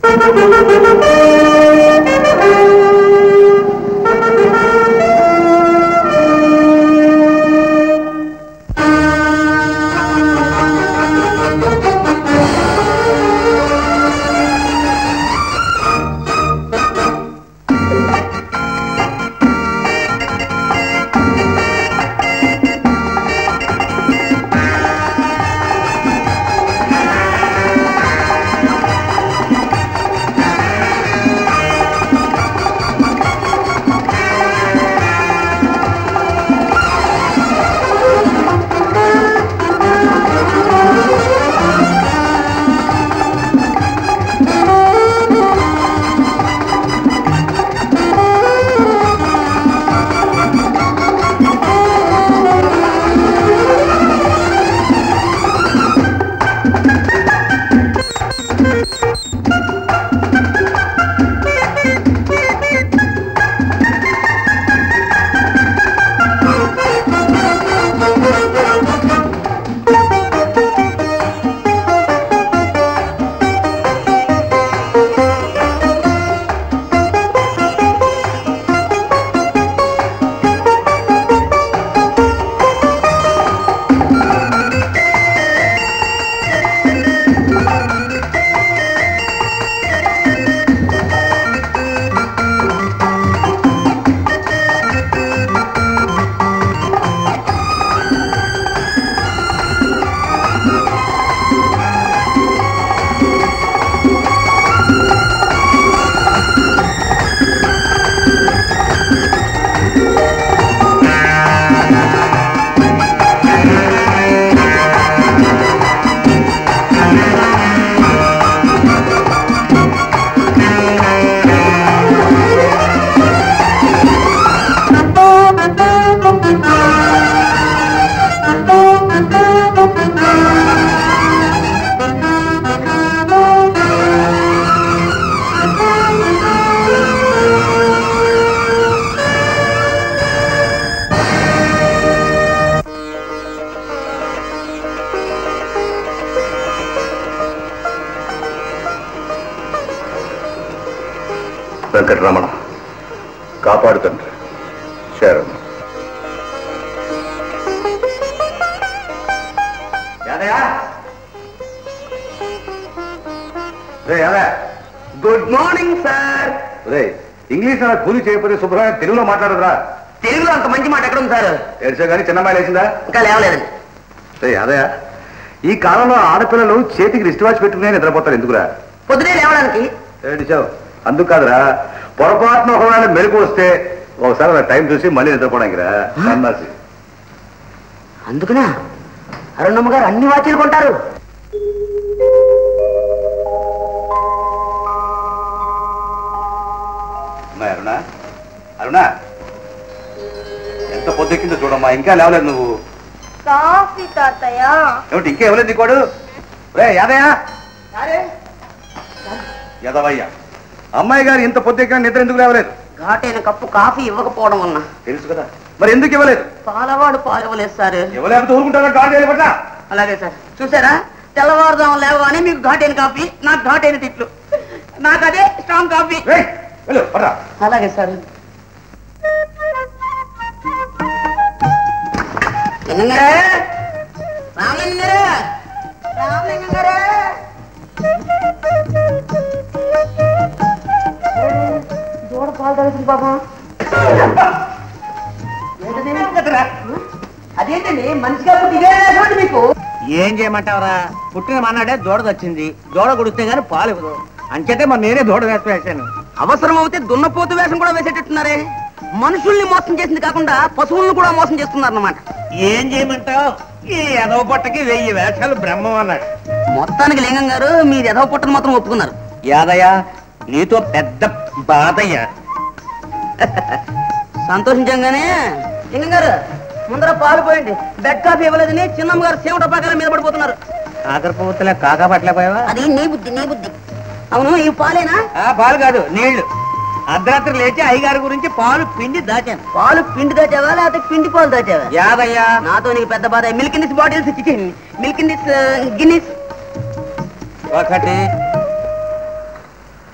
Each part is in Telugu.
వెంకటరమణ కాపాడుతండ్రి శరణు. Good morning sir. ఇంగ్లీష్ అలా కూలి చేయకపోతే శుభ్రంగా తెలుగులో మాట్లాడదురా. తెలుగులో అంత మంచి మాట ఎక్కడ ఉంది సార్? ఏడ్చా కానీ చిన్నమ్మాయి లేచిందా? ఇంకా లేవలేదండి. అదయా, ఈ కాలంలో ఆడపిల్లలు చేతికి రిస్ట్ వాచ్ పెట్టుకునే నిద్రపోతారు ఎందుకురా? పొద్దునే లేవడానికి. ఏడిచావు అందుకు కాదురా, పొరపాటున ఒకవేళ మెలకు వస్తే ఒకసారి అలా టైం చూసి మళ్ళీ నిద్రపోవడానికి రా సన్నాసి. అందుకునా అరుణమ్మ గారు అన్ని వాచీలు కొంటారు. అరుణ అరుణ ఎంత పొద్దెక్కిందో చూడమ్మా, ఇంకా లేవలేదు నువ్వు. కాఫీ తాతయ్య. ఏమిటి ఇంకా ఇవ్వలేదు నీకోడు? రే యాదయ్య, యాదవయ్య, అమ్మాయి గారు ఇంత పొద్దెక్కిన నిద్ర ఎందుకు లేవలేదు? ఘాటైన కప్పు కాఫీ ఇవ్వకపోవడం వల్ల. తెలుసు కదా, మరి ఎందుకు ఇవ్వలేదు? పాలవాడు పాలు ఇవ్వలేదు సార్. ఇవ్వలేకపోతే ఊరుకుంటారా? ఘాటు చేయలేపట్లా. అలాగే సార్. చూసారా, తెల్లవారుదాం లేవగానే మీకు ఘాటైన కాఫీ, నాకు ఘాటైన తిట్లు, నాకు అదే స్ట్రాంగ్ కాఫీ. అలాగే సార్. దూడ పాలు తాగుతుంది బాబా. అదేంటండి మనిషిగా పుట్టిదే మీకు? ఏం చేయమంటావరా, పుట్టిన మన్నాడే దూడ వచ్చింది. దూడ గుడిస్తే గానీ పాలు ఇవ్వదు. అంచేతే మరి నేనే దూడ వేసి వేసాను. అవసరం అవుతే దున్నపోతు వేషం కూడా వేసేటట్టున్నారే. మనుషుల్ని మోసం చేసింది కాకుండా పశువులను కూడా మోసం చేస్తున్నారన్నమాట. ఏం చేయమంటావు, ఈ ఎదవ పొట్టకి 1000 వేషాలు బ్రహ్మం అన్నాడు. మొత్తానికి లింగం గారు మీరు ఎదవ పుట్టను మాత్రం ఒప్పుకున్నారు. యాదయ్య, నీతో పెద్ద బాధయ్యా. సంతోషించంగానే లింగం గారు ముందర పాలు పోయండి. బెడ్ కాఫీ ఇవ్వలేదని చిన్నమ్మ గారు సేవట ప్రకారం మీద పడిపోతున్నారు. కాకర పువ్వుతలే కాకా పట్టలేకపోయావా? అది నీ బుద్ధి, నీ బుద్ధి. అవును, ఈ పాలేనా? పాలు కాదు, నీళ్లు. అర్ధరాత్రి లేచి అయ్యగారి గురించి పాలు పిండి దాచాను. పాలు పిండి దాచావా లేకపోతే పిండి పాలు దాచావా? యాదయ్య, నాతో నీకు పెద్ద బాధ. మిల్క్ ఇన్ దిస్ బాటిల్స్ ఇచ్చేయండి. మిల్క్ ఇన్ దిస్ గిన్నీస్. ఒకటి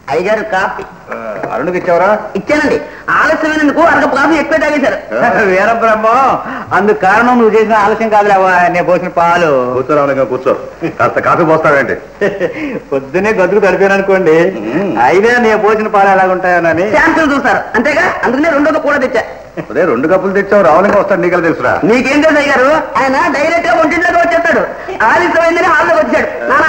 అయ్యగారు కాఫీ అరుణుకి ఇచ్చావరా? ఇచ్చానండి. ఆలస్యమైనందుకు అరగ కాఫీ ఎక్కువ తాగేశారు. వీరబ్రహ్మం, అందుకు కారణం నువ్వు చేసిన ఆలస్యం కాదులేవా, నేను పోసిన పాలు. కూర్చోరావుగా కూర్చో. కాస్త కాఫీ పోస్తావేంటి? పొద్దునే గదుకు తడిపాను అనుకోండి, అయినా నేను పోసిన పాలు ఎలాగుంటాయోనని శాంతులు చూస్తారు అంతేగా, అందుకనే రెండోది కూడా తెచ్చా. అదే 2 కప్పులు తెచ్చావు, రావులంగా వస్తాడు, నీకెలా తెలుసురా? నీకేం తెలుసు అయ్యారు? ఆయన డైరెక్ట్ గా ఒంటింట్లోకి వచ్చేస్తాడు. ఆలస్యమైందని హాల్లోకి వచ్చాడు. నానా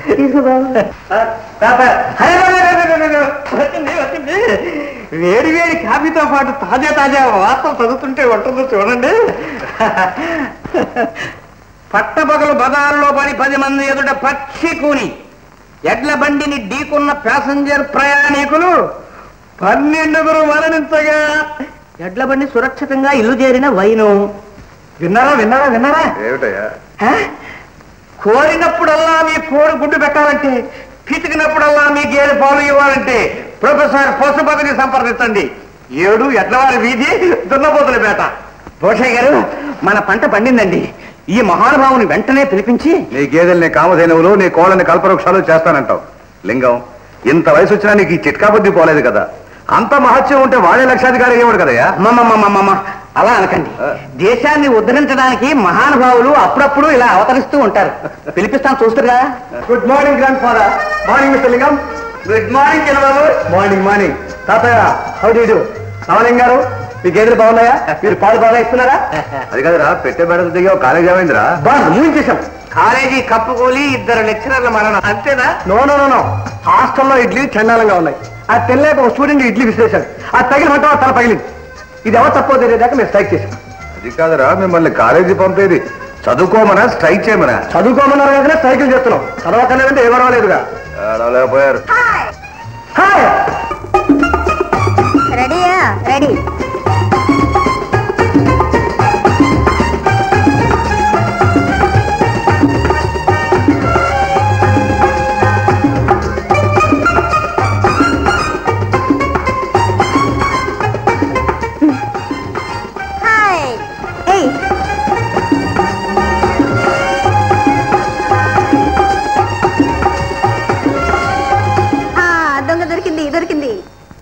వేడి వేడి కాఫీతో పాటు తాజా తాజా వార్తలు చదువుతుంటే ఉంటుందో చూడండి. పట్టపగలు బజార్లో పడి 10 మంది ఎదుట పక్షి కూని ఎడ్ల బండిని ఢీకున్న ప్యాసింజర్ ప్రయాణికులు 12 మరణించగా ఎడ్ల బండి సురక్షితంగా ఇల్లు చేరిన వైను. విన్నారా విన్నారా విన్నారా? ఏమిటయ్యా? కోరినప్పుడల్లా మీ కోడి గుడ్డు పెట్టాలంటే, పితికినప్పుడల్లా మీ గేదె పాలు ఇవ్వాలంటే ప్రొఫెసర్ పశుపతిని సంప్రదించండి. 7 ఎడ్లవారి వీధి, దున్నపోతుల పేట. భూషయ్య గారు, మన పంట పండిందండి. ఈ మహానుభావుని వెంటనే పిలిపించి నీ గేదెల్ని కామధేనువులు, నీ కోళ్ళని కల్పవృక్షాలు చేస్తానంటావు. లింగం, ఇంత వయసు వచ్చినా నీకు ఈ చిట్కా బుద్ధి పోలేదు కదా? అంత మహత్యం ఉంటే వాడే లక్షాధికారి అయ్యేవాడు కదయ్యా. అలా అనకండి. దేశాన్ని ఉద్ధరించడానికి మహానుభావులు అప్పుడప్పుడు ఇలా అవతరిస్తూ ఉంటారు. పిలిపిస్తాను, చూస్తున్నా. Good morning grandfather. Morning mister Lingam. Good morning చిన్నబాబు. Morning morning. తాతయ్య, how do you do? Ramalingam garu, మీ గేదెలు బాగున్నాయా? మీరు పాలు బాగా ఇస్తున్నారా? అది కదరా, పెట్టే బెడలు దిగావు, కాలేజ్ ఏమైందిరా? బాగా మూయించేశాం. కాలేజీ కప్పుకోలి 2 లెక్చరర్ల మరణం. అంతేనా? No no no no. హాస్టల్లో ఇడ్లీ చండాలంగా ఉన్నాయి. ఆ తెల్లేక ఒక స్టూడెంట్ ఇడ్లీ విసిరేశాడు. ఆ తగిలి పట్ట తల పగిలింది. ఇది ఎవరు తప్పో తెలియదాకా మేము స్ట్రైక్ చేశాం. అది కాదురా, మిమ్మల్ని కాలేజీ పంపేది చదువుకోమనా స్ట్రైక్ చేయమనా? చదువుకోమన్నారు కదా, స్ట్రైకులు చేస్తున్నాం. చదవకలేదంటే ఏ పర్వాలేదుగా. పోయారు. హాయ్, రెడీయా? రెడీ. దొరికింది.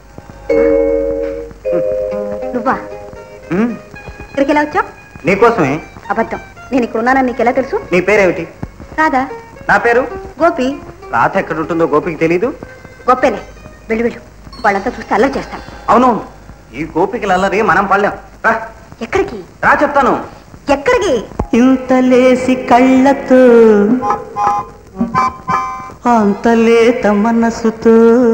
నువ్వా? ఇక్కడికి ఎలా వచ్చావు? నీకోసమే. అబద్ధం. నేను ఇక్కడ ఉన్నానని నీకు ఎలా తెలుసు? నీ పేరేమిటి? రాధా. నా పేరు గోపి. రాధ ఎక్కడ ఉంటుందో గోపికి తెలీదు. గొప్పేనే, వెళ్ళు వెళ్ళు. వాళ్ళంతా చూస్తే అల్లరి చేస్తాను. అవునవును, ఈ గోపికలు అల్లరి మనం పడలేం. రా. ఎక్కడికి రా చెప్తాను. ఎక్కడికి? ఇంతలేసి కళ్ళతో, అంతలేత మనసుతో,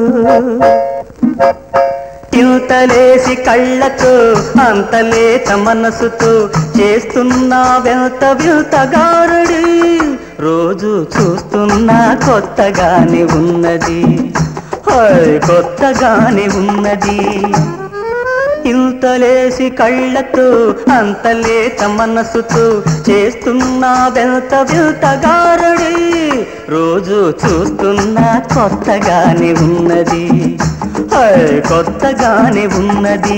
ఇంతలేసి కళ్ళతో, అంతలేత మనసుతో చేస్తున్నా వెంత వింతగారడి. రోజు చూస్తున్నా కొత్తగానే ఉన్నది, కొత్తగానే ఉన్నది. ఇంతలేసి కళ్ళతో, అంతలేత మనసుతో చేస్తున్నా వెంత వింతగారడి. రోజు చూస్తున్నా కొత్తగానే ఉన్నది, కొత్తగానే ఉన్నది.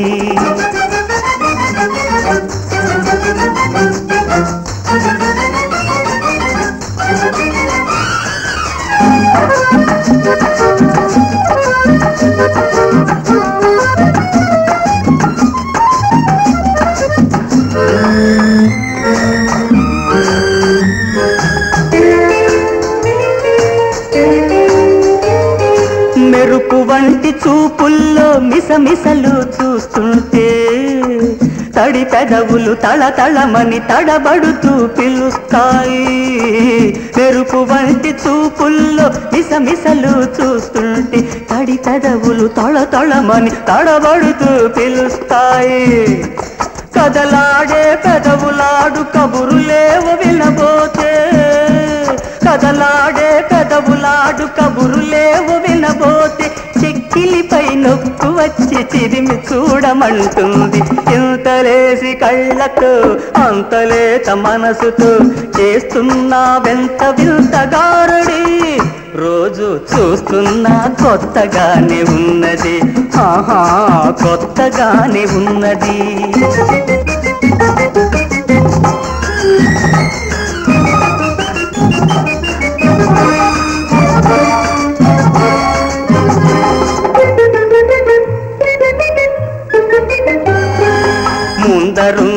మెరుపు వంటి చూపుల్లో మిసమిసలు చూస్తుంటే, తడి పెదవులు తళతళమని తడబడుతూ పిలుస్తాయి. మెరుపు వంటి చూపుల్లో మిసమిసలు చూస్తుంటే, తడి పెదవులు తళతళమని తడబడుతూ పిలుస్తాయి. కదలాడే పెదవులాడు కబురులేవు వినబోతే, కదలాడే పెదవులాడు కబురులేవు వినబోతే, చెక్కిలిపై నొక్కు వచ్చి చిరిమి చూడమంటుంది. ఇంతలేసి కళ్ళతో, అంతలేత మనసుతో చేస్తున్నా వెంత వింతగారడి. రోజు చూస్తున్నా కొత్తగానే ఉన్నది, ఆహా కొత్తగానే ఉన్నది.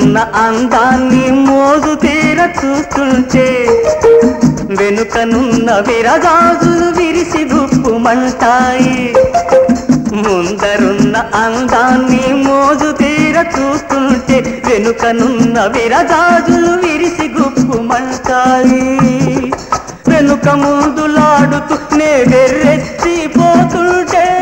ముందరున్న అందాన్ని మోజు తీర చూస్తుంటే వెనుకనున్న విరగాజులు విరిసి గుప్పుమంటాయి. ముందరున్న అందాన్ని మోజు తీర చూస్తుంటే వెనుకనున్న విరగాజులు విరిసి గుప్పుమంటాయి. వెనుక ముందులాడుతూ నే వెర్రెత్తిపోతుంటే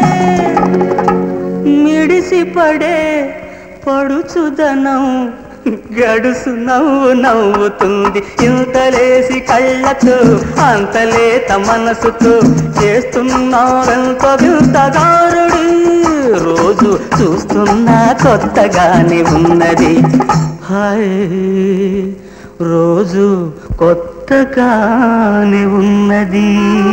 మిడిసి పడే పడుచుదనం గడుసు నవ్వు నవ్వుతుంది. ఇంతలేసి కళ్ళతో అంతలేత మనసుతో చేస్తున్నావెంత వింతగారుడి. రోజు చూస్తున్నా కొత్తగానే ఉన్నది. హాయ్ రోజు కొత్తగానే ఉన్నది.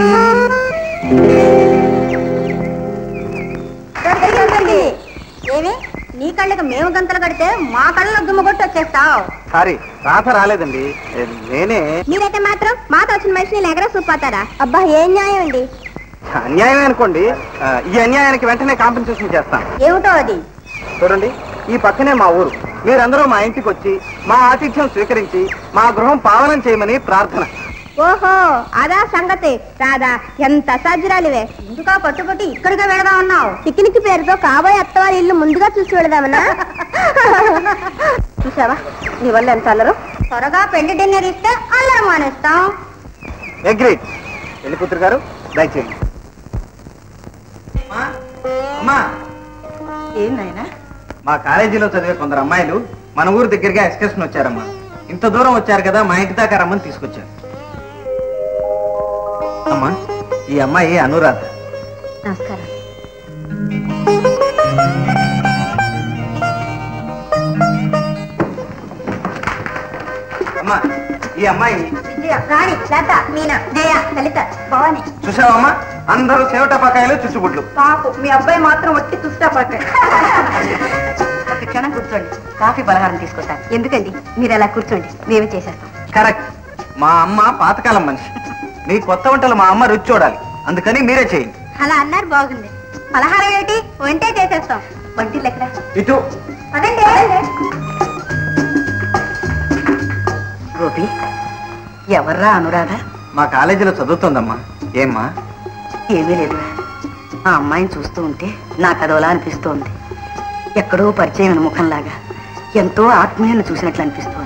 ఏమి నీ కళ్ళకి మేము గంతలు కడితే మా కళ్ళలో దుమ్ము కొట్టి వచ్చేస్తావు. సారీ, రాత రాలేదండి, నేనే. మీరైతే మాత్రం మాతో వచ్చిన మనిషిని ఎగర చూపోతారా? అబ్బా ఏం న్యాయం అండి. అన్యాయమే అనుకోండి. ఈ అన్యాయానికి వెంటనే కాంపెన్సేషన్ చేస్తాను. ఏమిటో అది? చూడండి, ఈ పక్కనే మా ఊరు. మీరందరూ మా ఇంటికి వచ్చి మా ఆతిథ్యం స్వీకరించి మా గృహం పావనం చేయమని ప్రార్థన. ఓహో అదా సంగతి. రాదా ఎంత సజ్జరాలివే. ముందుగా పట్టుబట్టి ఇక్కడికే వెళదా ఉన్నావు. పిక్నిక్ పేరుతో కాబోయే అత్తవారి ఇల్లు ముందుగా చూసి వెళదామన్నా? చూసావా నీ వల్ల ఎంత అల్లరు. త్వరగా పెళ్లి డిన్నర్ ఇస్తే అల్లరి మానేస్తాం. అగ్రీడ్. పెళ్లి కూతురు గారు దయచేయండి. అమ్మా, ఏం నాయనా? మా కాలేజీలో చదివే కొందరు అమ్మాయిలు మన ఊరు దగ్గరగా ఎక్స్కర్షన్ వచ్చారమ్మా. ఇంత దూరం వచ్చారు కదా, మా ఇంటి దాకా రమ్మని తీసుకొచ్చారు. అమ్మా, ఈ అమ్మాయి అనురాధ. నమస్కారం. అమ్మా, ఈ అమ్మాయి విజయ, రాణి, లత, మీనా, జయ, లలిత, భవాని. చూసావమ్మా, అందరూ సేవటపాకాయలు చుచ్చుబుడ్లు. పాపు మీ అబ్బాయి మాత్రం వచ్చి తుస్తాపాక. ఒక క్షణం కూర్చోండి, కాఫీ పలహారం తీసుకొస్తాను. ఎందుకండి మీరు అలా కూర్చోండి, మేమే చేసేస్తాం. కరెక్ట్. మా అమ్మ పాతకాలం మనిషి. మీ కొత్త వంటలు మా అమ్మ రుచి చూడాలి, అందుకని మీరే చేయండి. అలా అన్నారు బాగుంది. పలహారం ఏమిటి, వంటే చేసేస్తాం. వంటిల్లు ఎక్కడ? ఇటు. అదండి. గోపి, ఎవర్రా అనురాధ? మా కాలేజీలో చదువుతుందమ్మా. ఏమ్మా? ఏమీ లేదు. ఆ అమ్మాయిని చూస్తూ ఉంటే నాకు అదోలా అనిపిస్తోంది. ఎక్కడో పరిచయం ముఖంలాగా, ఎంతో ఆత్మీయాన్ని చూసినట్లు అనిపిస్తోంది.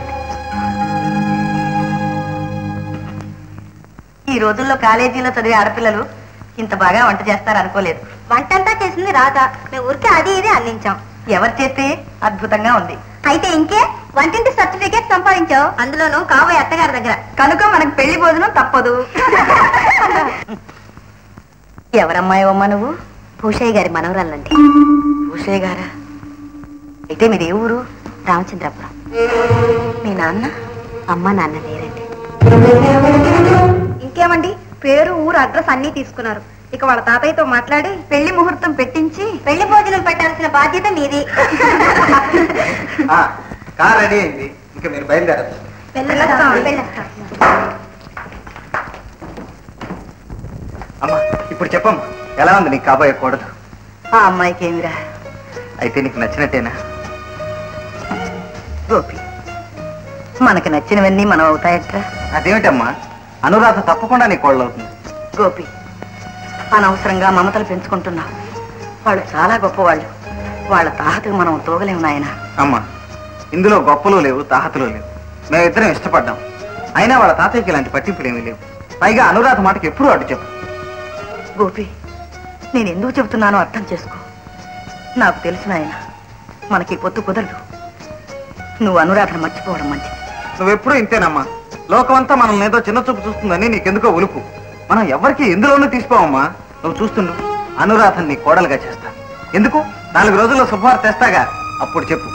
ఈ రోజుల్లో కాలేజీలో చదివే ఆడపిల్లలు ఇంత బాగా వంట చేస్తారు అనుకోలేదు. వంటంతా చేసింది రాదా, మేము ఊరికే అది ఇది అందించాం. ఎవరు చేస్తే అద్భుతంగా ఉంది. అయితే ఇంకే వంటింటి సర్టిఫికేట్ సంపాదించావు, అందులోనూ కాబోయే అత్తగారి దగ్గర. కనుక మనకు పెళ్లి భోజనం తప్పదు. ఎవరమ్మాయవమ్మా నువ్వు? భూషయ్య గారి మనవరాలండి. భూషయ్య గారా? అయితే మీది ఏ ఊరు? రామచంద్రపురం. మీ నాన్న? అమ్మ నాన్న లేరండి. ఇంకేమండి, పేరు ఊరు అడ్రస్ అన్నీ తీసుకున్నారు. ఇక వాళ్ళ తాతయ్యతో మాట్లాడి పెళ్లి ముహూర్తం పెట్టించి పెళ్లి భోజనం పెట్టాల్సిన బాధ్యత మీది. కార్ రెడీ అయింది, ఇంకా మీరు బయలుదేరచ్చు. అమ్మా, ఇప్పుడు చెప్పమ్మా, ఎలా ఉంది నీకు కాబోయే కూడదు? ఆ అమ్మాయికి ఏమిరా? అయితే నీకు నచ్చినట్టేనా? గోపి, మనకి నచ్చినవన్నీ మనం అవుతాయట్రా? అదేమిటమ్మా, అనురాధ తప్పకుండా నీ కోడలు అవుతుంది. గోపి, అనవసరంగా మమతలు పెంచుకుంటున్నావు. వాళ్ళు చాలా గొప్పవాళ్ళు. వాళ్ళ తాహతకు మనం తోగలేము నాయన. అమ్మా, ఇందులో గొప్పలు లేవు, తాహతులు లేవు. మేమిద్దరం ఇష్టపడ్డాం. అయినా వాళ్ళ తాతయ్యకి ఇలాంటి పట్టింపులు ఏమీ లేవు. పైగా అనురాధ మాటకి ఎప్పుడూ అడ్డు చెప్పు. గోపి, నేను ఎందుకు చెబుతున్నానో అర్థం చేసుకో. నాకు తెలుసు నాయన, మనకి పొత్తు కుదరదు. నువ్వు అనురాధను మర్చిపోవడం మంచిది. నువ్వెప్పుడూ ఇంతేనమ్మా. లోకమంతా మనల్ని ఏదో చిన్న చూపు చూస్తుందని నీకెందుకో ఉలుపు. మనం ఎవరికి ఎందులోనూ తీసుకోవమ్మా. నువ్వు చూస్తుండు, అనురాధని నీ కోడలుగా చేస్తా. ఎందుకు? 4 రోజుల్లో శుభవార్త తెస్తాగా, అప్పుడు చెప్పు.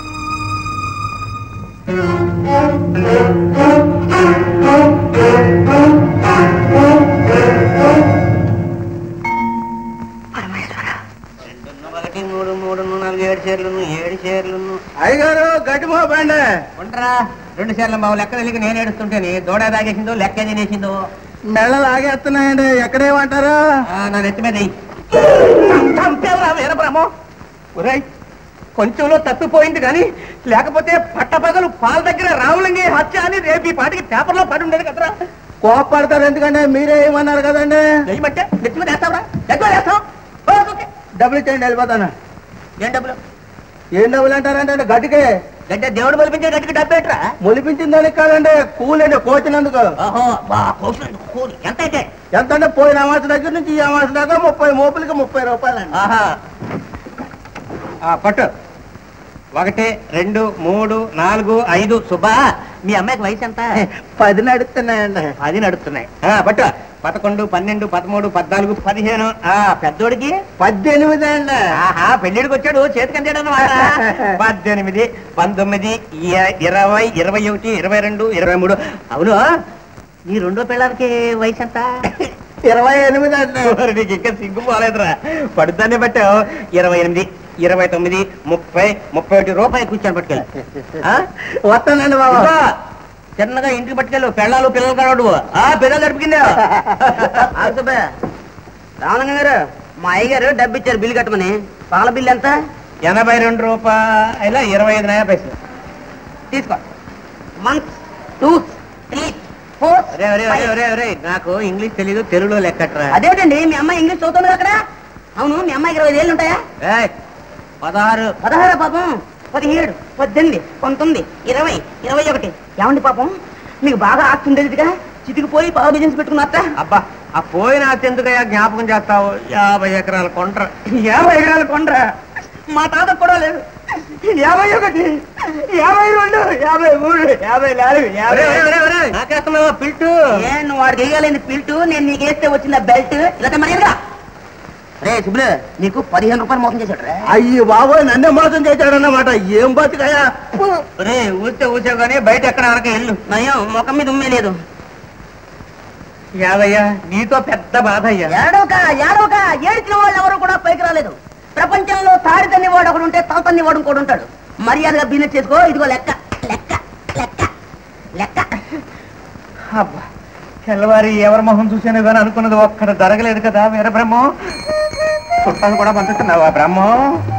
పరమేశ్వర, 2, 1, 3, 4, 7 చీరలు, 7 చీరలు. అయ్యగారు గట్టిమోపండి. ఉండరా, 2 చీరలు బాబు లెక్క తెలియక నేను ఏడుస్తుంటేనే దూడ తాగేసిందో లెక్క తినేసిందో. నెల లాగేస్తున్నాయండి, ఎక్కడేమంటారు? నా నెత్తి మీద వీరబ్రహ్మం, కొంచెంలో తప్పిపోయింది కానీ లేకపోతే పట్టపగలు పాల దగ్గర రావులంగి హత్య అని రేపు ఈ పాటికి పేపర్లో పడి ఉండేది కదరా. కోపడతారు ఎందుకంటే మీరే ఏమన్నారు కదండి. ఏమంటే నెత్తి మీద వేస్తావురా? ఎక్కువ వేస్తావు. డబ్బులు ఇచ్చేయండి వెళ్ళిపోతాను. ఏం డబ్బులు? ఏం డబ్బులు అంటారంటే గట్టికే గడ్డ దేవుడు మొలిపించే గడ్డికి డబ్బు ఏంట్రా? మొలిపించిందని కాదండి, కూలండి కోచినందుకు. కూలి ఎంత అయితే? ఎంత అంటే పోయిన అమాస దగ్గర నుంచి ఈ అమాస దాకా 30 మోపులకి 30 రూపాయలండి. పట్టు. 1 2 3 4 5. సుబ్బా, మీ అమ్మాయికి వయసు ఎంత? 10 నడుస్తున్నాయండి. 10 నడుస్తున్నాయి. పట్టు. 11 12 13 14 15. పెద్దోడికి 18 అండి. పెళ్ళిడికి వచ్చాడు చేతికి అందేడన్నమాట. 18 19 20 21 22 23. అవును, నీ రెండో పిల్లలకి వయసు ఎంత? 28 అండి. నీకు ఇంకా సిగ్గు పోలేదురా, పడుతానే పట్టావు. 28 29 30 31 రూపాయలు కూర్చొని పట్టుకెళ్ళి వస్తానండి బాబా. చిన్నగా ఇంటికి పట్టుకెళ్ళు. పిల్లలు కాడు పిల్లలు గడిపిందా? రామలింగం గారు, మా అయ్యగారు డబ్బు ఇచ్చారు బిల్లు కట్టమని. పాల బిల్లు ఎంత? 82 రూపాయల 25 పైసలు. తీసుకో. 1 2 3 4. నాకు ఇంగ్లీష్ తెలీదు, తెలుగులో లెక్కట్రా. అదేంటండి, మీ అమ్మాయి ఇంగ్లీష్ చదువుతుంది అక్కడ? అవును, మీ అమ్మాయికి 20 ఏళ్ళు ఉంటాయా? 16 పాపం. 17 18 19 20 21. ఏమండి పాపం, మీకు బాగా ఆస్తి ఉండేదిగా, చితికిపోయి పాల బిజినెస్ పెట్టుకున్నారట. అబ్బా, ఆ పోయిన ఆస్తి ఎందుకయ్యా జ్ఞాపకం చేస్తావు? 50 ఎకరాల కొండ్ర. 50 ఎకరాల కొండ్ర మా తాత కూడా లేదు. 51 52 53 54 నాకేస్తున్నావా పిల్టు? నువ్వు వాడికి వేయగలేని పిల్టు, నేను నీకు వేస్తే వచ్చిన బెల్ట్. ఇలా మరేగా రే సుబ్బులు, నీకు 15 రూపాయలు మోసం చేశాడు. అయ్యి బాబోయ్, నన్నే మోసం చేశాడన్నమాట. ఏం బతికయా? రే ఊసావు కానీ బయట ఎక్కడ అనక వెళ్ళు. నయం, ముఖం మీద ఉమ్మే లేదు. యాదయ్యా, నీతో పెద్ద బాధ అయ్యా. ఏడవక ఏడిచిన వాళ్ళు ఎవరు కూడా పైకి రాలేదు. ప్రపంచంలో తాడి తన్ని వాడు ఒకడు ఉంటే తల తన్ని వాడు ఇంకోటి ఉంటాడు. మర్యాదగా బిజినెస్ చేసుకో. ఇదిగో లెక్క లెక్క లెక్క లెక్క. అబ్బా, తెల్లవారి ఎవరి మొహం చూసాను కానీ అనుకున్నది ఒక్కడ జరగలేదు కదా. వీర బ్రహ్మం, చుట్టాలు కూడా పంపిస్తున్నావా బ్రహ్మం?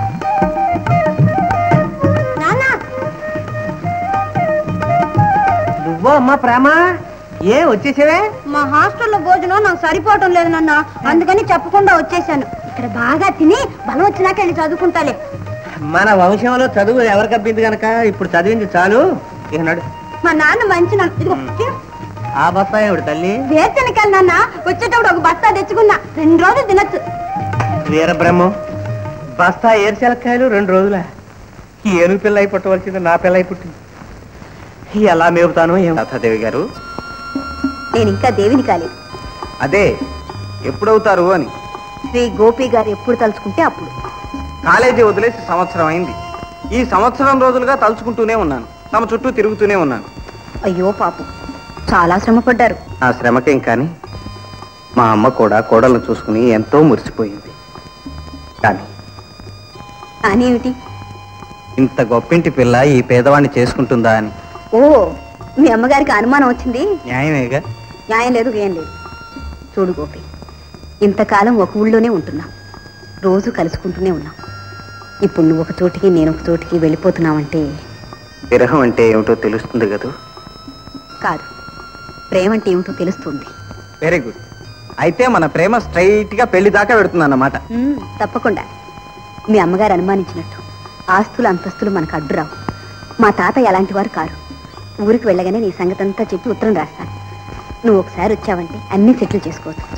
నువ్వో అమ్మా ప్రేమ, ఏ వచ్చేసావే? మా హాస్టల్లో భోజనం నాకు సరిపోవటం లేదు నాన్న, అందుకని చెప్పకుండా వచ్చేసాను. ఇక్కడ బాగా తిని బలం వచ్చినాక వెళ్ళి చదువుకుంటాలే. మన వంశంలో చదువు ఎవరికి అబ్బింది కనుక ఇప్పుడు చదివింది చాలు. ఏనాడు మా నాన్న మంచి ఆ బస్తాయి ఎవడు తల్లి? వేరుశనకాయలు నాన్న, వచ్చేటప్పుడు ఒక బస్తా తెచ్చుకున్నా, 2 రోజులు తినచ్చు. వీరబ్రహ్మం, బస్తా ఏరుశనక్కాయలు 2 రోజుల? ఏనుగు పిల్ల అయి పుట్టవలసింది నా పిల్ల అయి పుట్టింది. ఎలా మేపుతాను ఏం? లతాదేవి గారు, నేను ఇంకా దేవిని కాలేదు. అదే ఎప్పుడవుతారు అని. శ్రీ గోపి గారు ఎప్పుడు తలుచుకుంటే అప్పుడు. కాలేజీ వదిలేసి సంవత్సరం అయింది. ఈ సంవత్సరం రోజులుగా తలుచుకుంటూనే ఉన్నాను, తమ చుట్టూ తిరుగుతూనే ఉన్నాను. అయ్యో పాపం, చాలా శ్రమపడ్డారు. ఆ శ్రమకేం కానీ మా అమ్మ కూడా కోడలను చూసుకుని ఎంతో మురిసిపోయింది. కానీ ఏమిటి? ఇంత గొప్పింటి పిల్ల ఈ పేదవాణ్ణి చేసుకుంటుందా అని. ఓ, మీ అమ్మగారికి అనుమానం వచ్చింది. న్యాయమేగా? న్యాయం లేదు, ఏం లేదు. చూడు గోపి, ఇంతకాలం ఒక ఊళ్ళోనే ఉంటున్నాం, రోజు కలుసుకుంటూనే ఉన్నాం. ఇప్పుడు నువ్వు ఒక చోటికి నేను ఒక చోటికి వెళ్ళిపోతున్నావంటే విరహం అంటే ఏమిటో తెలుస్తుంది కదూ? కాదు, ప్రేమ అంటే ఏమిటో తెలుస్తుంది. Very good. అయితే మన ప్రేమ స్ట్రైట్ గా పెళ్లి దాకా పెడుతుందన్నమాట. తప్పకుండా. మీ అమ్మగారు అనుమానించినట్టు ఆస్తులు అంతస్తులు మనకు అడ్డురావు. మా తాత ఎలాంటి వారు కారు. ఊరికి వెళ్ళగానే నీ సంగతి అంతా చెప్పి ఉత్తరం రాస్తాను. నువ్వు ఒకసారి వచ్చావంటే అన్ని సెటిల్ చేసుకోవచ్చు.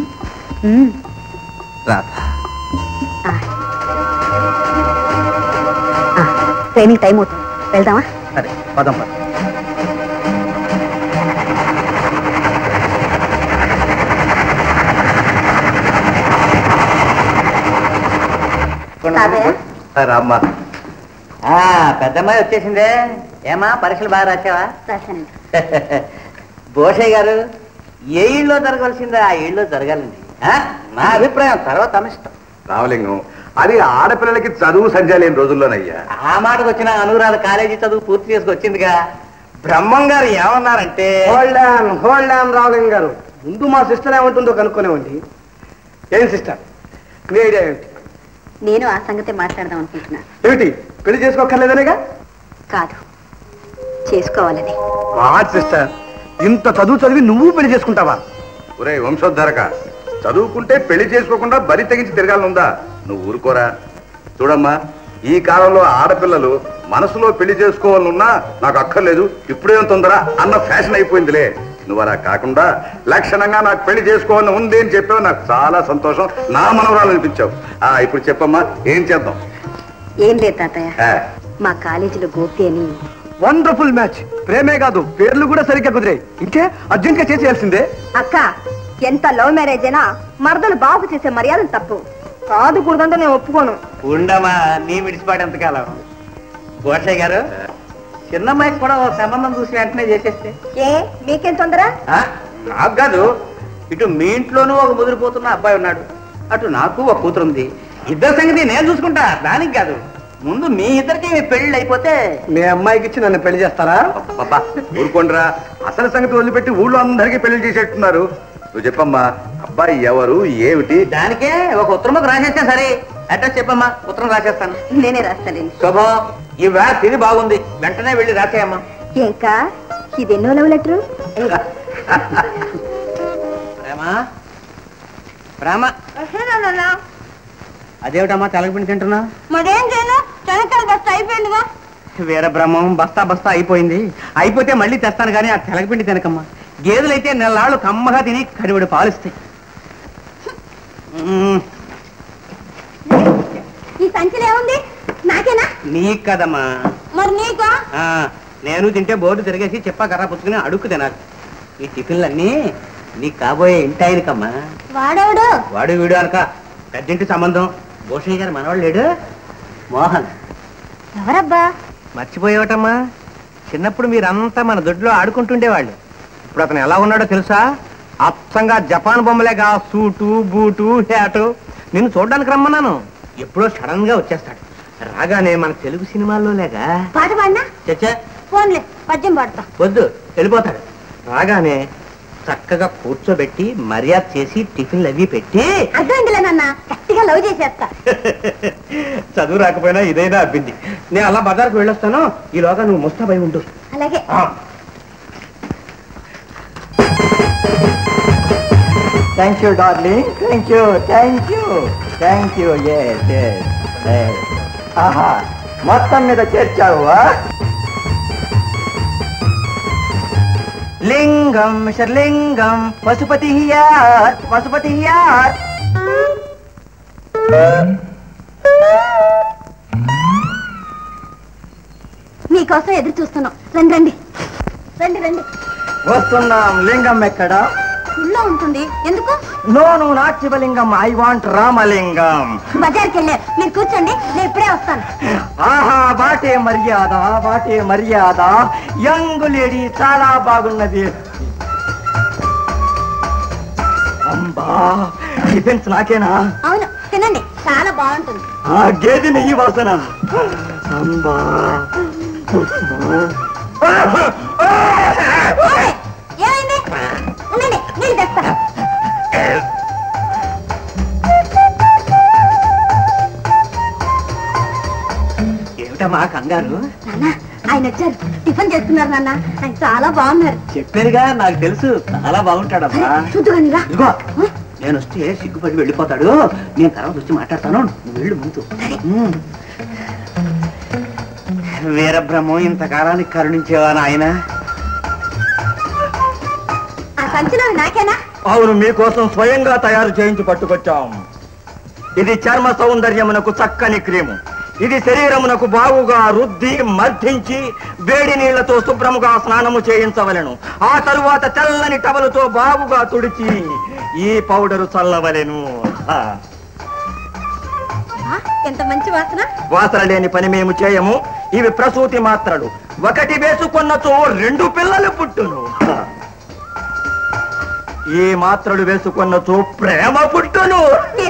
ట్రైనింగ్ టైం అవుతుంది, వెళ్దామా? సరే, పదం పద. రామ్మా. పెద్దమ్మాయి వచ్చేసిందే. ఏమా, పరీక్షలు బాగా రాసావా? రాశానండి. భూషయ్య గారు, ఏ ఇళ్ళలో జరగాల్సిందో ఆ ఇళ్ళలో జరగాలండి. నా అభిప్రాయం, తర్వాత అనిష్టం. రామలింగం, అది ఆడపిల్లలకి చదువు సంధ్య లేని రోజుల్లోనయ్యా. ఆ మాటకు వచ్చిన అనురాధ కాలేజీ చదువు పూర్తి చేసుకొచ్చిందిగా. బ్రహ్మం గారు ఏమన్నారంటే, హోల్డ్ ఆన్ రామలింగం గారు, ముందు మా సిస్టర్ ఏమంటుందో కనుక్కునేవండి. ఏం సిస్టర్, మీ ఐడియా ఏంటి? నేను ఆ సంగతి మాట్లాడదాం అనుకుంటున్నాను. ఏమిటి, పెళ్లి చేసుకోక్కర్లేదనేగా? కాదు, చేసుకోవాలని. వాట్ సిస్టర్, ఇంత చదువు చదివి నువ్వు పెళ్లి చేసుకుంటావా? ఒరే వంశోద్ధారక, చదువుకుంటే పెళ్లి చేసుకోకుండా బరి తెగించి తిరగాలనుందా? నువ్వు ఊరుకోరా. చూడమ్మా, ఈ కాలంలో ఆడపిల్లలు మనసులో పెళ్లి చేసుకోవాలనున్నా నాకు అక్కర్లేదు, ఇప్పుడేం తొందర అన్న ఫ్యాషన్ అయిపోయిందిలే. నువ్వు అలా కాకుండా లక్షణంగా నాకు పెళ్లి చేసుకోవాలని ఉంది అని చెప్పావు. నాకు చాలా సంతోషం, నా మనవరాలు అనిపించావు. ఇప్పుడు చెప్పమ్మా, ఏం చేద్దాం? ఏం లేదు తాతయ్య, మా కాలేజీలో గోపి అని. Wonderful match. ప్రేమే కాదు, పేర్లు కూడా సరిగ్గా కుదిరాయి. ఇంకే అర్జెంట్ గా చేసేయాల్సిందే. అక్క, ఎంత లవ్ మ్యారేజ్ అయినా మరదలు బాబు చేసే మర్యాద తప్పు కాదు. కూడదంటే నేను ఒప్పుకోను. ఉండమా, నీ విడిచిపాటు ఎంతకాలం? గోషయ్య గారు, చిన్నమ్మాయికి కూడా ఓ సంబంధం చూసి వెంటనే చేసేస్తే. ఏ మీకేం తొందర? నాకు కాదు, ఇటు మీ ఇంట్లోనూ ఒక ముదిరిపోతున్న అబ్బాయి ఉన్నాడు, అటు నాకు ఒక కూతురు ఉంది. ఇద్దరు సంగతి నేను చూసుకుంటా, దానికి కాదు. ముందు మీ ఇద్దరికి పెళ్లి అయిపోతే మీ అమ్మాయికి ఇచ్చి నన్ను పెళ్లి చేస్తారా? ఊరుకోండిరా, అసలు సంగతి వదిలిపెట్టి ఊళ్ళో అందరికీ పెళ్లి చేసేట్టున్నారు. నువ్వు చెప్పమ్మా, అబ్బాయి ఎవరు, ఏమిటి? దానికే ఒక ఉత్తరం రాసేస్తే సరే. అడ్రస్ చెప్పమ్మా, ఉత్తరం రాసేస్తాను. నేనే రాస్తానండి. శుభం, ఈ వేళ తిది బాగుంది, వెంటనే వెళ్ళి రాసేయమ్మా. ఇంకా ఇదెన్నో లవ్ లెటరు? ప్రేమా, ప్రేమ, అదేమిటమ్మా తెలగపిండి తింటున్నా? మరేం చేయను, చెనక్కాయలు బస్తా అయిపోయిందిగా. వీరబ్రహ్మం, బస్తా బస్తా అయిపోయింది. అయిపోతే మళ్ళీ తెస్తాను కానీ ఆ తెలగపిండి తినకమ్మా. గేదెలైతే నెలలాళ్ళు కమ్మగా తిని కడివడి పాలిస్తాయి. ఈ సంచిలో ఏముంది? నాకేనా? నీకు కదమ్మా. మరి నీకా? నేను తింటే బోర్డు తిరిగేసి చెప్పా కర్ర పుచ్చుకుని అడుక్కు తినాలి. ఈ టిఫిన్లన్నీ నీకు కాబోయే ఇంటి ఆయనకమ్మా. వాడేవాడు? వాడు వీడు అనక పెద్దింటి సంబంధం. భూషయ్య గారు మనవాడు లేడు, మోహన్. ఎవరబ్బా? మర్చిపోయేవటమ్మా, చిన్నప్పుడు మీరంతా మన దొడ్లో ఆడుకుంటుండేవాళ్ళు. ఇప్పుడు అతను ఎలా ఉన్నాడో తెలుసా? అచ్చంగా జపాన్ బొమ్మలేగా, సూటు బూటు హ్యాటు. నిన్ను చూడడానికి రమ్మన్నాను, ఎప్పుడో సడన్ గా వచ్చేస్తాడు. రాగానే మన తెలుగు సినిమాల్లో లేగా పాట పాడినా? చచ్చా, ఫోన్లే, పద్యం పాడతా. వద్దు, వెళ్ళిపోతాడు. రాగానే చక్కగా కూర్చోబెట్టి మర్యాద చేసి టిఫిన్లు అవి పెట్టి. అర్థమైందిలే నాన్న, గట్టిగా లవ్ చేసేస్తా. చదువు రాకపోయినా ఇదైనా అబ్బింది. నేను అలా బజార్కు వెళ్ళొస్తాను, ఈలోగా నువ్వు ముస్తాబై ఉండు. అలాగే. Thank you darling, thank you, thank you, thank you. ఆహా, మొత్తం మీద చేర్చావా? లింగం మిస్టర్ లింగం, పశుపతి హియార్, పశుపతి హియార్. మీకోసం ఎదురు చూస్తున్నాం. రండి రండి రండి రండి. వస్తున్నాం. లింగం ఎక్కడా? ఫుల్లో ఉంటుంది. ఎందుకు? నో, నువ్వు నాట్ శివలింగం, ఐ వాంట్ రామలింగం. బజార్కి వెళ్ళారు, మీరు కూర్చోండి, నేను ఇప్పుడే వస్తాను. ఆహా, వాటే మర్యాద, వాటే మర్యాద. యంగ్ లేడీ చాలా బాగున్నది. అంబా, టిఫిన్స్ నాకేనా? అవును, తినండి, చాలా బాగుంటుంది. ఆ గేదె నెయ్యి వాసన. అంబా, ఏమైంది? ఉండండి, నీళ్ళు తెస్తా. ఏమిటమ్మా కంగారు? నాన్న, ఆయన వచ్చారు, టిఫిన్ చేస్తున్నారు. నాన్న, ఆయన చాలా బాగున్నారు. చెప్పారుగా, నాకు తెలుసు, చాలా బాగుంటాడమ్మా. చూద్దుగాని రా. ఇదిగో, నేను వస్తే సిగ్గుపడి వెళ్ళిపోతాడు. నేను తర్వాత వచ్చి మాట్లాడతాను, నువ్వు వెళ్ళు ముందు. వీరబ్రహ్మం, ఇంతకాలానికి కరుణించేవా నాయన? ఆ సంచిలో నాకేనా? అవును, మీకోసం స్వయంగా తయారు చేయించి పట్టుకొచ్చాం. ఇది చర్మ సౌందర్యమునకు చక్కని క్రీము. ఇది శరీరమునకు బాగుగా రుద్ది మర్దించి వేడి నీళ్లతో శుభ్రముగా స్నానము చేయించవలెను. ఆ తరువాత తెల్లని టవలుతో బాగుగా తుడిచి ఈ పౌడరు చల్లవలెను. ఎంత మంచి వాసన. వాసన లేని పని మేము చేయము. ఇవి ప్రసూతి మాత్రలు. ఒకటి వేసుకున్నచో 2 పిల్లలు పుట్టును. ఈ మాత్రలు వేసుకున్నచో ప్రేమ పుట్టును.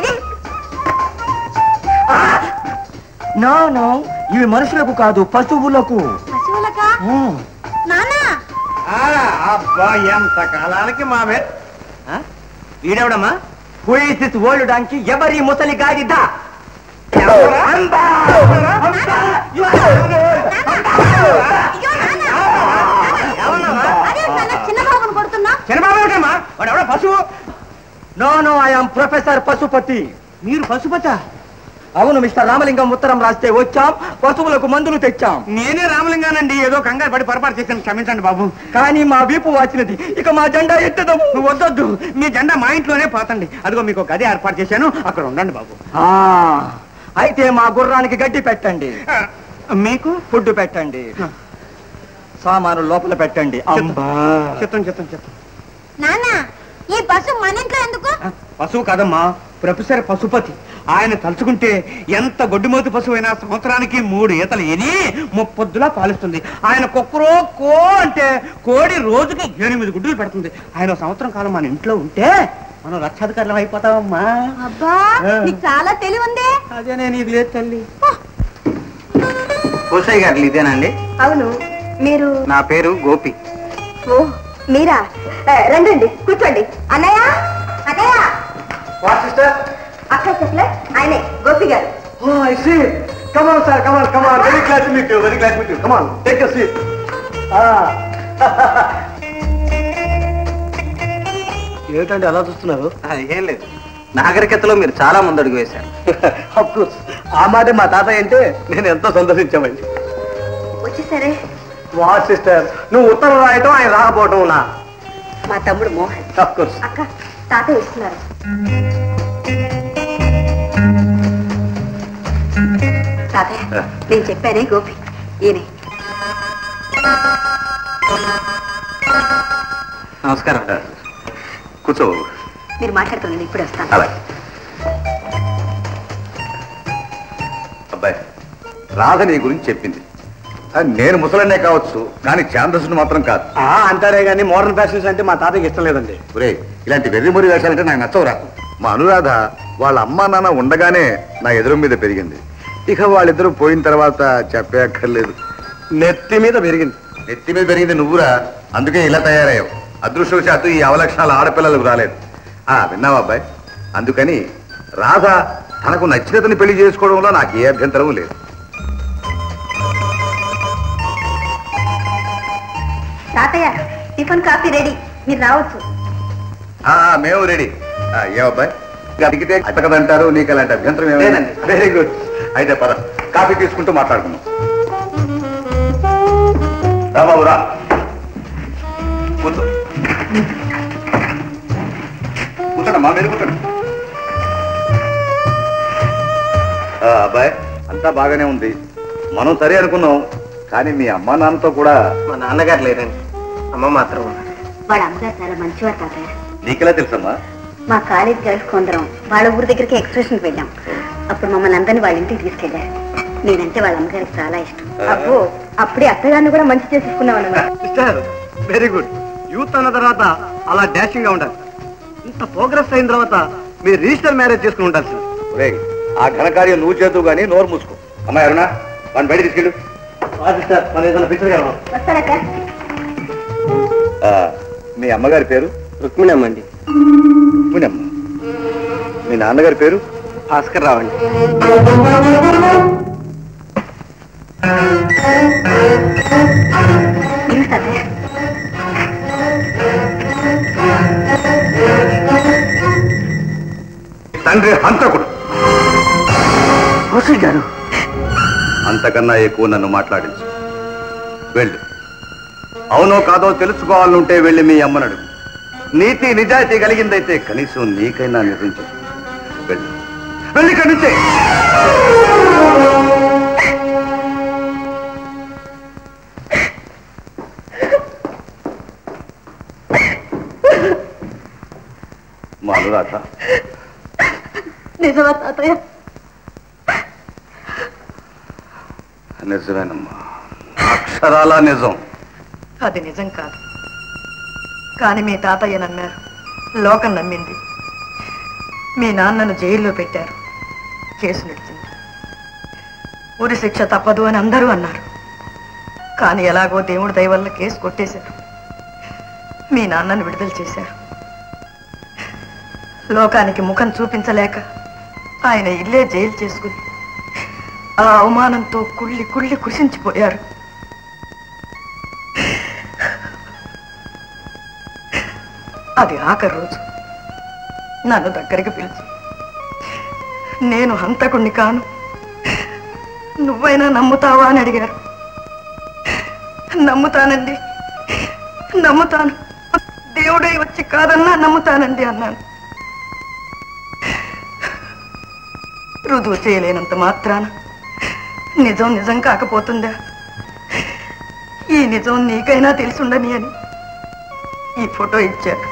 నో నో, ఇవి మనుషులకు కాదు, పశువులకు. పశువులకా? నానా, అబ్బా, ఎంత కాలానికి మామే. వీడెవడమ్మా? Who is this old donkey? ఎవరి ముసలి గాడిద? చిన్నబాబుని కొడుతున్నా? చిన్నబాబు ఏమిటమ్మా? వాడు ఎవడో పశువు. No I am professor Pashupati. మీరు పశుపత? అవును మిస్టర్ రామలింగం, ఉత్తరం రాస్తే వచ్చాం, పశువులకు మందులు తెచ్చాం. నేనే రామలింగానండి, ఏదో కంగారు పడి పొరపాటు చేశాను, క్షమించండి బాబు. కానీ మా వీపు వాచినది, ఇక మా జెండా ఎత్తదము. వద్దొద్దు, మీ జెండా మా ఇంట్లోనే పోతండి. అదిగో మీకు గది ఏర్పాటు చేశాను, అక్కడ ఉండండి బాబు. అయితే మా గుర్రానికి గడ్డి పెట్టండి, మీకు ఫుడ్ పెట్టండి, సామాను లోపల పెట్టండి. చిత్తం చిత్తం చిత్తం. నాన్న, ఈ బస్సు మన ఇంట్లో ఎందుకు? పశువు కాదమ్మా, ప్రొఫెసర్ పశుపతి. ఆయన తలుచుకుంటే ఎంత గొడ్డుమోతు పశువు అయినా సంవత్సరానికి 3 ఈతలు ఎని 30 పొద్దులా పాలిస్తుంది. ఆయన కుక్కరో కో అంటే కోడి రోజుకి 8 గుడ్డులు పెడుతుంది. ఆయన సంవత్సరం కాలం మన ఇంట్లో ఉంటే మనం రక్షాధికారులం అయిపోతామమ్మా. అబ్బా, నీకు చాలా తెలివి ఉంది. అదే నేను ఇది లేదు తల్లి. కోసయ్య గారు ఇదేనండి? అవును, మీరు? నా పేరు గోపి. ఓ, మీరా? రండి, కూర్చోండి. అన్నయ్య, అన్నయ్య. అక్క చెప్పలే, ఆయనే గోపి గారు. ఏమిటండి అలా చూస్తున్నారు? ఏం లేదు, నాగరికతలో మీరు చాలా ముందడుగు వేశారు. అఫ్కోర్స్, ఆ మాట మా తాతయ్య అంటే నేను ఎంతో సంతోషించామండి. వచ్చేసరే. వా సిస్టర్, నువ్వు ఉత్తరం రాయటం, ఆయన రాకపోవటం నా. మా తమ్ముడు మోహన్. అఫ్కోర్స్. అక్క, తాతయ్య ఇస్తున్నారు. తాతయ్య, నేను చెప్పానే గోపి, ఈయనే. నమస్కారం. కూర్చో. మీరు మాట్లాడుతుంది, ఇప్పుడు వస్తాను. అలాగే. అబ్బాయి, రాధ నీ గురించి చెప్పింది. నేను ముసలనే కావచ్చు, కానీ ఛాందస్సును మాత్రం కాదు. అంటారే గానీ మోడర్న్ ఫ్యాషన్స్ అంటే మా తాతయ్యకి ఇష్టం లేదండి. ఒరే, ఇలాంటి వెర్రిమొరి వేషాలంటే నాకు నచ్చవురా. మా అనురాధ వాళ్ళ అమ్మా నాన్న ఉండగానే నా ఎదురు మీద పెరిగింది. ఇక వాళ్ళిద్దరూ పోయిన తర్వాత చెప్పే అక్కర్లేదు. నెత్తి మీద పెరిగింది. నెత్తి మీద పెరిగింది నువ్వురా, అందుకే ఇలా తయారయ్యావు. అదృష్టవశాత్తు ఈ అవలక్షణాలు ఆడపిల్లలకు రాలేదు. విన్నావా అబ్బాయి? అందుకని రాధ తనకు నచ్చినతని పెళ్లి చేసుకోవడంలో నాకు ఏ అభ్యంతరము లేదు. తాతయ్య, టిఫిన్ కాఫీ రెడీ, మీరు రావచ్చు. మేము రెడీ. ఏమబ్బాయి, అడిగితే అట్టకదంటారు, నీకు అలాంటి అభ్యంతరం ఏమైందండి? Very good. అయితే పద, కాఫీ తీసుకుంటూ మాట్లాడుకున్నాం. రా బాబు, రా కూర్చో. కూర్చోండమ్మా, మీరు కూర్చోండి. అబ్బాయి, అంతా బాగానే ఉంది, మనం సరే అనుకున్నాం. కానీ మీ అమ్మా నాన్నతో కూడా. మా నాన్నగారు లేరండి, అమ్మ మాత్రం ఉన్నారు. వాళ్ళ అమ్మగారు చాలా మంచివారు తాతయ్య. నీకెలా తెలుసమ్మా? మా కాలేజ్ గర్ల్స్ కొందరం వాళ్ళ ఊరి దగ్గరికి ఎక్స్కర్షన్కి వెళ్ళాం. అప్పుడు మమ్మల్ని అందరినీ వాళ్ళ ఇంటికి తీసుకెళ్లారు. నేనంటే వాళ్ళ అమ్మగారికి చాలా ఇష్టం. అబ్బో, అప్పుడే అత్తగారిని కూడా మంచి చేసుకున్నాం అన్నమాట. Very good. యూత్ అన్న తర్వాత అలా డాషింగ్ గా ఉండాలి. ఇంత ప్రోగ్రెస్ అయిన తర్వాత మీరు రిజిస్టర్ మ్యారేజ్ చేసుకుని ఉండాల్సింది. ఆ ఘనకార్యం నువ్వు చేతు గానీ నోరు మూసుకో. అమ్మాయి అరుణ, వాడిని బయట తీసుకెళ్ళు. వస్తానక్క. మీ అమ్మగారి పేరు? రుక్మిణమ్మ అండి. రుక్మిణమ్మ. మీ నాన్నగారి పేరు? భాస్కర్ రావు అండి. తండ్రి హంతకుడు. గారు, అంతకన్నా ఎక్కువ నన్ను మాట్లాడించు. వెళ్ళు. అవునో కాదో తెలుసుకోవాలంటే వెళ్ళి మీ అమ్మనడు. నీతి నిజాయితీ కలిగిందైతే కనీసం నీకైనా నిజంచు. వెళ్ళు, వెళ్ళి ఇక్కడి నుంచే. మా అనురాధ. నిజమా తాతయ్య? నిజమేనమ్మా, అక్షరాలా నిజం. అది నిజం కాదు, కానీ మీ తాతయ్య నమ్మారు, లోకం నమ్మింది. మీ నాన్నను జైల్లో పెట్టారు, కేసు నడిచింది. ఉరి శిక్ష తప్పదు అని అందరూ అన్నారు. కానీ ఎలాగో దేవుడి దయ వల్ల కేసు కొట్టేశారు. మీ నాన్నను విడుదల చేశారు. లోకానికి ముఖం చూపించలేక ఆయన ఇల్లే జైలు చేసుకుని ఆ అవమానంతో కుళ్ళి కుళ్ళి కృషించిపోయారు. అది ఆఖరి రోజు నన్ను దగ్గరికి పిలిచి, నేను హంతకుణ్ణి కాను, నువ్వైనా నమ్ముతావా అని అడిగారు. నమ్ముతానండి, నమ్ముతాను, దేవుడే వచ్చి కాదన్నా నమ్ముతానండి అన్నాను. రుజువు చేయలేనంత మాత్రాన నిజం నిజం కాకపోతుందా? ఈ నిజం నీకైనా తెలుసుండని అని ఈ ఫోటో ఇచ్చారు.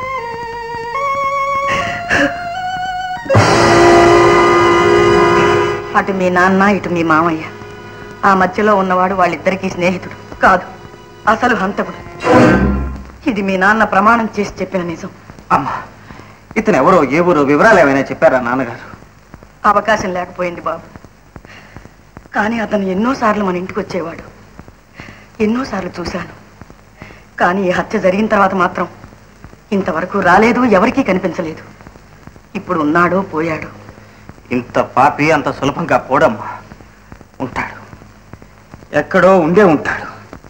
అటు మీ నాన్న, ఇటు మీ మామయ్య. ఆ మధ్యలో ఉన్నవాడు వాళ్ళిద్దరికీ స్నేహితుడు కాదు, అసలు హంతకుడు. ఇది మీ నాన్న ప్రమాణం చేసి చెప్పిన నిజం. అమ్మా, ఇతను ఎవరో ఏ ఊరో వివరాలు ఏమైనా చెప్పారా నాన్నగారు? అవకాశం లేకపోయింది బాబు. కానీ అతను ఎన్నోసార్లు మన ఇంటికి వచ్చేవాడు, ఎన్నోసార్లు చూశాను. కానీ ఈ హత్య జరిగిన తర్వాత మాత్రం ఇంతవరకు రాలేదు, ఎవరికీ కనిపించలేదు. ఇప్పుడు ఉన్నాడో పోయాడు. ఇంత పాపి అంత సులభంగా పోడమ్మా. ఉంటాడు, ఎక్కడో ఉండే ఉంటాడు.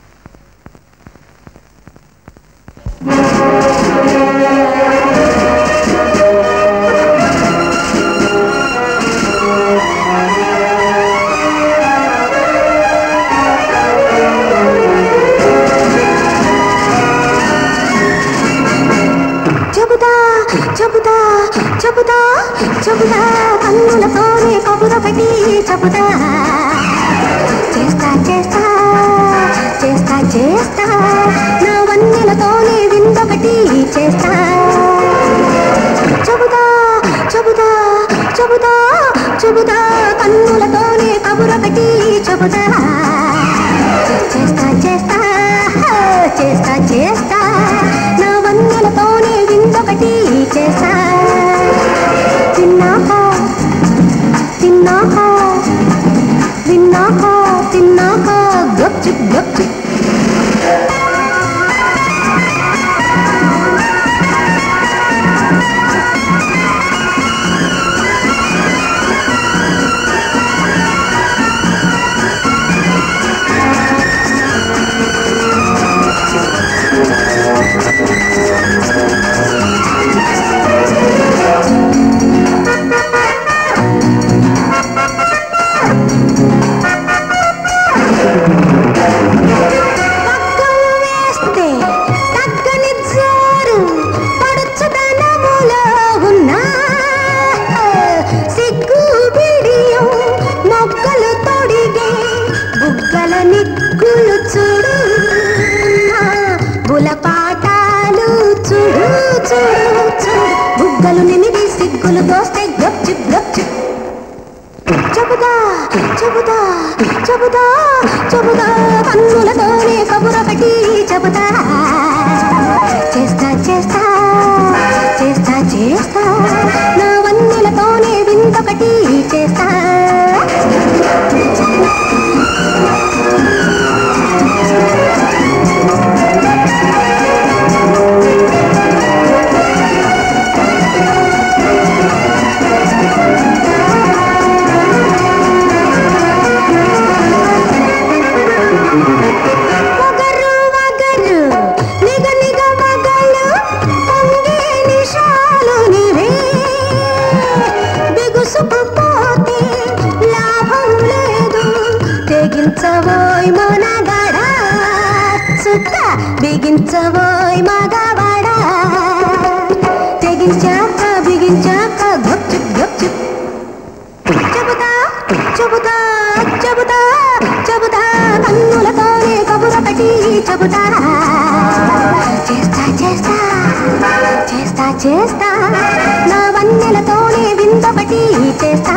చెబుతా చెబుతా చెబుతా కన్నులతోనే కబురొకటి చెబుతా. చేస్తా చేస్తా చేస్తా చేస్తా నా వన్నెలతోనే విందొకటి చేస్తా. చెబుతా చెబుతా చెబుతా చెబుతా కన్నులతోనే కబురొకటి చెబుతా. చేస్తా చేస్తా చేస్తా చేస్తా నా వన్నెలతోనే విందొకటి చేస్తా. తిన్నాక తిన్నాక తిన్నాక తిన్నాక గప్చుప్ గప్చుప్. బుగ్గలు నిమిది సిగ్గులు దోస్తే గప్చుప్ గప్చుప్. చెబుతా చెబుతా చెబుతా చెబుతా కన్నులతోనే కబురొకటి చెబుతా. చేస్తా చేస్తా చేస్తా చేస్తా నా వన్నెలతోనే విందొకటి చేస్తా. బిగించవోయ్ మోనగాడా సుత్త బిగించవోయ్ మగవాడా. తెగించాక బిగించాక గప్చుప్ గప్చుప్. చెబుతా చెబుతా చెబుతా చెబుతా కన్నులతోనే కబురొకటి చెబుతా. చేస్తా చేస్తా చేస్తా చేస్తా నా వన్నెలతోనే విందొకటి చేస్తా.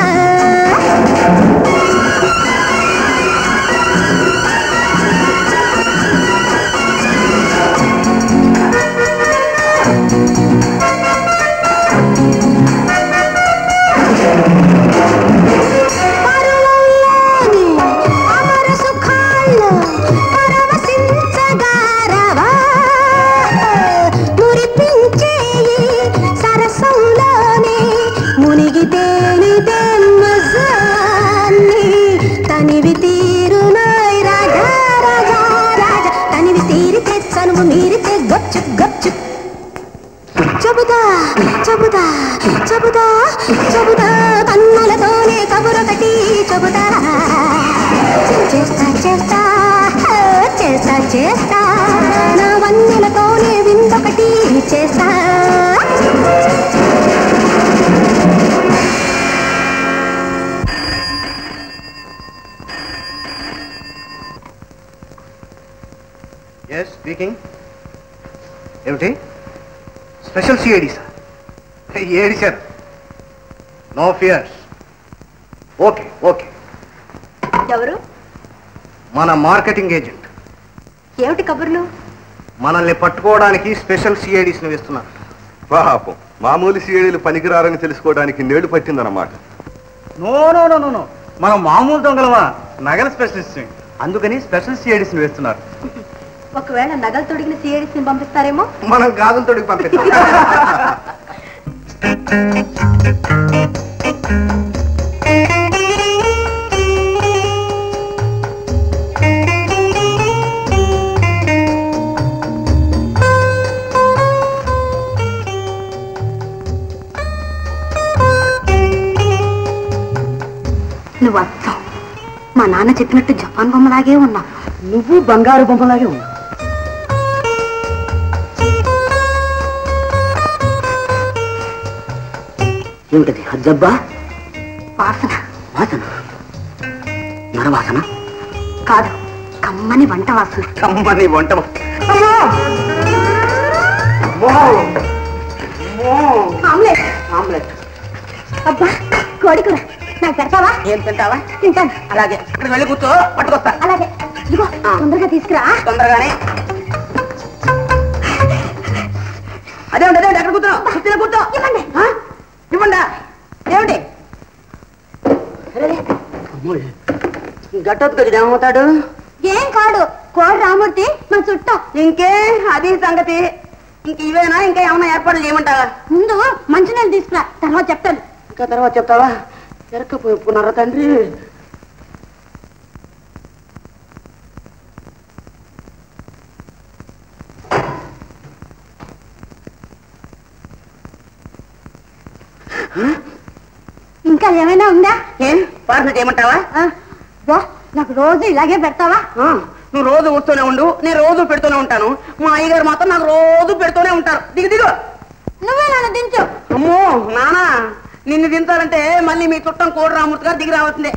కడుపు మీరితే గప్చు గప్చు చెబుతా చెబుతా చెబుతా చెబుతా కన్నులతోనే కబురొకటి చెబుతా చేస్తా చేస్తా చేస్తా చేస్తా నా వన్నెలతోనే విందొకటి చేస్తా ఎస్ స్పీకింగ్. ఏమిటి స్పెషల్ సిఐడి సార్? ఏడి sir? No fears. Okay okay. ఎవరు? మన మార్కెటింగ్ ఏజెంట్. ఏమిటి కబుర్లు? మనల్ని పట్టుకోవడానికి స్పెషల్ సిఐడిస్ని వేస్తున్నారు. పాపం మామూలు సీడీలు పనికిరారని తెలుసుకోవడానికి నేడు పట్టిందన్నమాట. నో నో నో నో, మనం మామూలు దొంగలమా? నగల స్పెషలిస్ట్, అందుకని స్పెషల్ సిఐడిస్ని వేస్తున్నారు. ఒకవేళ నగలు తొడిగిన సిఐడిస్ని పంపిస్తారేమో. మనం గాజులు తోడికి పంపిస్తాం. నువ్వు అర్థం మా నాన్న చెప్పినట్టు జపాన్ బొమ్మలాగే ఉన్నావు. నువ్వు బంగారు బొమ్మలాగే ఉన్నావు. ఏమిటది? హజ్జబ్బా వాసన. వాసన? నరవాసన కాదు, కమ్మని వంట వాసన. కమ్మని వంట. ఆమ్లెట్. ఆమ్లెట్. అబ్బా, కోడి కూర నాకు పెడతావా? ఏం తింటావా? తింటాను. అలాగే, ఇక్కడికి వెళ్ళి కూర్చో, పట్టుకొస్తా. అలాగే. ఇదిగో తొందరగా తీసుకురా. తొందరగానే. అదేమిటి అదేమిటి ఎక్కడ కూర్చో? కుర్చీలో కూర్చో. ఇవ్వండి. ఇవ్వండా. ఏమిటి? గట్టొద్దు కదా, ఏమవుతాడు? ఏం కాడు, కోడి రామూర్తి మా చుట్టం. ఇంకే అది సంగతి. ఇంక ఇవేనా? ఇంకా ఏమైనా ఏర్పాట్లు చేయమంటావా? ముందు మంచినీళ్ళు తీసుకురా, తర్వాత చెప్తాను. ఇంకా తర్వాత చెప్తావా? ఎరకపోయిపోన్నారా తండ్రి? ఇంకా ఏమైనా ఉందా? ఏం పార్సల్ చేయమంటావా? బా, నాకు రోజు ఇలాగే పెడతావా? నువ్వు రోజు వస్తూనే ఉండు, నేను రోజు పెడుతూనే ఉంటాను. మా అయ్యగారు మాత్రం నాకు రోజు పెడుతూనే ఉంటారు. దిగు దిగు. నువ్వే నన్ను దించు. అమ్మో నానా, నిన్ను దించాలంటే మళ్ళీ మీ చుట్టం కోడి రామూర్తి గారు దిగి రావాల్సిందే.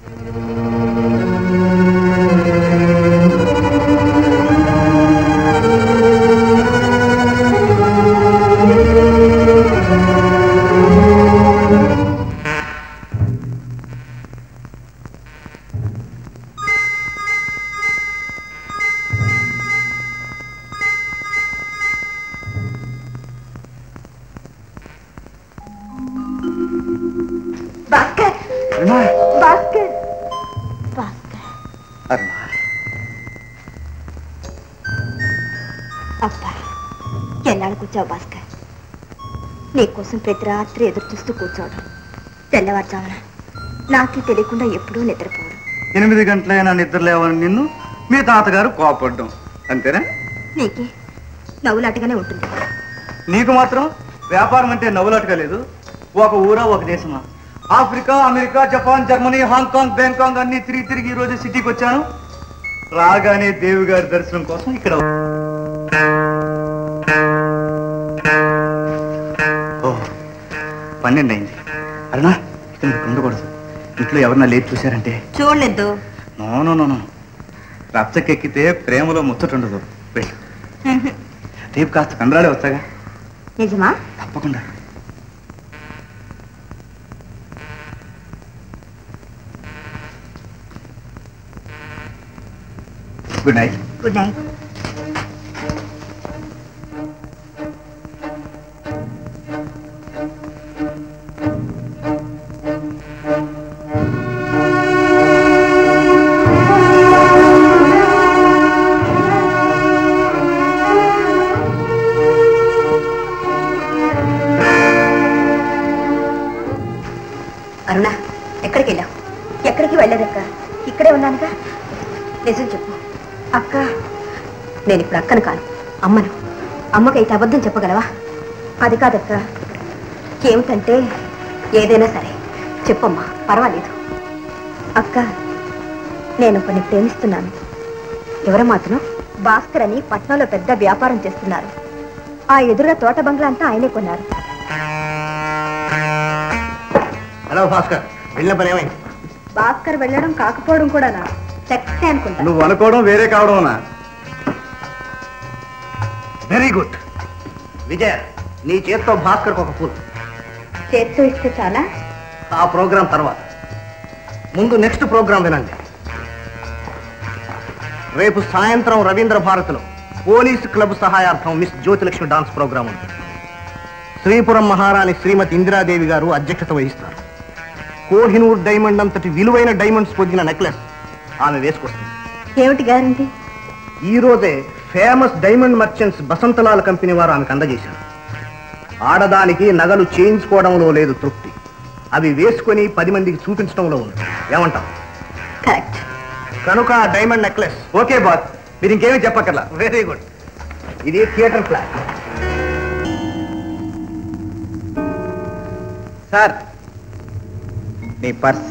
భాస్కర్, భాస్కర్, భాస్కర్. అబ్బా, ఎన్నాళ్ళు కూర్చోవు భాస్కర్? నీకోసం ప్రతి రాత్రి ఎదురు చూస్తూ కూర్చోవడం, తెల్లవారుజామున నాకే తెలియకుండా ఎప్పుడూ నిద్రపోవడం. 8 గంటలైనా నిద్ర లేవని నిన్ను మీ తాతగారు కోపడ్డం, అంతేనా? నీకే నవ్వులాటగానే ఉంటుంది. నీకు మాత్రం వ్యాపారం అంటే నవ్వులాటగా లేదు. ఒక ఊరా, ఒక దేశమా? Africa, America, Japan, Germany, Hong Kong, Bangkok అన్ని తిరిగి తిరిగి ఈ రోజు సిటీకి వచ్చాను. రాగానే దేవి గారి దర్శనం కోసం ఇక్కడ. ఓ, 12 అయింది. అరుణా, ఇక్కడ ఉండకూడదు. ఇంట్లో ఎవరన్నా లేచి చూశారంటే? చూడలేదు. నో నో నో నో, రచ్చకెక్కితే ప్రేమలో ముచ్చటుండదు. వెళ్ళు. రేపు కాస్త కండ్రాడే వస్తాగా. నిజమా? తప్పకుండా. Good night. Good night. Aruna, ఎక్కడికి వెళ్ళావు? ఎక్కడికి వెళ్ళలేదక్క, ఇక్కడే ఉన్నానుగా. నిజం చెప్పు. అక్క, నేను ఇప్పుడు అక్కను కాను, అమ్మను అమ్మకైతే అబద్ధం చెప్పగలవా? అది కాదక్క. ఏమిటంటే ఏదైనా సరే చెప్పమ్మా, పర్వాలేదు. అక్క, నేను కొన్ని ప్రేమిస్తున్నాను. ఎవరు మాత్రం? భాస్కర్ అని పట్నంలో పెద్ద వ్యాపారం చేస్తున్నారు. ఆ ఎదురుగా తోట బంగ్లా అంతా ఆయనే కొన్నారు. హలో భాస్కర్, వెళ్ళిన పని ఏమైంది? భాస్కర్ వెళ్ళడం కాకపోవడం కూడా చక్కగా అనుకుంటా. నువ్వు అనుకోవడం వేరే కావడం. Very good. విజయ, నీ చేత్తో భాస్కర్ ఒక పూలు. చేత్తో ఇస్తే చాలా. ఆ ప్రోగ్రాం తర్వాత. ముందు నెక్స్ట్ ప్రోగ్రాం వినండి. రేపు సాయంత్రం రవీంద్ర భారతిలో పోలీసు క్లబ్ సహాయార్థం మిస్ జ్యోతిలక్ష్మి డాన్స్ ప్రోగ్రాం ఉంది. శ్రీపురం మహారాణి శ్రీమతి ఇందిరాదేవి గారు అధ్యక్షత వహిస్తారు. కోహినూర్ డైమండ్ అంతటి విలువైన డైమండ్స్ పొందిన నెక్లెస్ ఆమె వేసుకొస్తుంది. ఏమిటి గ్యారంటీ? ఈ రోజే famous diamond merchants Basantlal company వారు ఆమెకు అందజేశారు. ఆడదానికి నగలు చేయించుకోవడంలో లేదు తృప్తి, అవి వేసుకొని 10 మందికి చూపించడంలో ఉంది. ఏమంటాం? కరెక్ట్. కనుక డైమండ్ నెక్లెస్. ఓకే బాస్, మీరు ఇంకేమీ చెప్పక్కర్లా. Very good. ఇది థియేటర్ ఫ్లాట్. సార్, నీ పర్స్.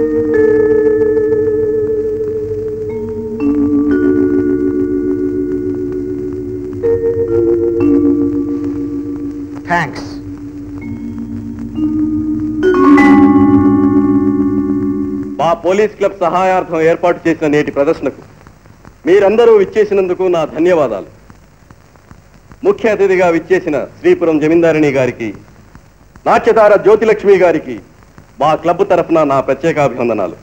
థ్యాంక్స్. మా పోలీస్ క్లబ్ సహాయార్థం ఏర్పాటు చేసిన నేటి ప్రదర్శనకు మీరందరూ విచ్చేసినందుకు నా ధన్యవాదాలు. ముఖ్య అతిథిగా విచ్చేసిన శ్రీపురం జమీందారిణి గారికి, నాట్యతార జ్యోతిలక్ష్మి గారికి మా క్లబ్ తరఫున నా ప్రత్యేక అభినందనాలు.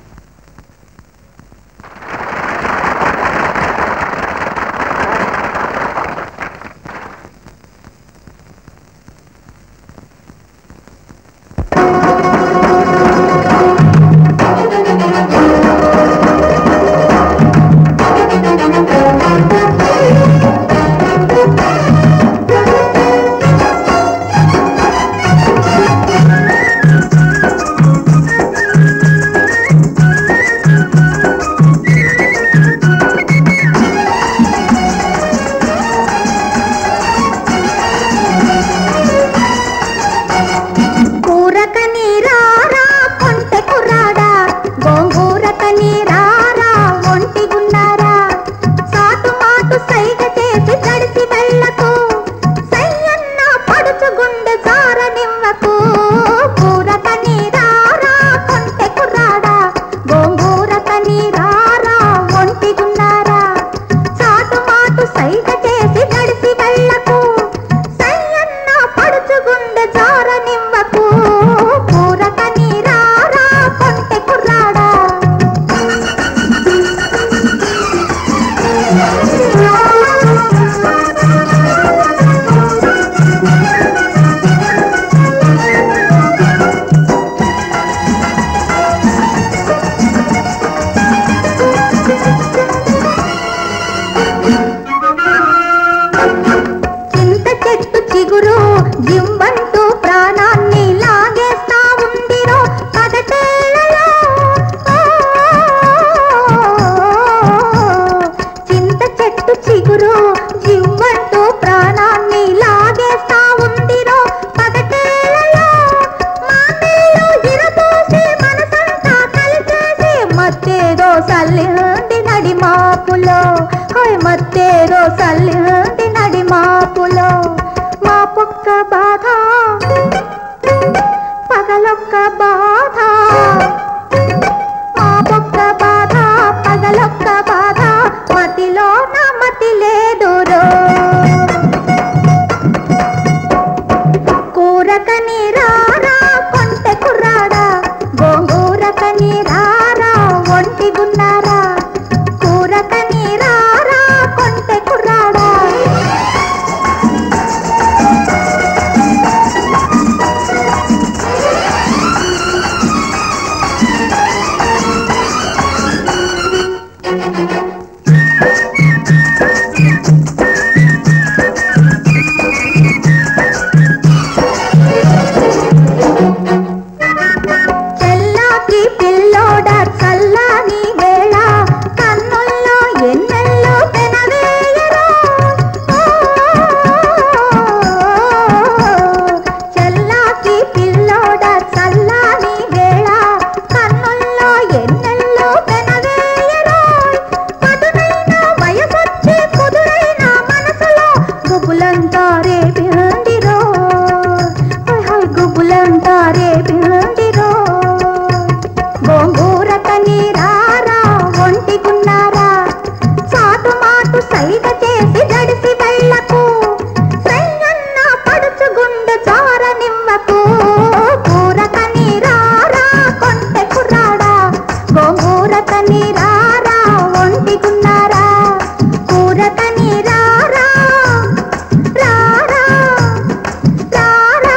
గుబులంతా రేపిండిరో హాయ్ గుబులంతా రేపిండిరో గోంగూర కనీరారా ఒంటికున్నారా చాటు మాటు సైగ చేసి జడిసి వెళ్ళకు సయ్యన్న పడుచు గుండె చారనివ్వకు కూర కనీరారా కొంటె కుర్రాడా గోంగూర కనీరారా ఒంటికున్నారా కూర కనీరారా రారా రారా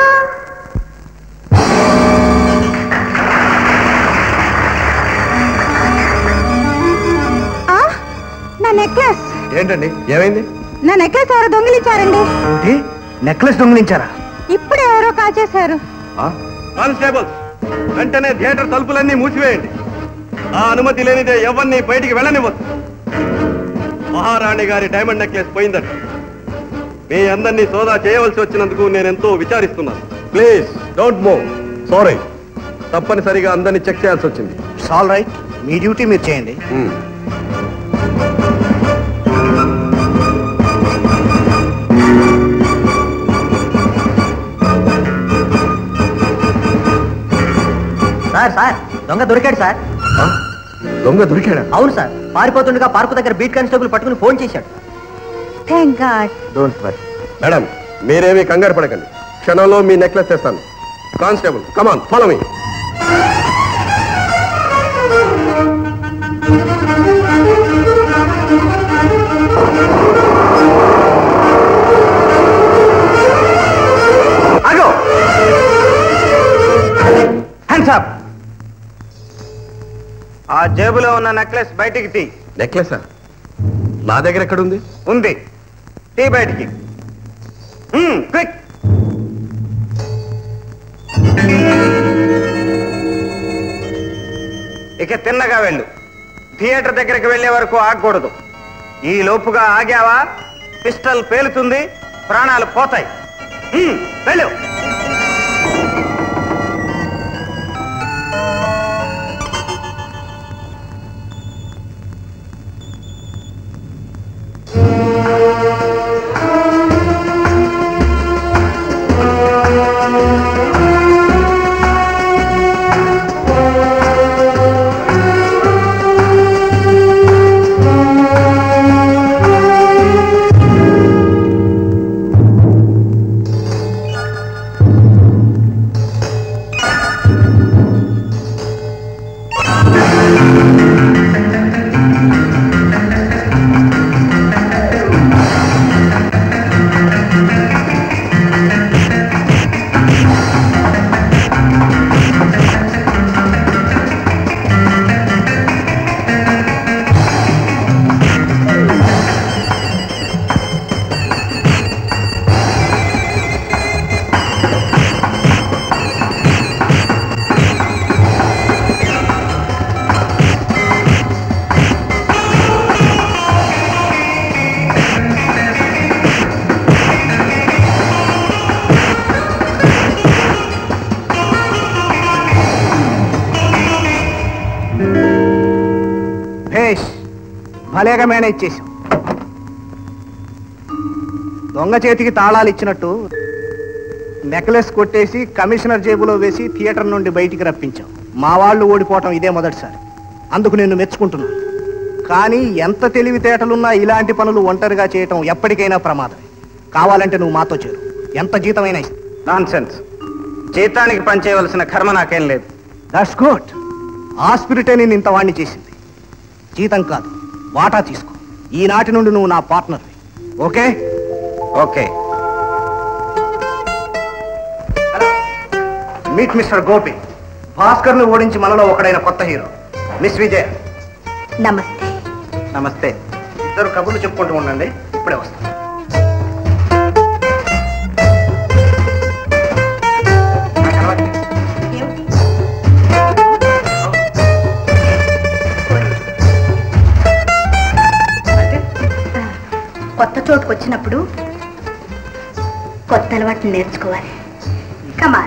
నా నెక్లెస్ ఏంటండి ఏమైంది? నా నెక్లెస్ ఎవరో దొంగిలించారండి నెక్లెస్ దొంగిలించారా? ఇప్పుడు ఎవరో కాచేశారు కానిస్టేబుల్ వెంటనే థియేటర్ తలుపులన్నీ మూసివేయండి. ఆ అనుమతి లేనిదే ఎవరిని బయటికి వెళ్ళనివ్వద్దు. మహారాణి గారి డైమండ్ నెక్లెస్ పోయిందట. మీ అందరినీ సోదా చేయవలసి వచ్చినందుకు నేనెంతో విచారిస్తున్నాను. Please don't move. సారీ, తప్పనిసరిగా అందరినీ చెక్ చేయాల్సి వచ్చింది. ఆల్ రైట్, మీ డ్యూటీ మీరు చేయండి. సార్ దొంగ దొరికాడు సార్. దొంగ దొరికాడా? అవును సార్, పారిపోతుండగా పార్కు దగ్గర బీట్ కానిస్టేబుల్ పట్టుకుని ఫోన్ చేశాడు. Thank god. Don't worry. Madam, మీరేమీ కంగారు పడకండి. క్షణంలో మీ నెక్లెస్ తెస్తాను. Constable come on, follow me. ఆగో, హ్యాండ్స్ అప్. ఆ జేబులో ఉన్న నెక్లెస్ బయటికి తీ. నెక్లెసా? నా దగ్గర ఎక్కడుంది? ఉంది, తీ బయటికి. క్విక్. ఇక తిన్నగా వెళ్ళు. థియేటర్ దగ్గరికి వెళ్లే వరకు ఆగకూడదు. ఈ లోపుగా ఆగావా పిస్టల్ పేలుతుంది, ప్రాణాలు పోతాయి. వెళ్ళు. భలేగా మేనేజ్ చేశాం. దొంగ చేతికి తాళాలు ఇచ్చినట్టు నెక్లెస్ కొట్టేసి కమిషనర్ జేబులో వేసి థియేటర్ నుండి బయటికి రప్పించాం. మా వాళ్ళు ఓడిపోవటం ఇదే మొదటిసారి. అందుకు నిన్ను మెచ్చుకుంటున్నాను. కానీ ఎంత తెలివితేటలున్నా ఇలాంటి పనులు ఒంటరిగా చేయటం ఎప్పటికైనా ప్రమాదమే. కావాలంటే నువ్వు మాతో చేరు. ఎంత జీతమైనా ఇస్తా. నాన్సెన్స్. జీతానికి పనిచేయవలసిన కర్మ నాకేం లేదు. That's good. ఆ స్పిరిటే నేను ఇంత వాణ్ణి చేసింది. జీతం కాదు, వాటా తీసుకో. ఈనాటి నుండి నువ్వు నా partner. Okay? Okay. Meet mister Gopi. Bhaskar ను ఓడించి మనలో ఒకడైన కొత్త హీరో మిస్ విజయ. నమస్తే. నమస్తే. ఇద్దరు కబుర్లు చెప్పుకుంటూ ఉండండి, ఇప్పుడే వస్తాను. కొత్త చోటుకు వచ్చినప్పుడు కొత్త అలవాట్లు నేర్చుకోవాలి. కమాన్.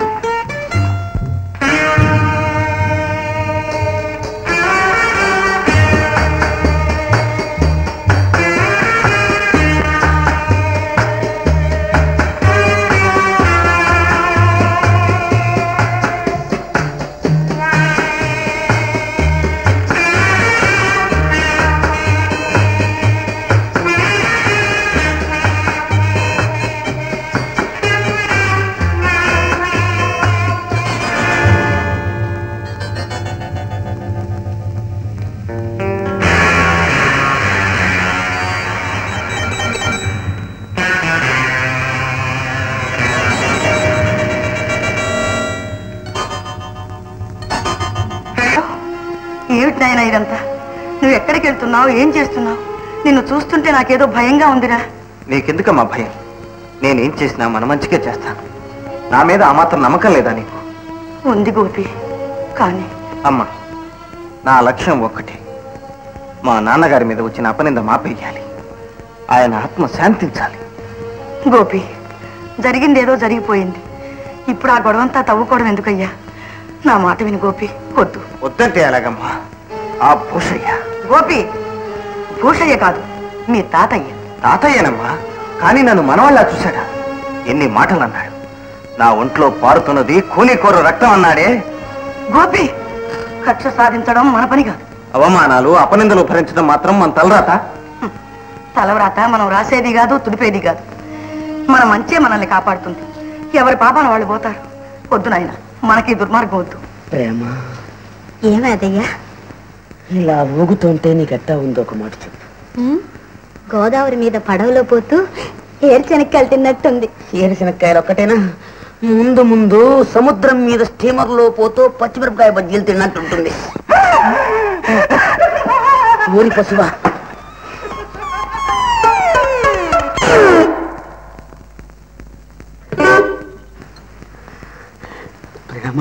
వెళ్తున్నావు? ఏం చేస్తున్నావు? నిన్ను చూస్తుంటే నాకేదో భయంగా ఉందిరా. నీకెందుకమ్మా భయం? నేనేం చేసినా మన మంచిగా చేస్తాను. నా మీద ఆ మాత్రం నమ్మకం లేదా నీకు? ఉంది గోపి, కానీ అమ్మా, నా లక్ష్యం ఒక్కటే. మా నాన్నగారి మీద వచ్చిన అపనింద మాపేయాలి. ఆయన ఆత్మ శాంతించాలి. గోపి, జరిగిందేదో జరిగిపోయింది. ఇప్పుడు ఆ గొడవంతా తవ్వుకోవడం ఎందుకయ్యా? నా మాట విని గోపి. వద్దు. వద్దంటే ఎలాగమ్మా? ఆ భూషయ్య. గోపి, భూషయ్య కాదు, మీ తాతయ్య. తాతయ్యనమ్మా, కానీ నన్ను మనవాళ్ళ చూశాడా? ఎన్ని మాటలు అన్నాడు. నా ఒంట్లో పారుతున్నది కూనికోర రక్తం అన్నాడే. గోపి, కక్ష సాధించడం మన పని కాదు. అవమానాలు అపనిందలు భరించడం మాత్రం మన తలరాత. తలవ్రాత మనం రాసేది కాదు, తుడిపేది కాదు. మన మంచే మనల్ని కాపాడుతుంది. ఎవరి పాపాన వాళ్ళు పోతారు. వద్దు నాయన, మనకి దుర్మార్గం వద్దు. ప్రేమ, ఏమదయ్యా? ఇలా ఊగుతుంటే నీకెట్టా ఉందో ఒక మాట చెప్పు. గోదావరి మీద పడవలో పోతూ ఏరుశనక్కాయలు తిన్నట్టుంది. ఏరుశనక్కాయలు ఒక్కటేనా? ముందు ముందు సముద్రం మీద స్టీమర్లో పోతూ పచ్చిమిరపకాయ బజ్జీలు తిన్నట్టుంటుంది. ఊరి పశువా, ప్రేమ,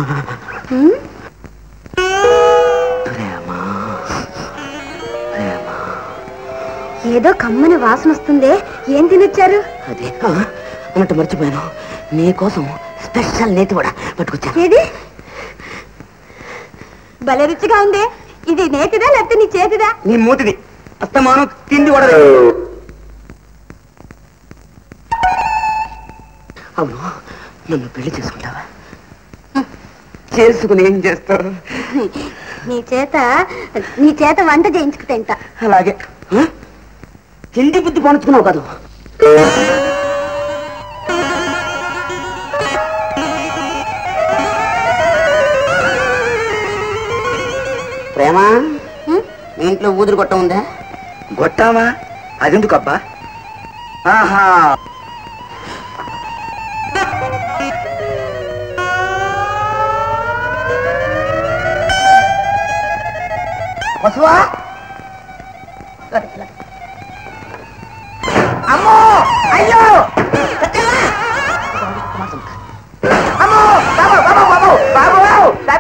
ప్రేమ, ప్రేమ. ఏదో కమ్మని వాసన వస్తుందే, ఏం తినొచ్చారు? అదే అన్నట్టు మర్చిపోయాను. నీకోసం స్పెషల్ నేతి కూడా పట్టుకొచ్చాను. ఏది? భలే రుచిగా ఉంది. ఇది నేతిదా లేకపోతే నీ చేతిదా? నీ మూతిది. అస్తమానం తిండి కూడా. అవును, నన్ను పెళ్లి చేసుకుంటావా? చేసుకుని ఏం చేస్తావు? నీ చేత వంట చేయించుకు తింటా. అలాగే. తిండి బుద్ధి పంచుకున్నావు కాదు. ప్రేమ, మీ ఇంట్లో ఊదురు గొట్ట ఉందా? గొట్టామా? అదెందుకబ్బా? ఆహా, పశువా? అమ్మో, అయ్యో, అమ్మో, బాబు, బాబు, బాబు, బాబు, బాబు.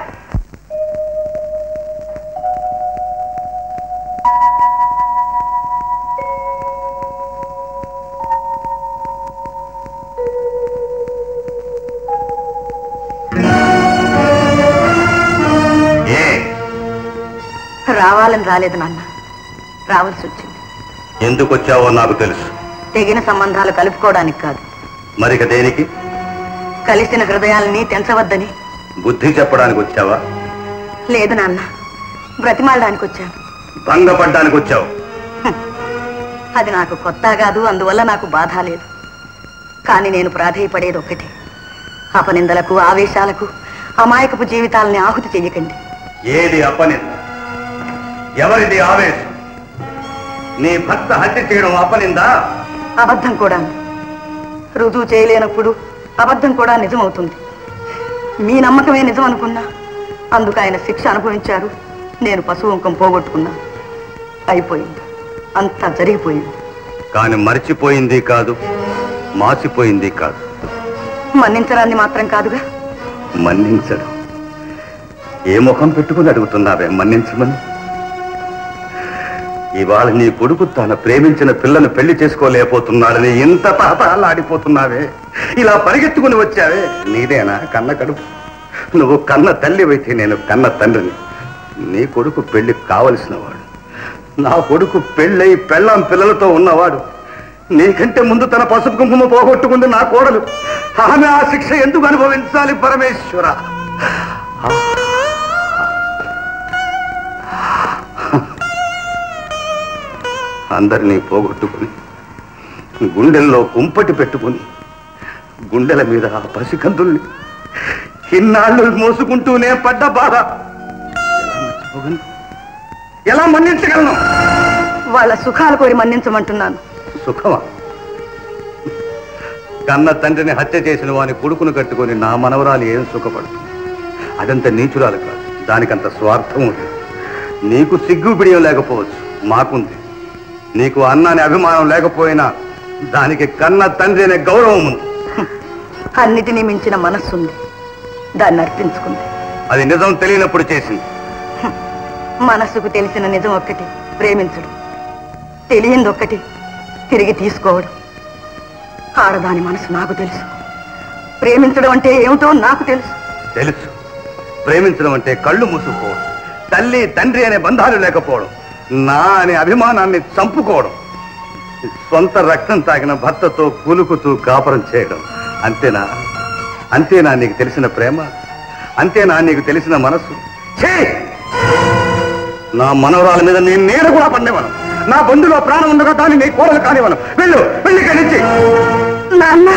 రావాలని రాలేదు నాన్న, రావాల్సి వచ్చింది. ఎందుకు వచ్చావో నాకు తెలుసు. తెగిన సంబంధాలు కలుపుకోవడానికి కాదు. మరిక దేనికి? కలిసిన హృదయాల్ని తెంచవద్దని. బుద్ధి చెప్పడానికి వచ్చావా? లేదు నాన్న, బ్రతిమాలడానికి వచ్చాను. భంగపడ్డానికి వచ్చావు. అది నాకు కొత్త కాదు, అందువల్ల నాకు బాధ లేదు. కానీ నేను ప్రాధేయపడేది ఒక్కటే, అపనిందలకు ఆవేశాలకు అమాయకపు జీవితాలని ఆహుతి చెయ్యకండి. ఏది అపనింద? ఎవరిది ఆవేశం? నీ భర్త హత్య చేయడం అపనిందా? అబద్ధం కూడా. రుజువు చేయలేనప్పుడు అబద్ధం కూడా నిజమవుతుంది. మీ నమ్మకమే నిజం అనుకున్నా, అందుకు ఆయన శిక్ష అనుభవించారు. నేను పశువంకం పోగొట్టుకున్నాను. అయిపోయింది, అంతా జరిగిపోయింది. కాని మర్చిపోయింది కాదు, మాసిపోయింది కాదు. మన్నించడాన్ని మాత్రం కాదుగా. మన్నించడం? ఏ ముఖం పెట్టుకుని అడుగుతున్నావే మన్నించమని? ఇవాళ నీ కొడుకు తన ప్రేమించిన పిల్లను పెళ్లి చేసుకోలేకపోతున్నాడని ఇంత తాతాలాడిపోతున్నావే. ఇలా పరిగెత్తుకుని వచ్చావే, నీదేనా కన్న కడుపు? నువ్వు కన్న తల్లివైతే నేను కన్న తండ్రిని. నీ కొడుకు పెళ్లి కావలసిన వాడు. నా కొడుకు పెళ్ళై పెళ్ళాం పిల్లలతో ఉన్నవాడు. నీకంటే ముందు తన పసుపు కుంకుమ పోగొట్టుకుంది నా కోడలు. ఆమె ఆ శిక్ష ఎందుకు అనుభవించాలి పరమేశ్వర? అందరినీ పోగొట్టుకుని గుండెల్లో కుంపటి పెట్టుకుని గుండెల మీద ఆ పసికందుల్ని ఇన్నాళ్ళు మోసుకుంటూనే పడ్డ బాధ ఎలా మన్నించగలను? వాళ్ళ సుఖాలు కోరి మన్నించమంటున్నాను. సుఖమా? కన్న తండ్రిని హత్య చేసిన వాని కొడుకును కట్టుకొని నా మనవరాలు ఏం సుఖపడుతుంది? అదంత నీచురాలు కాదు, దానికంత స్వార్థం ఉంది. నీకు సిగ్గు బిడియం లేకపోవచ్చు, మాకుంది. నీకు అన్న అనే అభిమానం లేకపోయినా దానికి కన్న తండ్రి అనే గౌరవం ఉంది. అన్నిటినీ మించిన మనస్సుంది, దాన్ని అర్పించుకుంది. అది నిజం తెలియనప్పుడు చేసింది. మనస్సుకు తెలిసిన నిజం ఒక్కటి, ప్రేమించడం. తెలియంది ఒక్కటి, తిరిగి తీసుకోవడం. ఆడదాని మనసు నాకు తెలుసు. ప్రేమించడం అంటే ఏమిటో నాకు తెలుసు. తెలుసు. ప్రేమించడం అంటే కళ్ళు మూసుకుపోవడం, తల్లి తండ్రి అనే బంధాలు లేకపోవడం, నా అనే అభిమానాన్ని చంపుకోవడం, సొంత రక్తం తాగిన భర్తతో కులుకుతూ కాపురం చేయడం. అంతేనా? అంతేనా నీకు తెలిసిన ప్రేమ? అంతేనా నీకు తెలిసిన మనస్సు? నా మనవరాల మీద నేను నీడ కూడా పడినవను. నా బంధులో ప్రాణం ఉండగా దాన్ని నీ కోడలు కానివను. వెళ్ళు, వెళ్ళి కలిసి. నాన్న,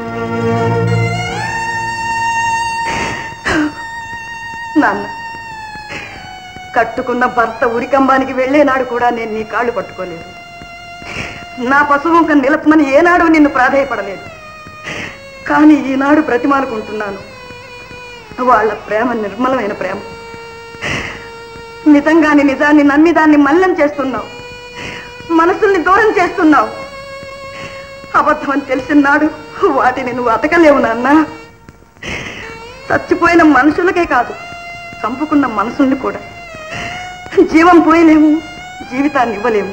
నాన్న, కట్టుకున్న భర్త ఉరికంబానికి వెళ్లేనాడు కూడా నేను నీ కాళ్ళు పట్టుకోలేదు. నా పశువుంక నిలపమని ఏనాడు నిన్ను ప్రాధేయపడలేదు. కానీ ఈనాడు బ్రతిమాలుకుంటున్నాను. వాళ్ళ ప్రేమ నిర్మలమైన ప్రేమ. నిజంగాని నిజాన్ని నమ్మి దాన్ని మల్లం చేస్తున్నావు. మనసుల్ని దూరం చేస్తున్నావు. అబద్ధం అని తెలిసిన నాడు వాటిని నువ్వు అతకలేవు నాన్న. చచ్చిపోయిన మనుషులకే కాదు, చంపుకున్న మనసుల్ని కూడా జీవం పోయలేము, జీవితాన్ని ఇవ్వలేము.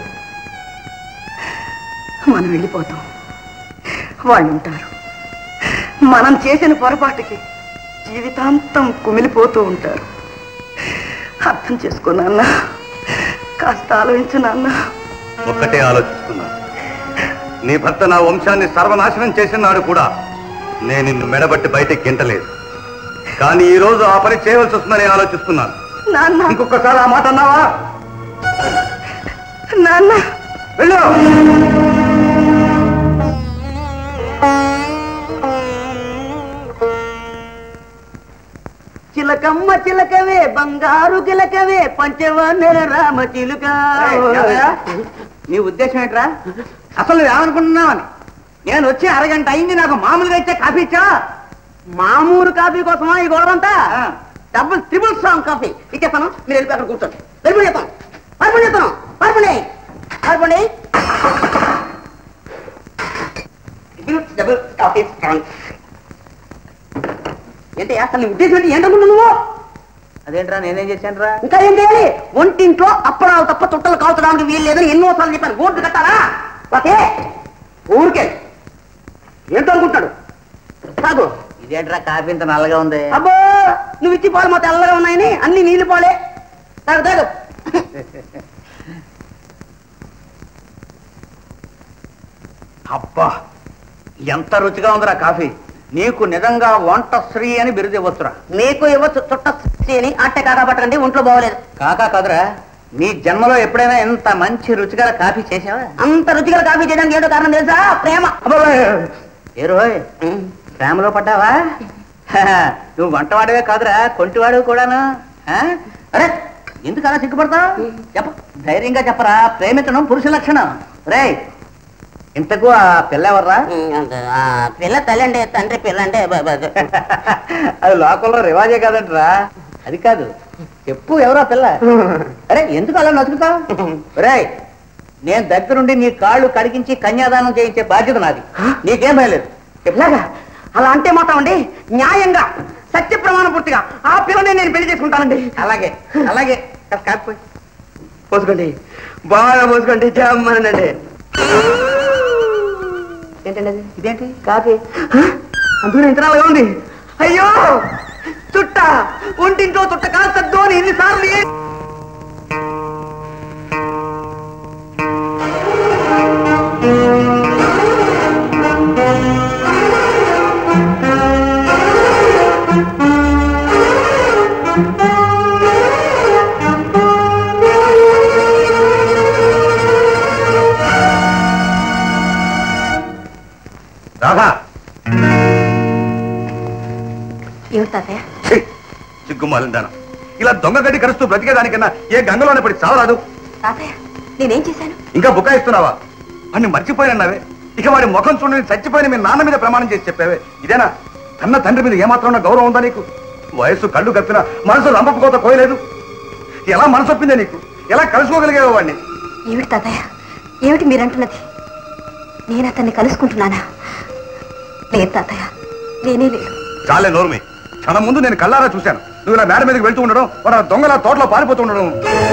మనం వెళ్ళిపోతాం, వాళ్ళు ఉంటారు. మనం చేసిన పొరపాటుకి జీవితాంతం కుమిలిపోతూ ఉంటారు. అర్థం చేసుకో నాన్న, కాస్త ఆలోచించు నాన్న. ఒక్కటే ఆలోచిస్తున్నా. నీ భర్త నా వంశాన్ని సర్వనాశనం చేసిన నాడు కూడా నేను నిన్ను మెడబట్టి బయటకి గింటలేదు. కానీ ఈ రోజు ఆ పని చేయవలసి వస్తుందని ఆలోచిస్తున్నాను. నాన్న, ఇంకొకసారి ఆ మాట అన్నావా? నాన్న, వెళ్ళు. చిలకమ్మ చిలకవే బంగారు గిలకవే పంచవన్నెల రామ చిలుక. నీ ఉద్దేశం ఏంట్రా? అసలు నువ్వేమనుకుంటున్నావని? నేను వచ్చి అరగంట అయింది, నాకు మామూలుగా ఇచ్చే కాఫీ ఇచ్చా? మామూలు కాఫీ కోసమా ఈ గొడవంతా? డబుల్ ట్రిపుల్ స్ట్రాంగ్ కాఫీ ఇచ్చేస్తాను. మీరు వెళ్ళి అక్కడ కూర్చోండి. వెళ్ళిపోయి చెప్తాను, పడిపోయి చెప్తాను. పడిపోండి, పడిపోండి. Double coffee strong. ఏంటి అసలు నీ ఉద్దేశం ఏంటి? ఏంటనుకుంటున్నావు నువ్వు? అదేంట్రా, నేనేం చేశానురా? ఇంకా ఏం చేయాలి? ఒంటింట్లో అప్పడాలు తప్ప చుట్టలు కాల్చడానికి వీలు లేదని ఎన్నోసార్లు చెప్పాను. బోర్డు కట్టాలా? ఓకే, ఊరికే ఏంటో అనుకుంటాడు. కాదు, ఇదేంట్రా కాఫీ ఇంత నల్లగా ఉంది? అబ్బో, నువ్వు ఇచ్చి పాలు మా తెల్లగా ఉన్నాయని అన్ని నీళ్ళు పాలే. తాగు తాగు. అబ్బా, ఎంత రుచిగా ఉందిరా కాఫీ. నీకు నిజంగా వంట శ్రీ అని బిరుదు ఇవ్వచ్చురా. నీకు ఇవ్వచ్చు చుట్ట అని అట్టే కాకా పట్టకండి, ఒంట్లో బాగోలేదు. కాకా కాదురా, నీ జన్మలో ఎప్పుడైనా ఇంత మంచి రుచిగల కాఫీ చేసావా? అంత రుచిగా కాఫీ చేయడానికి ఏదో కారణం తెలుసా? ప్రేమ. ఏ రోయ్, ప్రేమలో పడ్డావా? నువ్వు వంటవాడివే కాదురా, కొంటివాడు కూడాను. అరే, ఎందుకు అలా సిగ్గుపడతావు? చెప్ప, ధైర్యంగా చెప్పరా. ప్రేమించడం పురుష లక్షణం. రే, ఇంతకు ఆ పిల్ల ఎవర్రా? పిల్ల తల్లి అంటే తండ్రి, పిల్ల అంటే అది లోకంలో రివాజే కాదంటరా. అది కాదు, చెప్పు ఎవరా పిల్ల? అరే, ఎందుకు అలా నచ్చుతావు? రే, నేను దగ్గరుండి నీ కాళ్ళు కడిగించి కన్యాదానం చేయించే బాధ్యత నాది. నీకేం భయలేదు. ఎలాగా? అలా అంటే మాత్రం అండి న్యాయంగా సత్య ప్రమాణ పూర్తిగా ఆ పిల్లని నేను పెళ్లి చేసుకుంటానండి. అలాగే అలాగే. కాకపోయి పోసుకోండి, బాగా పోసుకోండి. జమ్మనండి. ఏంటండి అది? ఇదేంటి? కాఫీ. అందులో ఇంతనాలుగా ఉంది. అయ్యో, చుట్ట ఒంటింట్లో చుట్ట కాల్చద్దు అని ఎన్నిసార్లు రాధా, సిగ్గుమాలిందాను. ఇలా దొంగ గడ్డి కరుస్తూ బ్రతికేదానికన్నా ఏ గంగలోనే పడి చావరాదు. నేనేం చేశాను? ఇంకా బుకాయిస్తున్నావా? వాడిని మర్చిపోయినన్నావే. ఇక వాడి ముఖం చూడని చచ్చిపోయిన మీ నాన్న మీద ప్రమాణం చేసి చెప్పావే. ఇదేనా? కన్న తండ్రి మీద ఏమాత్రం గౌరవం ఉందా నీకు? వయస్సు కళ్ళు కప్పినా మనసు రంపపు కోత కోయలేదు. ఎలా మనసొప్పిందే నీకు? ఎలా కలుసుకోగలిగేవో వాడిని? ఏమిటి తాతయ్య, ఏమిటి మీరంటున్నది? నేను అతన్ని కలుసుకుంటున్నానా? లేదు తాతయ్య, నేనే లేదు. చాలే నోర్మి. క్షణం ముందు నేను కళ్ళారా చూశాను. నువ్వు ఇలా మేడ మీదకి వెళ్తూ ఉండడం, వాడు దొంగల తోటలో పారిపోతూ ఉండడం.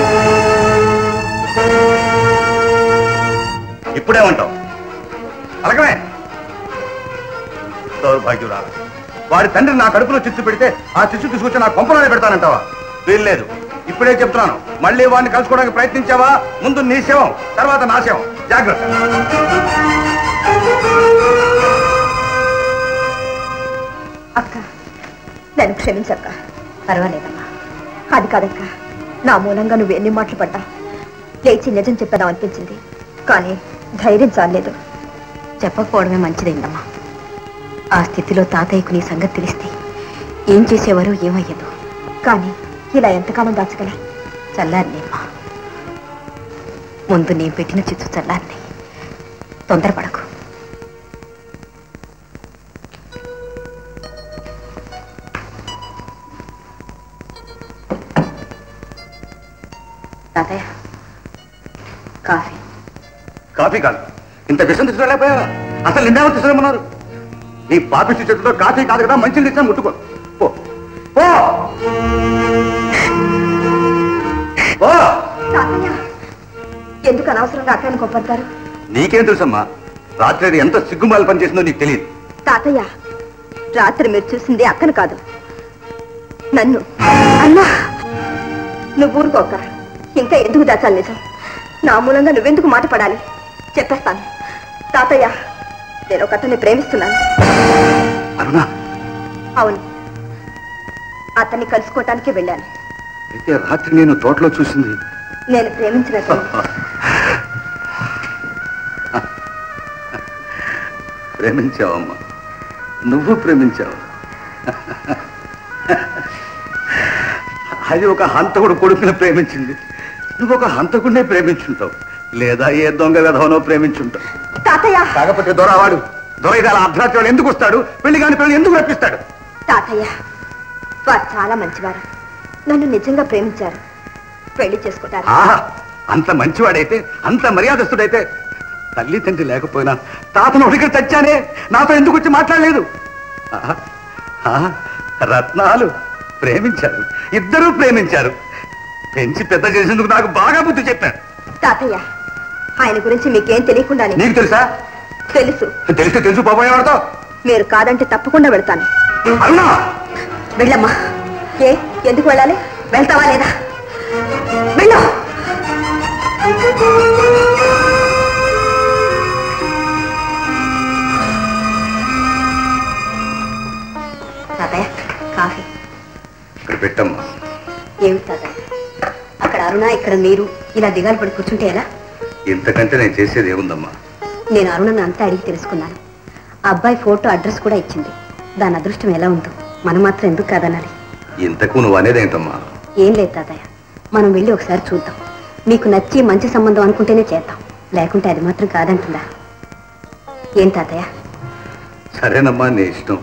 ఇప్పుడేమంటావు? అలాగనే దౌర్భాగ్యురా. వాడి తండ్రి నా కడుపులో చిచ్చు పెడితే ఆ చిచ్చు తీసుకొచ్చి నా కొంపలోనే పెడతానంటావా? వీల్లేదు. ఇప్పుడే చెప్తున్నాను, మళ్ళీ వాడిని కలుసుకోవడానికి ప్రయత్నించావా, ముందు నీ శవం, తర్వాత నా శవం. జాగ్రత్త. అక్క, నన్ను క్షమించక్క. పర్వాలేదమ్మా. అది కాదక్క, నా మూలంగా నువ్వు ఎన్ని మాటలు పడ్డా లేచి నిజం చెప్పేదాం అనిపించింది, కానీ ధైర్యం చాలేదు. చెప్పకపోవడమే మంచిదైందమ్మా. ఆ స్థితిలో తాతయ్యకు నీ సంగతి తెలిస్తే ఏం చేసేవారో ఏమయ్యదు. కానీ ఇలా ఎంతకాలం దాచగల? చల్లారినేమ్మా. ముందు నేను పెట్టిన చిచ్చు చల్లారినే. తొందరపడకు. తాతయ్య, కాఫీ. కాఫీ కాదు, ఇంత విషయం తీసుకురాలేకపోయావా? అసలు నిన్నేమో తీసుకురామన్నారు? నీ పాపిష్టి చెట్టుతో కాఫీ కాదు కదా, మంచిని తెచ్చినా ముట్టుకో. పో పో పో. తాతయ్య, ఎందుకు అనవసరంగా అక్కడిని కొప్పడతారు? నీకేం తెలుసమ్మా? రాత్రి ఎంత సిగ్గుమాలి పని చేసిందో నీకు తెలియదు. తాతయ్య, రాత్రి మీరు చూసింది అక్కను కాదు, నన్ను. అన్నా, నువ్వు ఊరుకోక. ఇంకా ఎందుకు దాచాలి నిజం? నా మూలంగా నువ్వెందుకు మాట పడాలి? చెప్పేస్తాను. తాతయ్య, నేను ఒక అతన్ని ప్రేమిస్తున్నాను. అరుణా? అవును, అతన్ని కలుసుకోవటానికి వెళ్ళాను. అయితే రాత్రి నేను తోటలో చూసింది నేను ప్రేమించినట్టు. ప్రేమించావమ్మా, నువ్వు ప్రేమించావు. అది ఒక హంతకుడు కొడుకుని ప్రేమించింది. నువ్వు ఒక హంతకుడినే ప్రేమించుంటావు, లేదా ఏ దొంగ విధవనో ప్రేమించుంటావు. తాతయ్య, కాకపోతే దొరవాడు దొరైదాల అర్ధరాత్రి ఎందుకు వస్తాడు? పెళ్లి కాని పెళ్లి ఎందుకు రప్పిస్తాడు? తాతయ్య, వారు చాలా మంచివారు. నన్ను నిజంగా ప్రేమించారు. పెళ్లి చేసుకుంటారు. ఆహా, అంత మంచివాడైతే, అంత మర్యాదస్తుడైతే తల్లి తండ్రి లేకపోయినా తాతను ఉడికి చచ్చానే, నాతో ఎందుకు వచ్చి మాట్లాడలేదు? ఆహా, ఆహా, రత్నాలు ప్రేమించారు, ఇద్దరూ ప్రేమించారు. పెంచి పెద్ద చేసేందుకు నాకు బాగా బుద్ధి చెప్పారు. తాతయ్య, ఆయన గురించి మీకేం తెలియకుండానే. నీకు తెలుసా? తెలుసు. తెలిస్తే తెలుసు పోబోయేవాడితో. మీరు కాదంటే తప్పకుండా వెళ్తాను. అరుణా, వెళ్ళమ్మా. ఏ, ఎందుకు వెళ్ళాలి? వెళ్తావా లేదా? వెళ్ళు. తాతయ్య, కాఫీ. ఇక్కడ పెట్టమ్మా. ఏమిటి తాతయ్య, అక్కడ అరుణ, ఇక్కడ మీరు ఇలా దిగాలు పడి కూర్చుంటే ఎలా? ఇంతకంటే నేను చేసేది ఏముందమ్మా? నేను అరుణను అంతా అడిగి తెలుసుకున్నాను. ఆ అబ్బాయి ఫోటో, అడ్రస్ కూడా ఇచ్చింది. దాని అదృష్టం ఎలా ఉందో మనం మాత్రం ఎందుకు కాదనాలి? ఇంతకు నువ్వు అనేదేంటమ్మా? ఏం లేదు తాతయ్య, మనం వెళ్ళి ఒకసారి చూద్దాం. మీకు నచ్చి మంచి సంబంధం అనుకుంటేనే చేద్దాం, లేకుంటే అది మాత్రం కాదంటుందా? ఏం తాతయ్య? సరేనమ్మా, నీ ఇష్టం.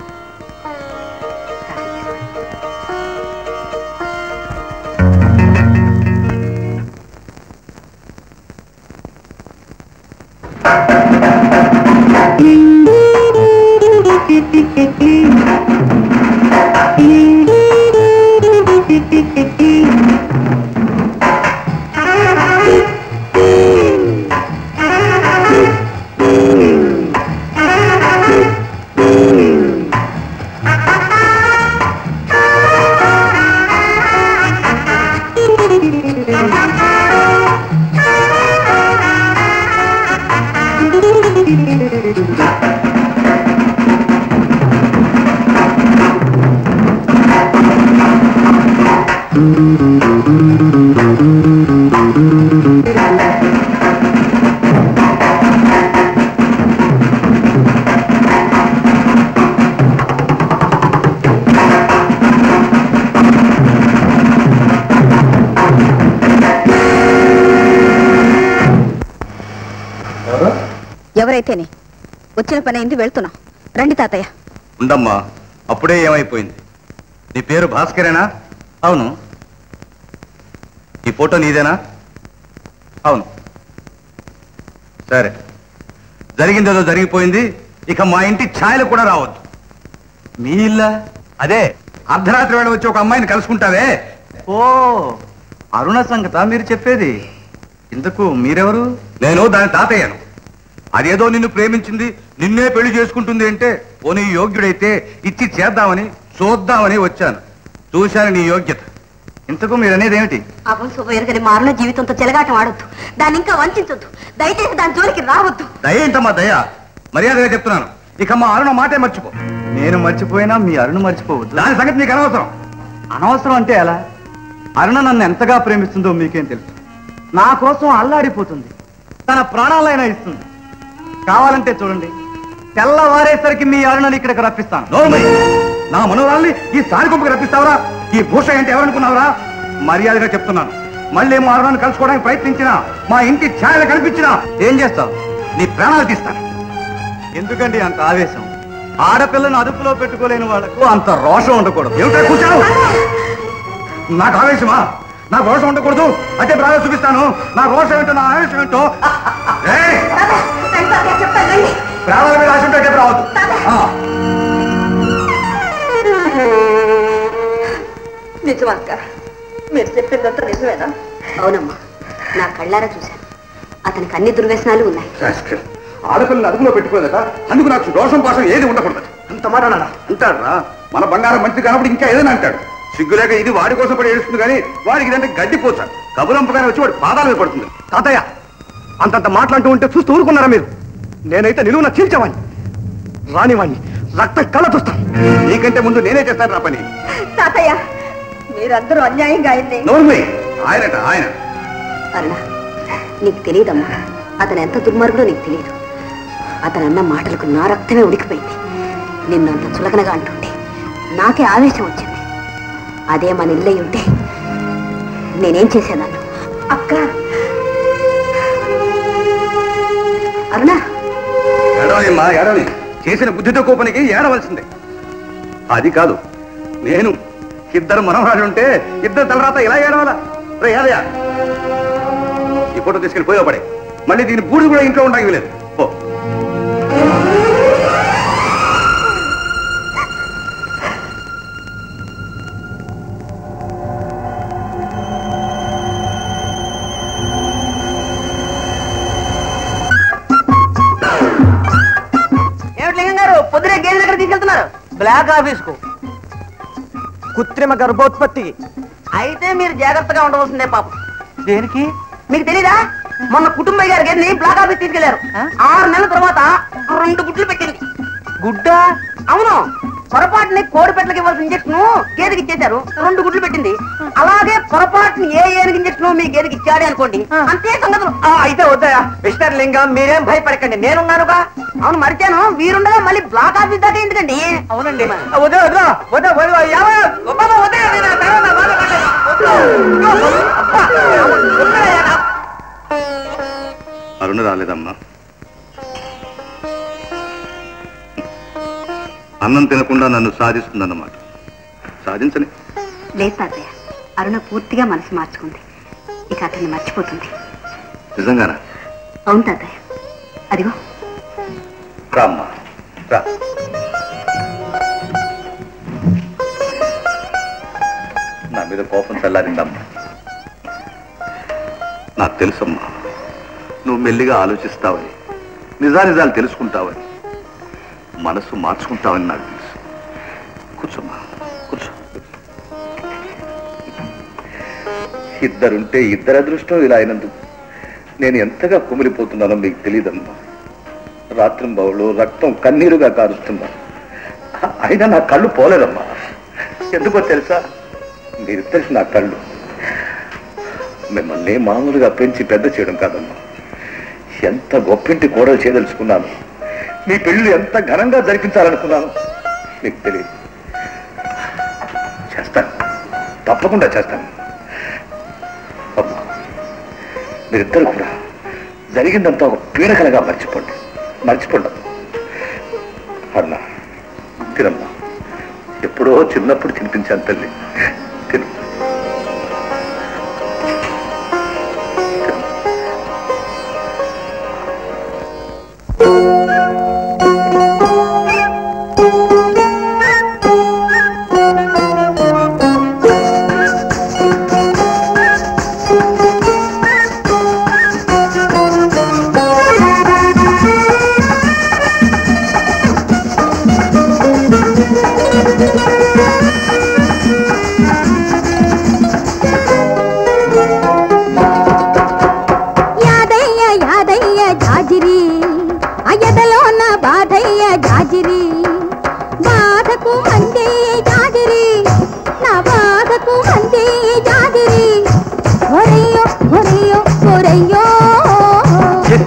ఎవరైతేనే వచ్చిన పని అయింది, వెళ్తున్నాం. రండి తాతయ్య. ఉండమ్మా, అప్పుడే ఏమైపోయింది? నీ పేరు భాస్కరేనా? అవును. ఈ ఫోటో నీదేనా? అవును. సరే, జరిగిందేదో జరిగిపోయింది. ఇక మా ఇంటి ఛాయలు కూడా రావద్దు. మీ ఇల్లా? అదే, అర్ధరాత్రి వేళ వచ్చి ఒక అమ్మాయిని కలుసుకుంటావే. ఓ, అరుణ సంగత మీరు చెప్పేది. ఇంతకు మీరెవరు? నేను దాని తాతయ్యను. అదేదో నిన్ను ప్రేమించింది, నిన్నే పెళ్లి చేసుకుంటుంది అంటే పోనీ యోగ్యుడైతే ఇచ్చి చేద్దామని చూద్దామని వచ్చాను. చూశాను నీ యోగ్యత. ఇంతకు మీరనేది ఏమిటి? అవం శుభయరుగని మారుల జీవితంతో చెలగాటం ఆడొద్దు, దాన్ని ఇంకా వంచొద్దు. దయచేసి దాని జోలికి రావద్దు. దయ ఏంటమ్మా దయ? మర్యాదగా చెప్తున్నాను, ఇక మా అరుణ మాటే మర్చిపో. నేను మర్చిపోయినా మీ అరుణ మర్చిపోవద్దు. దాని సంగతి నీకు అనవసరం. అనవసరం అంటే ఎలా? అరుణ నన్ను ఎంతగా ప్రేమిస్తుందో మీకేం తెలుసు. నా కోసం అల్లాడిపోతుంది, తన ప్రాణాలైనా ఇస్తుంది. కావాలంటే చూడండి, తెల్లవారేసరికి మీ అరుణని ఇక్కడికి రప్పిస్తాను. నా మనోరాల్ని ఈ సారికొంపకి రప్పిస్తావరా? ఈ భూష అంటే ఎవరనుకున్నావురా? మర్యాదగా చెప్తున్నాను, మళ్ళీ మా అరుణని కలుసుకోవడానికి ప్రయత్నించినా, మా ఇంటి ఛాయలు కనిపించినా ఏం చేస్తావు? నీ ప్రాణాలు తీస్తాను. ఎందుకండి అంత ఆవేశం? ఆడపిల్లను అదుపులో పెట్టుకోలేని వాళ్లకు అంత రోషం ఉండకూడదు. ఏమిటో కూర్చావు? నాకు ఆవేశమా? నాకు రోషం ఉండకూడదు అంటే ప్రాణం చూపిస్తాను. నా రోషం ఏంటో, నా ఆవేశం ఏంటో. ప్రాణాల మీద ఆశ ఉంటే రావద్దు. నిజమక్క, మీరు చెప్పిందంతా నిజమేనా? అవునమ్మా, నా కళ్ళారా చూశాను. అతనికి అన్ని దుర్వ్యసనాలు ఉన్నాయి. ఆడపిల్లని అదుపులో పెట్టుకోలేదట, అందుకు నాకు దోషం పాసం ఏది ఉండకూడదు. అంత మాట అంటాడురా. మన బంగారం మంచి కానప్పుడు ఇంకా ఏదైనా అంటాడు. సిగ్గులేక ఇది వాడి కోసం కూడా ఏడుస్తుంది, కానీ వాడికి ఇదంటే గడ్డిపోతాడు. కబురంపగానే వచ్చి వాడి పాదాల మీద పడుతుంది. తాతయ్య, అంతంత మాట్లాడుతూ ఉంటే చూస్తూ ఊరుకున్నారా మీరు? నేనైతే నిలువున చీల్చేవాణ్ణి, రానివాణ్ణి, రక్తం కళ్ళ చూస్తాను. నీకంటే ముందు నేనే చేస్తాను నా పని. తాతయ్య, మీరందరూ అన్యాయంగా అయింది. ఆయనట ఆయన. అరుణ, నీకు తెలియదమ్మా, అతను ఎంత దుర్మార్గుడో నీకు తెలియదు. అతను అన్న మాటలకు నా రక్తమే ఉడికిపోయింది. నిన్నంత చులకనగా అంటుంటే నాకే ఆవేశం వచ్చింది. అదే మన ఇల్లై ఉంటే నేనేం చేసేదాన్ని? అక్క, అరుణ, ఏడవనిమ్మా, ఏడవని. చేసిన బుద్ధితో కోపనికి ఏడవలసిందే. అది కాదు, నేను ఇద్దరు మనవరాలు ఉంటే ఇద్దరు తలరాత ఇలా ఏడవాలా? రే ఏదయ్యా, ఈ ఫోటో తీసుకెళ్ళి పోయో పడే. మళ్ళీ దీని బూడి కూడా ఇంట్లో ఉండడానికి లేదు. పో. పొద్దునే గేదె దగ్గర తీసుకెళ్తున్నారు బ్లాక్ ఆఫీస్ కు, కృత్రిమ గర్భోత్పత్తి. అయితే మీరు జాగ్రత్తగా ఉండవలసిందే పాపం. దేనికి మీకు తెలీదా? మొన్న కుటుంబ గారి గేదెని బ్లాక్ ఆఫీస్ తీసుకెళ్లారు. 6 నెలల తర్వాత 2 గుడ్లు పెట్టింది. గుడ్డ? అవును, పొరపాటుని కోడి పెట్టలకి ఇవ్వాల్సిన ఇంజక్షన్ గేదెకి ఇచ్చేశారు. 2 గుడ్లు పెట్టింది. అలాగే పొరపాటుని ఏనుగు ఇంజక్షన్ మీ గేదెకి ఇచ్చాడే అనుకోండి, అంతే సంగతులు. అయితే వద్దయా మిస్టర్ లింగం, మీరేం భయపడకండి, నేనున్నానుగా. అవును, మరిచాను, వీరుండగా మళ్ళీ బ్లాక్ ఆఫీస్ దాకా ఎందుకండి? అవునండి. అరుణ రాలేదమ్మా. అన్నం తినకుండా నన్ను సాధిస్తుందన్నమాట. సాధించని. లేదు తాతయ్య, అరుణ పూర్తిగా మనసు మార్చుకుంది. ఇక అతన్ని మర్చిపోతుంది. నిజంగానా? అవును తాతయ్య, అదిగో. రామ్మా, రా. నా మీద కోపం చల్లారిందమ్మా. నాకు తెలుసమ్మా, నువ్వు మెల్లిగా ఆలోచిస్తావని, నిజానిజాలు తెలుసుకుంటావని, మనసు మార్చుకుంటావని నాకు తెలుసు. కూర్చోమ్మా, కూర్చో. ఇద్దరుంటే ఇద్దరు అదృష్టం ఇలా అయినందుకు నేను ఎంతగా కుమిలిపోతున్నానో మీకు తెలియదమ్మా. రాత్రింబవళ్ళు రక్తం కన్నీరుగా కారుస్తున్నా, అయినా నా కళ్ళు పోలేదమ్మా. ఎందుకో తెలుసా? మీరిద్దరికి నా కళ్ళు. మిమ్మల్ని మామూలుగా పెంచి పెద్ద చేయడం కాదమ్మా, ఎంత గొప్పింటి కోడలు చేయదలుచుకున్నాను, మీ పెళ్లి ఎంత ఘనంగా జరిపించాలనుకున్నాను మీకు తెలియదు. చేస్తాను, తప్పకుండా చేస్తాను. అమ్మా, మీరిద్దరు కూడా జరిగిందంతా ఒక పీడకలగా మర్చిపోండి. అన్నా, తినమ్మా. ఎప్పుడో చిన్నప్పుడు తినిపించాను తల్లి, తిను.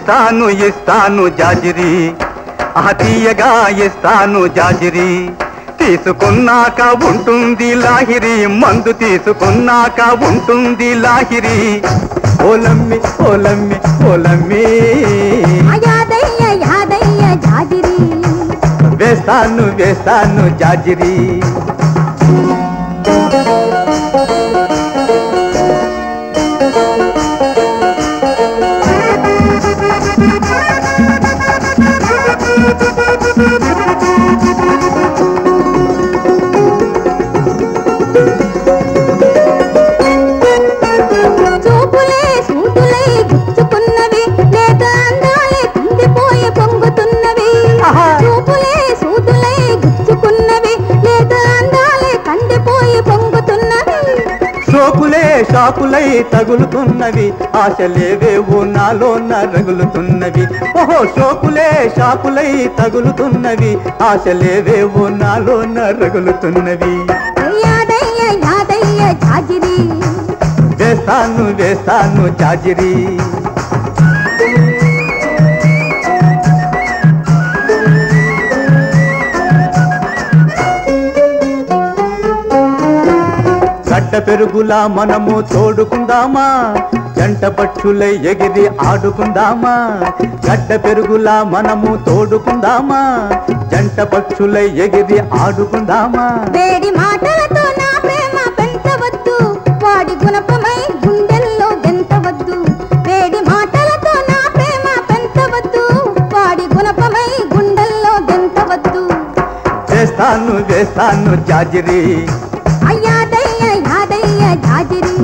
ఇస్తాను ఇస్తాను జాజిరి తీయగా ఇస్తాను జాజిరి తీసుకున్నాక ఉంటుంది లాహిరి మందు తీసుకున్నాక ఉంటుంది లాహిరి ఓలమ్మి ఓలమ్మి ఓలమ్మి యాదయ్య యాదయ్య జాజిరి వేస్తాను వేస్తాను జాజిరి చూపులే సూటులై గుచ్చుకున్నవి లేక అందాలే కందిపోయి పొంగుతున్నవి చూపులే సూటులై గుచ్చుకున్నవి లేక అందాలే కందిపోయి పొంగుతున్నవి షోకులే షాకులై తగులుతున్నవి ఆశలేవేవో నాలోన రగులుతున్నవి ఓహో షోకులే షాకులై తగులుతున్నవి ఆశలేవేవో నాలోన రగులుతున్నవి యాదయ్య యాదయ్య జాజిరి వేస్తాను వేస్తాను జాజిరి గడ్డ పెరుగులా మనము తోడుకుందామా జంట పక్షులై ఎగిరి ఆడుకుందామా గడ్డ పెరుగులా మనము తోడుకుందామా జంట పక్షులై ఎగిరి ఆడుకుందామా వేడి మాటలతో నా ప్రేమ పెంచవద్దు వాడి గుణపమై గుండెల్లో గెంతవద్దు వేడి మాటలతో నా ప్రేమ పెంచవద్దు వాడి గుణపమై గుండెల్లో గెంతవద్దు వేస్తాను వేస్తాను జాజిరి యాదయ్య యాదయ్య జాజిరి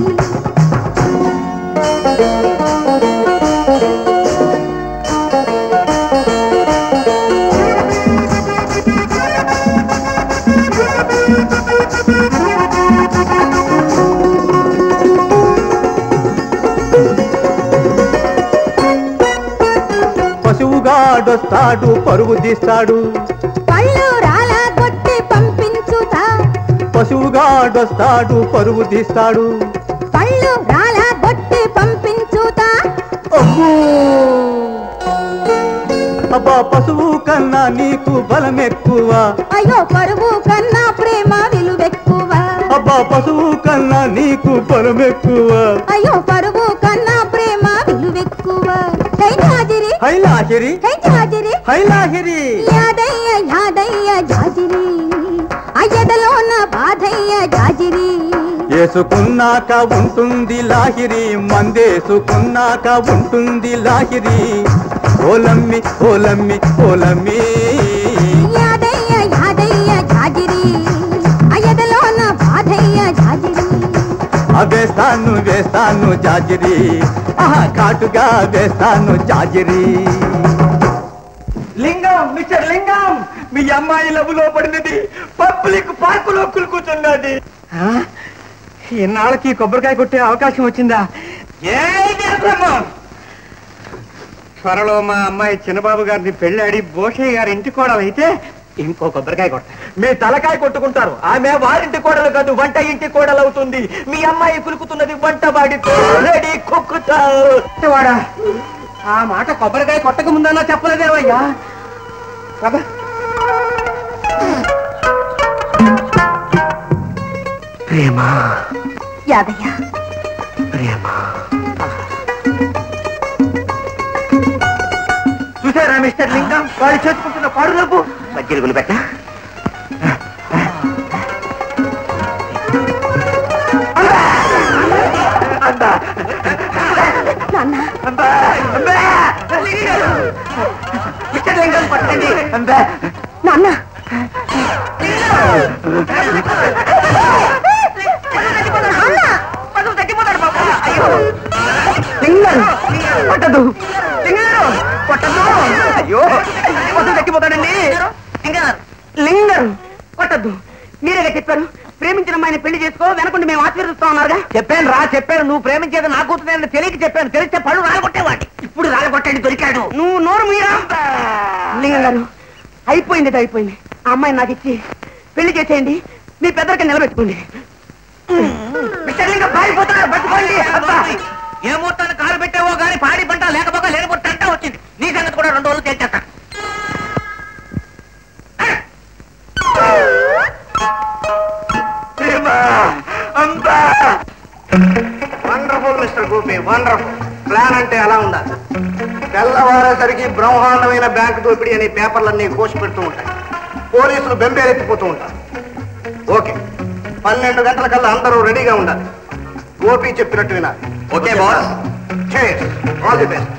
పశువుగాడొస్తాడు పరుగు తీస్తాడు పళ్ళు రాల కొట్టి పంపించుతా పశువుగాడొస్తాడు పరుగు తీస్తాడు పళ్ళు రాల కొట్టి పంపించుతా అబ్బా పశువు కన్నా నీకు బలం ఎక్కువ అయ్యో పరువు కన్నా ప్రేమ విలువెక్కువ అబ్బా పశువు కన్నా నీకు బలం ఎక్కువ అయ్యో పరువు కన్నా ప్రేమ విలువెక్కువ హై జాజిరి హై లాహిరి హై జాజిరి హై లాహిరి యాదయ్య యాదయ్య జాజిరి అయ్యదలోన బాధయ్య జాజిరి వేసుకున్నాక ఉంటుంది లాహిరి మందేసుకున్నాక ఉంటుంది లాహిరి ఓలమ్మి ఓలమ్మి ఓలమ్మి యాదయ్య యాదయ్య జాజిరి అయ్యదలోన బాధయ్య జాజిరి వేస్తాను వేస్తాను జాజిరి ఘాటుగా వేస్తాను జాజిరి లింగం మిస్టర్ లింగం మీ అమ్మాయి లబులో పడినది పబ్లిక్ పార్కులో కూర్చున్నది ఇన్నాళ్ళకి కొబ్బరికాయ కొట్టే అవకాశం వచ్చిందా త్వరలో మా అమ్మాయి చిన్నబాబు గారిని పెళ్ళాడి భోషయ్య గారి ఇంటి కోడలైతే ఇంకో కొబ్బరికాయ కొట్ట మీ తలకాయ కొట్టుకుంటారు ఆమె వారింటి కోడలు కాదు వంట ఇంటి కోడలు అవుతుంది మీ అమ్మాయి కులుకుతున్నది వంట వాడితో రెడీ వాడా ఆ మాట కొబ్బరికాయ కొట్టక ముందన్నా చెప్పలేదేవయ్యా కదా ప్రేమ యాదయ్య ప్రేమ చూసారా మిస్టర్ లింగం వాడు చేసుకుంటున్న పాడు రేపు మధ్యరుగులు పెట్ట మిస్టర్ లింగం పట్టండి నాన్న పట్టదు పట్టదు అయ్యో పట్టు తగ్గిపోతాడండి లింగర్ కొట్టద్దు మీరేగా చెప్పారు ప్రేమించిన అమ్మాయిని పెళ్లి చేసుకో వెనకుండా మేము ఆశీర్వదిస్తా ఉన్నారుగా చెప్పాను నువ్వు ప్రేమించేది నా కూతురు తెలియక చెప్పాను తెలిస్తే పళ్ళు రాలగొట్టేవాడి ఇప్పుడు రాలగొట్టండి దొరికాడు నువ్వు నోరు మీరా లింగం గారు అయిపోయింది అయిపోయింది ఆ అమ్మాయిని నాకు ఇచ్చి పెళ్లి చేసేయండి మీ పెద్దరికి నిలబెట్టుకోండి ఏ మొత్తాన్ని కారు పెట్టావో గాని పాడి పంట లేకపోక లేకపోతే వచ్చింది కూడా 2 రోజులు తేల్చేస్తాను. Wonderful mister Gopi, wonderful. Plan అంటే అలా ఉండాలి. తెల్లవారేసరికి బ్రహ్మాండమైన బ్యాంకు దోపిడీ అనే పేపర్లన్నీ కోసి పెడుతూ ఉంటాయి. పోలీసులు బెంబేలెత్తిపోతూ ఉంటారు. ఓకే, 12 గంటలకల్లా అందరూ రెడీగా ఉండాలి. గోపి చెప్పినట్టు వినాలి. Okay boss. Cheers. All the best.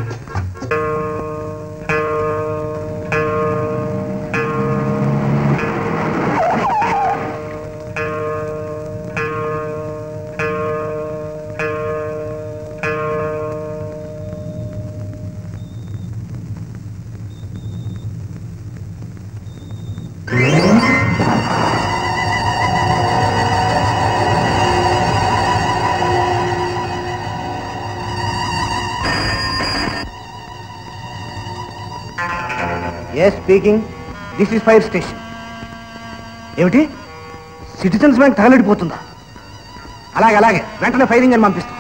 Yes, speaking. This is fire station. ఏమిటి, సిటిజన్స్ బ్యాంక్ తగలడిపోతుందా? అలాగే అలాగే, వెంటనే ఫైర్ ఇంజన్ పంపిస్తాం.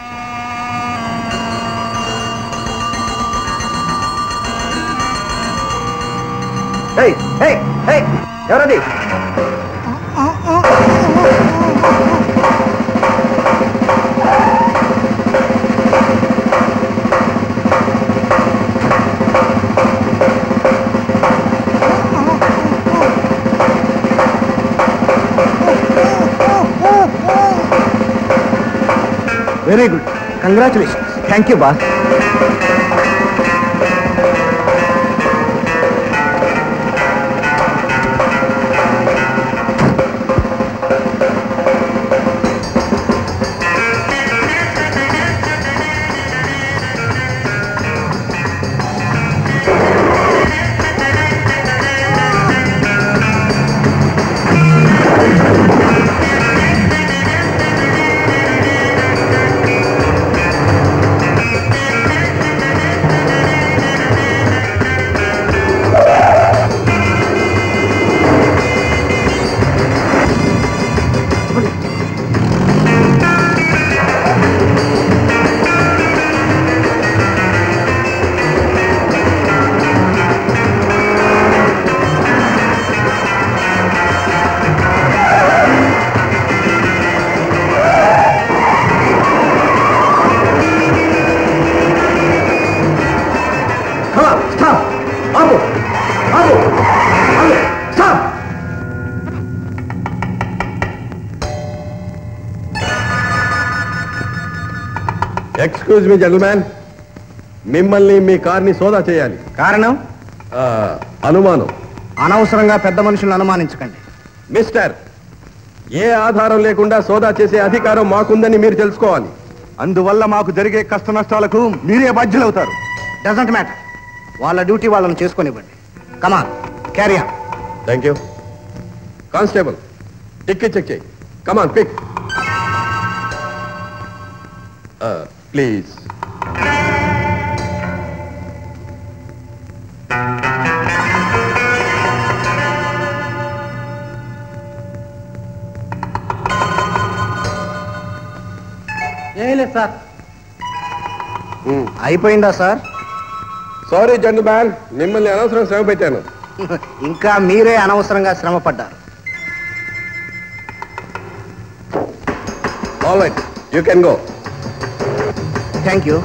ఎవరది? Very good, congratulations. Thank you boss. Excuse me gentlemen, మిమ్మల్ని మీ కార్ని సోదా చేయాలి. కారణం? అనుమానం. అనవసరంగా పెద్ద మనుషులను అనుమానించకండి. మిస్టర్, ఏ ఆధారం లేకుండా సోదా చేసే అధికారం మాకుందని మీరు తెలుసుకోవాలి. అందువల్ల మాకు జరిగే కష్ట నష్టాలకు మీరే బాధ్యులవుతారు. డజంట్ మ్యాటర్, వాళ్ళ డ్యూటీ వాళ్ళని చేసుకొనివ్వండి. Come on, carry on. Thank you. Constable, ticket check చేయి. Come on, quick. ప్లీజ్. ఏం లేదు సార్. అయిపోయిందా సార్? సారీ జెంటిల్మెన్, మిమ్మల్ని అనవసరం శ్రమ పెట్టాను. ఇంకా మీరే అనవసరంగా శ్రమ పడ్డారు. All right, you can go. Thank you.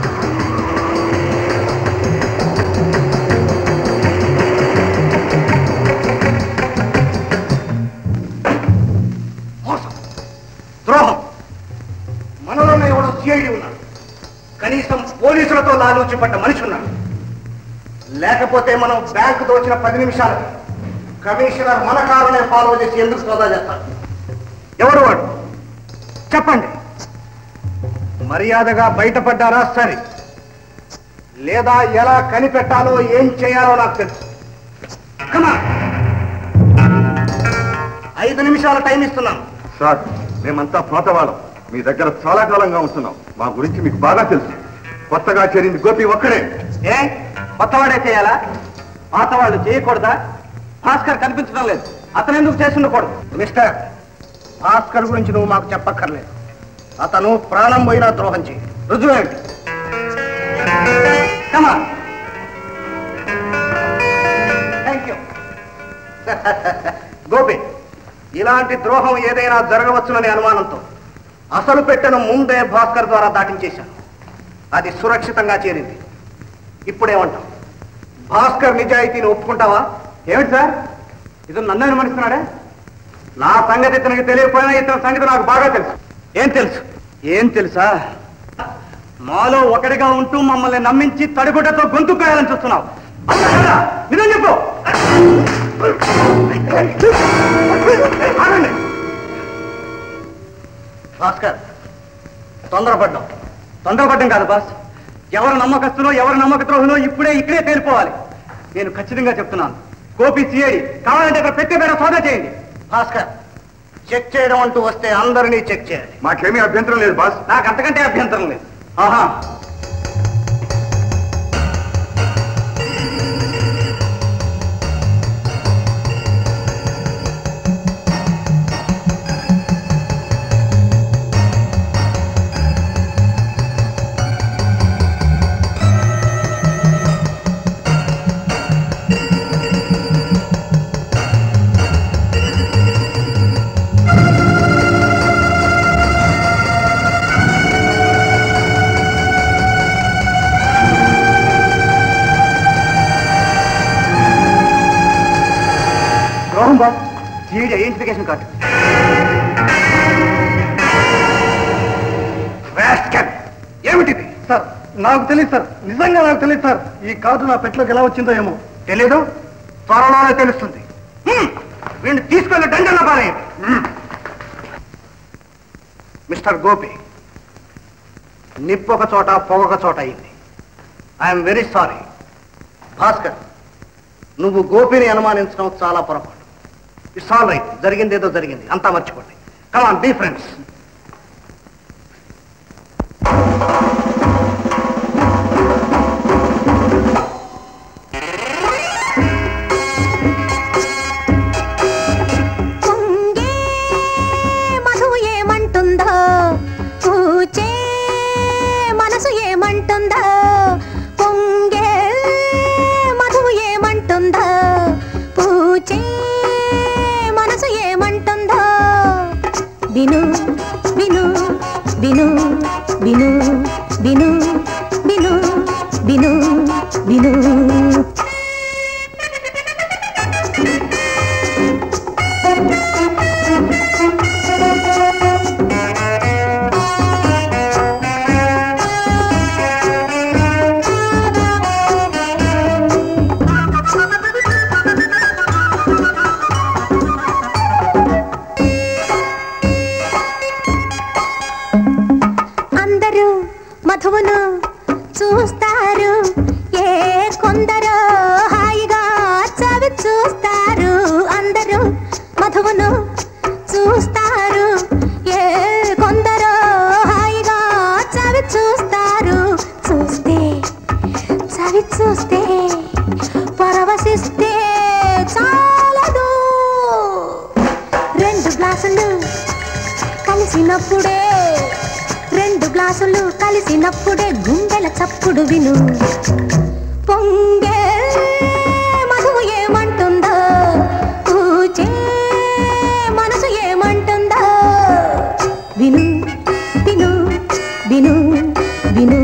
ద్రోహం. మనలోనే ఎవడో సిఐడి ఉన్నాడు. కనీసం పోలీసులతో లాలూచి పడ్డ మనిషి ఉన్నాడు. లేకపోతే మనం బ్యాంకు దోచిన 10 నిమిషాలకు కమిషనర్ మన కారునే ఫాలో చేసి ఎందుకు సోదా చేస్తాడు? ఎవరు వాడు? చెప్పండి. మర్యాదగా బయటపడ్డారా సరే, లేదా ఎలా కనిపెట్టాలో ఏం చేయాలో నాకు తెలుసు. కమాన్, 5 నిమిషాల టైం ఇస్తున్నాం. సార్, మేమంతా పాతవాళ్ళం. మీ దగ్గర చాలా కాలంగా ఉంటున్నాం. మా గురించి మీకు బాగా తెలుసు. కొత్తగా చేరింది గోపి ఒక్కడే. ఏ కొత్తవాడే చేయాలా? పాతవాళ్ళు చేయకూడదా? భాస్కర్ కనిపించడం లేదు, అతను ఎందుకు చేసి ఉండకూడదు? మిస్టర్, భాస్కర్ గురించి నువ్వు మాకు చెప్పక్కర్లేదు. అతను ప్రాణం పోయినా ద్రోహం చేయి. రుజువు ఏమిటి? కమాన్. గోపి, ఇలాంటి ద్రోహం ఏదైనా జరగవచ్చుననే అనుమానంతో అసలు పెట్టెను ముందే భాస్కర్ ద్వారా దాటించేశాను. అది సురక్షితంగా చేరింది. ఇప్పుడేమంటావు? భాస్కర్ నిజాయితీని ఒప్పుకుంటావా? ఏమిటి సార్, ఇతను నన్ను అనుమానిస్తున్నాడే? నా సంగతి ఇతనికి తెలియకపోయినా ఇతని సంగతి నాకు బాగా తెలుసు. ఏం తెలుసు? ఏం తెలుసా? మాలో ఒకటిగా ఉంటూ మమ్మల్ని నమ్మించి తడిగుడ్డతో గొంతు కాయాలని చూస్తున్నావు. నిజం చెప్పు. భాస్కర్, తొందరపడ్డం కాదు బాస్. ఎవరు నమ్మకస్తులో ఎవరు నమ్మక ద్రోహులో ఇక్కడే తేలిపోవాలి. నేను ఖచ్చితంగా చెప్తున్నాను. గోపి సిఐడి, కావాలంటే ఇక్కడ పెట్టే పేర సోదా చేయండి. భాస్కర్, చెక్ చేయడం అంటూ వస్తే అందరినీ చెక్ చేయాలి. మాకేమీ అభ్యంతరం లేదు బాస్. నాకు అంతకంటే అభ్యంతరం లేదు. ఆహా, ఐడెంటిఫికేషన్ కార్డు. ఏమిటిది? సార్, నాకు తెలియదు సార్, నిజంగా నాకు తెలియదు సార్. ఈ కార్డు నా పెట్లోకి ఎలా వచ్చిందో ఏమో. తెలీదు? త్వరలోనే తెలుస్తుంది. వీడిని తీసుకెళ్ళి దండన పారేయండి. మిస్టర్ గోపి, నిప్పొక చోట పొగొక చోట అయింది. I'm very sorry. భాస్కర్, నువ్వు గోపిని అనుమానించడం చాలా పొరపాటు. It's all right. జరిగింది ఏదో జరిగింది, అంతా మర్చిపోండి. Come on, be friends. విను విను విను విను విను విను విను విను మధువును చూస్తారు, ఏ కొందరు హాయిగా చవి చూస్తారు. అందరూ మధువును చూస్తారు, ఏ కొందరు హాయిగా చవి చూస్తారు. చూస్తే చవి చూస్తే పరవశిస్తే చాలదు. రెండు గ్లాసులు కలిసినప్పుడే గ్లాసులు కలిసినప్పుడే గుండెల చప్పుడు విను. పొంగే మధువు ఏమంటుందో, కూచే మనసు ఏమంటుందో విను విను విను విను.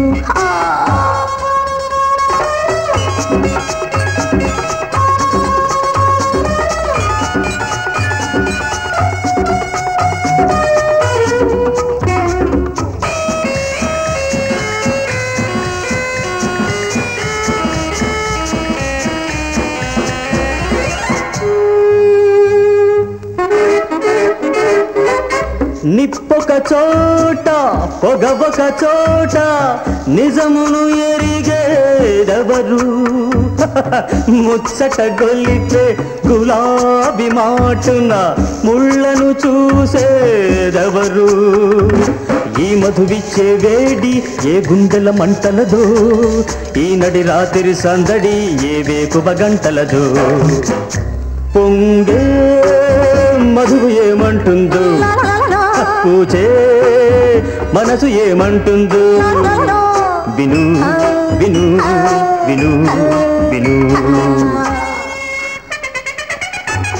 నిప్పొక చోట పొగవొక చోట నిజమును ఎరిగేదెవరు? ముచ్చట గొలిపే గులాబీ మాటున ముళ్ళను చూసేదెవరు? ఈ మధువిచ్చే వేడి ఏ గుండెల మంటలదో, ఈ నడి రాత్రి సందడి ఏ వేకువ గంటలదో. పొంగే మధువు ఏమంటుందో, పూచే మనసు ఏమంటుందో విను విను విను విను.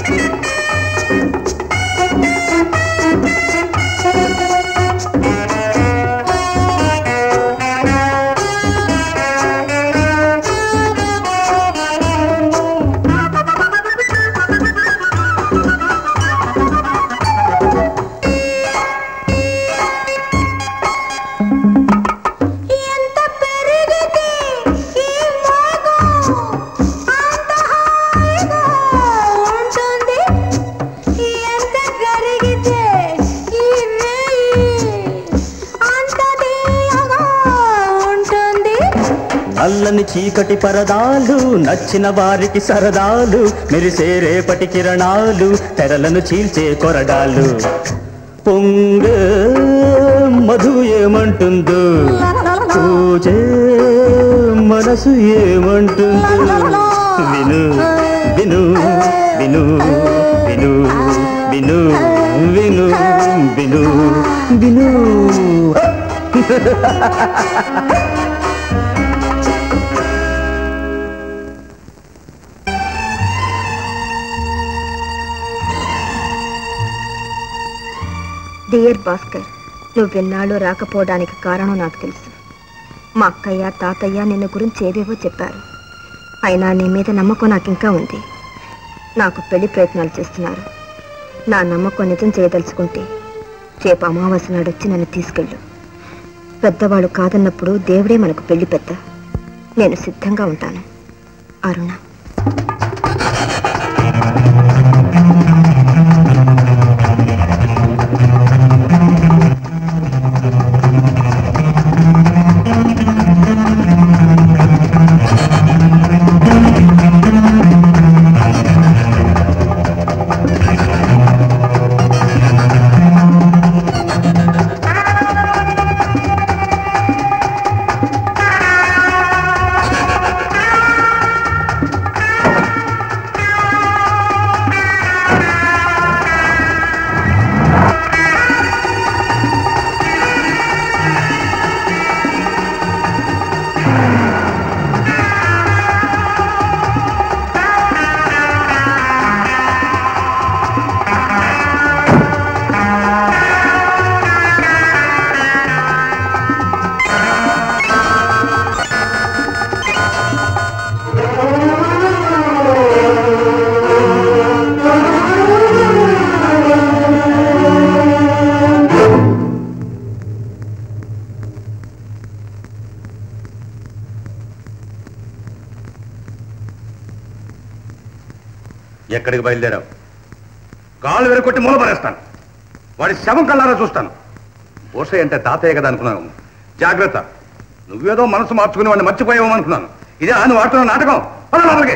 నల్లని చీకటి పరదాలు, నచ్చిన వారికి సరదాలు, మెరిసే రేపటి కిరణాలు, తెరలను చీల్చే కొరడాలు. పొంగే మధు ఏమంటుందో, పూజే మనసు ఏమంటుందో, విను విను విను విను విను విను విను విను. డియర్ భాస్కర్, నువ్వెన్నాళ్ళు రాకపోవడానికి కారణం నాకు తెలుసు. మా అక్కయ్య తాతయ్య నిన్ను గురించి ఏవేవో చెప్పారు. అయినా నీ మీద నమ్మకం నాకు ఇంకా ఉంది. నాకు పెళ్లి ప్రయత్నాలు చేస్తున్నారు. నా నమ్మకం నిజం చేయదలుచుకుంటే రేపు అమావాస్య నాడు వచ్చి నన్ను తీసుకెళ్ళు. పెద్దవాళ్ళు కాదన్నప్పుడు దేవుడే మనకు పెళ్లి పెద్ద. నేను సిద్ధంగా ఉంటాను. అరుణ. ఎక్కడికి బయలుదేరావు? కాళ్ళు వెరకొట్టి మూల పరేస్తాను. వాడి శవం కల్లారా చూస్తాను. ఓషయ్య అంటే తాతయ్య కదా అనుకున్నాను. జాగ్రత్త, నువ్వేదో మనసు మార్చుకుని వాడిని మర్చిపోయావు అనుకున్నాను. ఇదే నువ్వు ఆడుతున్న నాటకం. లోపలికి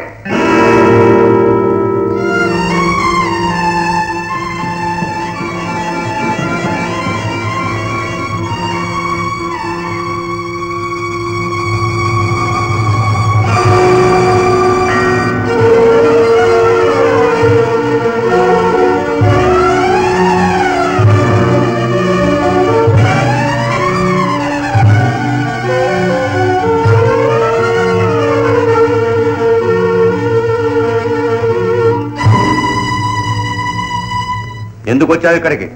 ఎందుకు వచ్చావు ఇక్కడికి?